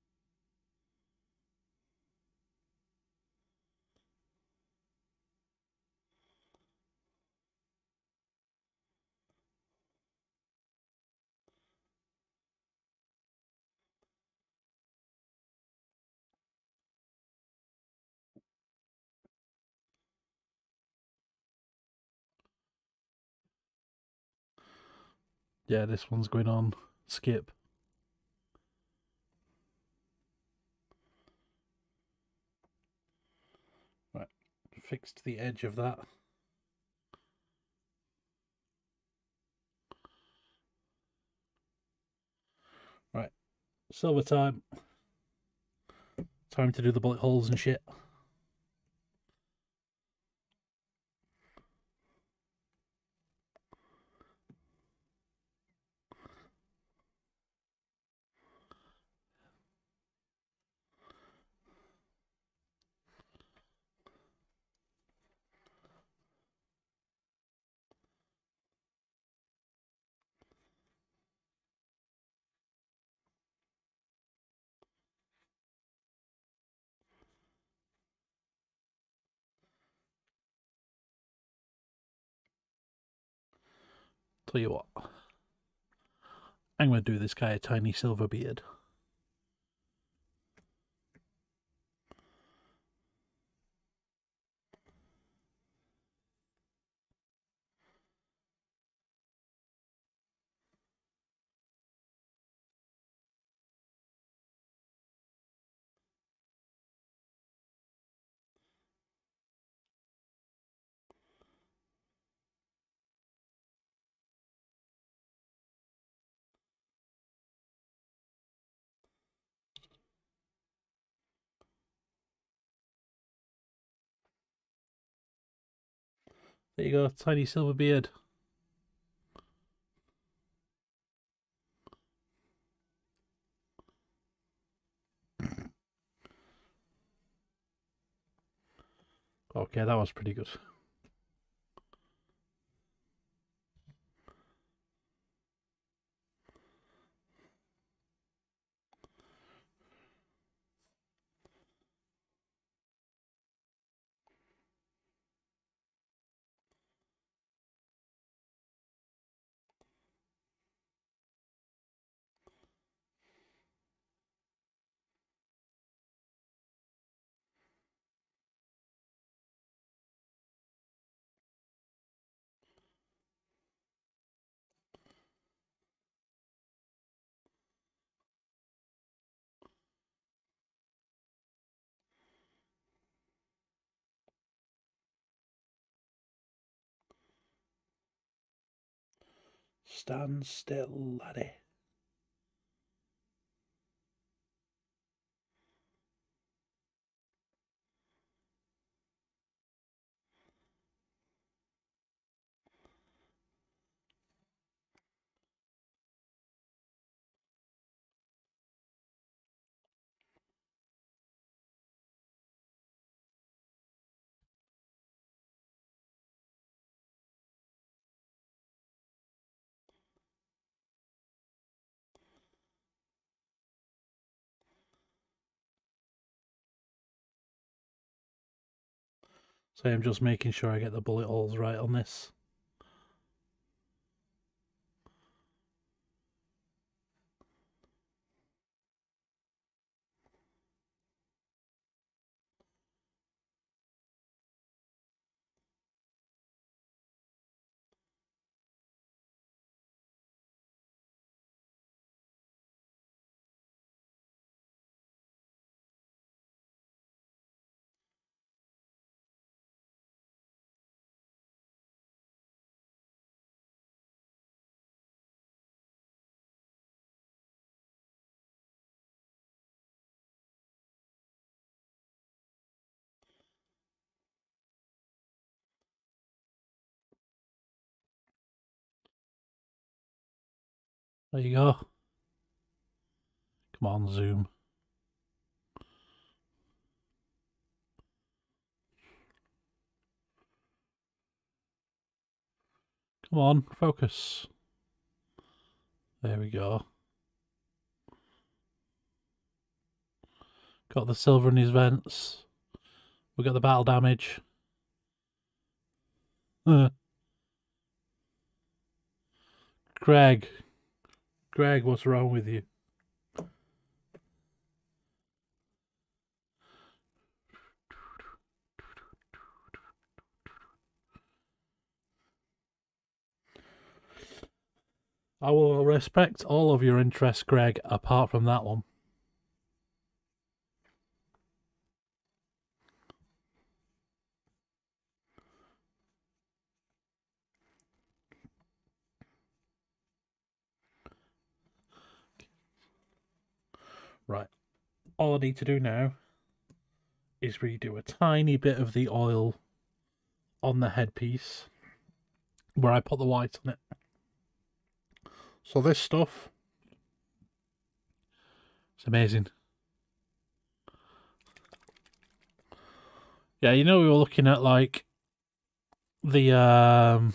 Speaker 1: Yeah, this one's going on skip. Right, fixed the edge of that. Right, silver time. Time to do the bullet holes and shit. Tell you what, I'm going to do this guy a tiny silver beard. There you go, tiny silver beard. Okay, that was pretty good. Stand still, laddie. So I'm just making sure I get the bullet holes right on this. There you go. Come on, zoom. Come on, focus. There we go. Got the silver in his vents. We got the battle damage. Uh. Greg. Greg, what's wrong with you? I will respect all of your interests, Greg, apart from that one. Right. All I need to do now is redo a tiny bit of the oil on the headpiece where I put the white on it. So this stuff, it's amazing. Yeah, you know we were looking at like the um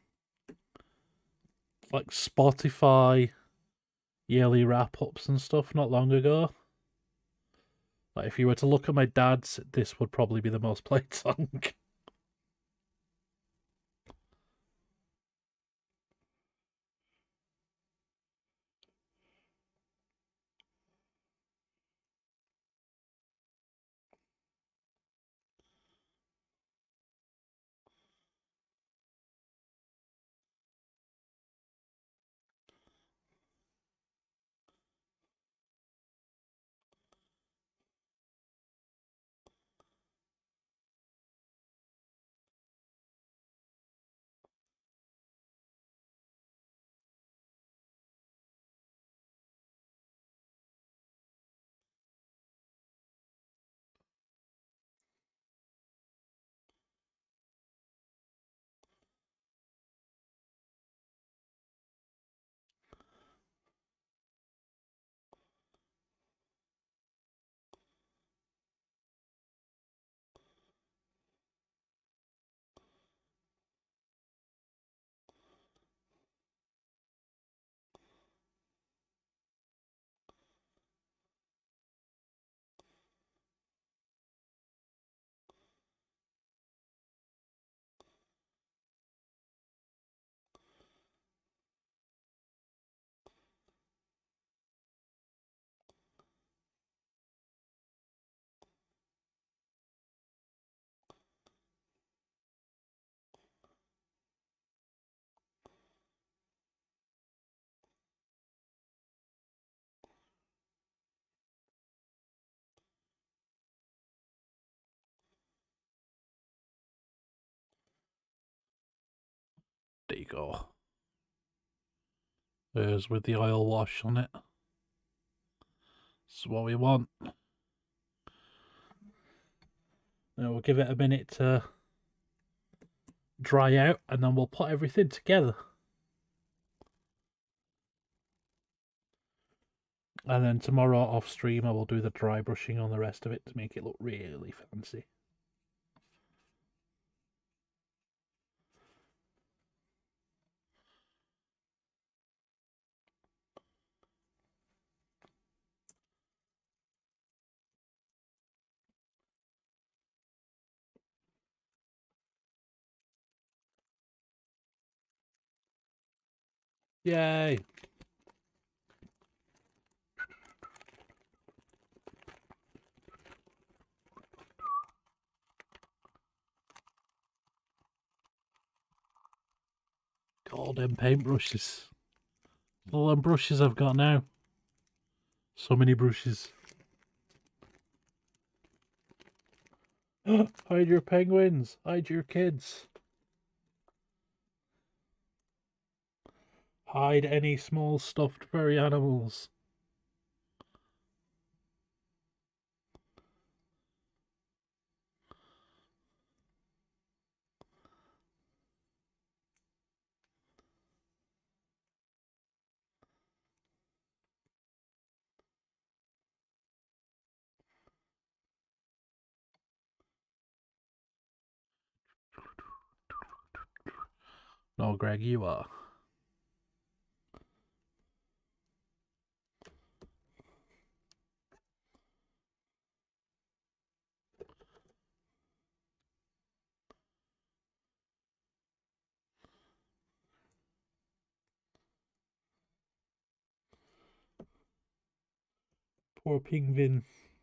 Speaker 1: like Spotify yearly wrap-ups and stuff not long ago. Like if you were to look at my dad's, this would probably be the most played song. There you go. There's with the oil wash on it. That's what we want. Now we'll give it a minute to dry out and then we'll put everything together. And then tomorrow off stream I will do the dry brushing on the rest of it to make it look really fancy. Yay! All them paintbrushes. All them brushes I've got now. So many brushes. Hide your penguins. Hide your kids. Hide any small stuffed furry animals. No, Greg, you are. Poor penguin.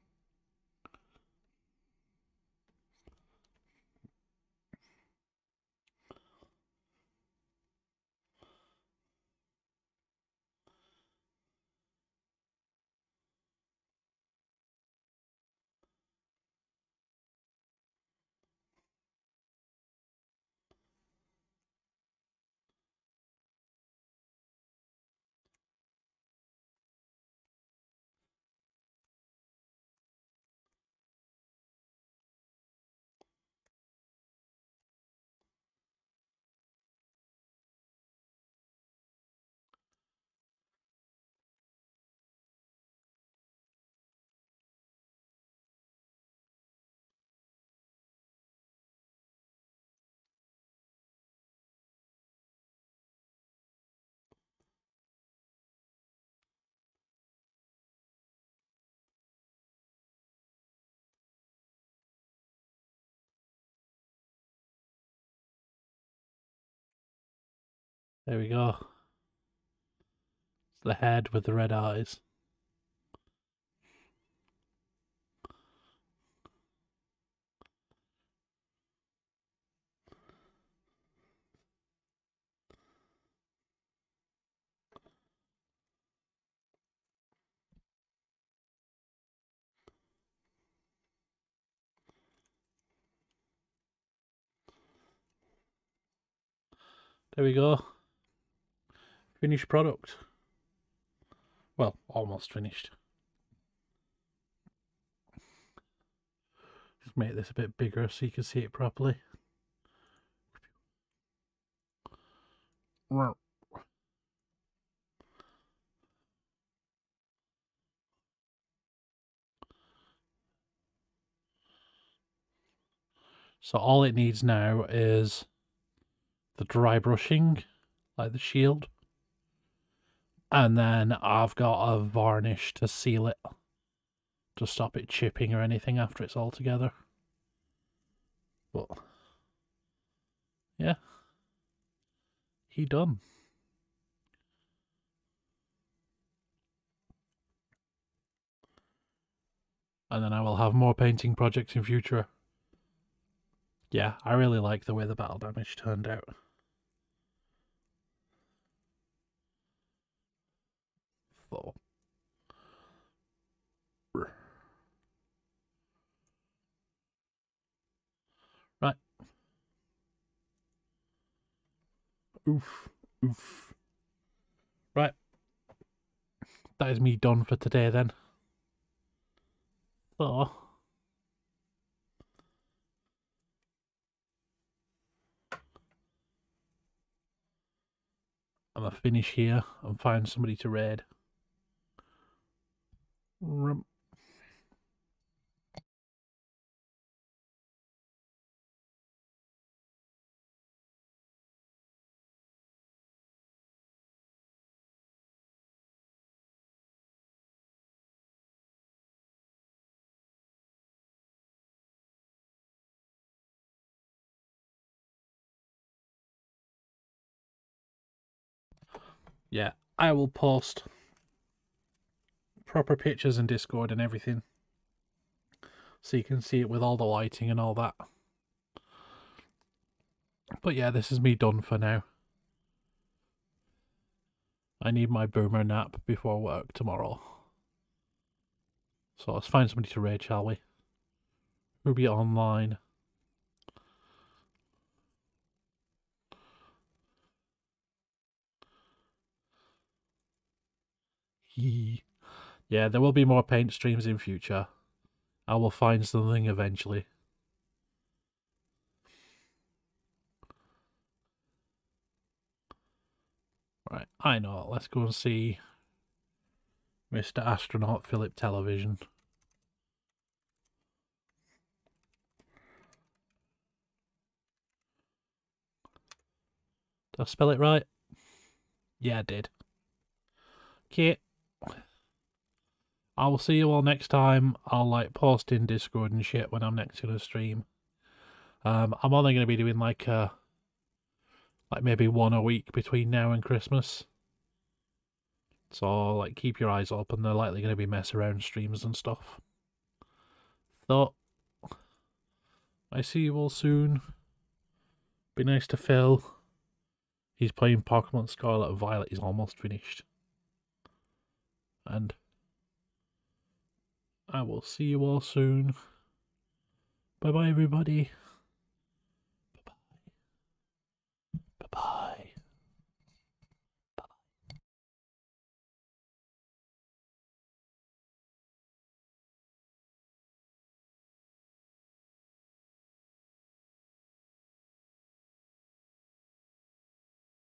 Speaker 1: There we go. It's the head with the red eyes. There we go. Finished product. Well, almost finished. Just make this a bit bigger so you can see it properly. So all it needs now is the dry brushing, like the shield. And then I've got a varnish to seal it, to stop it chipping or anything after it's all together. But, yeah. He done. And then I will have more painting projects in future. Yeah, I really like the way the battle damage turned out. So. Right. Oof. Oof. Right. That is me done for today then. So, I'm gonna finish here and find somebody to raid. Rum. Yeah, I will post proper pictures in Discord and everything, so you can see it with all the lighting and all that. But yeah, this is me done for now. I need my boomer nap before work tomorrow. So let's find somebody to raid, shall we? We'll be online. Yeah, there will be more paint streams in future. I will find something eventually. Right, I know. Let's go and see Mister Astronaut Philip Television. Did I spell it right? Yeah, I did. Okay. I will see you all next time. I'll like post in Discord and shit when I'm next gonna stream. Um, I'm only gonna be doing like uh like maybe one a week between now and Christmas. So like keep your eyes open. They're likely gonna be mess around streams and stuff. So I see you all soon. Be nice to Phil. He's playing Pokemon Scarlet and Violet. He's almost finished. And I will see you all soon. Bye bye, everybody.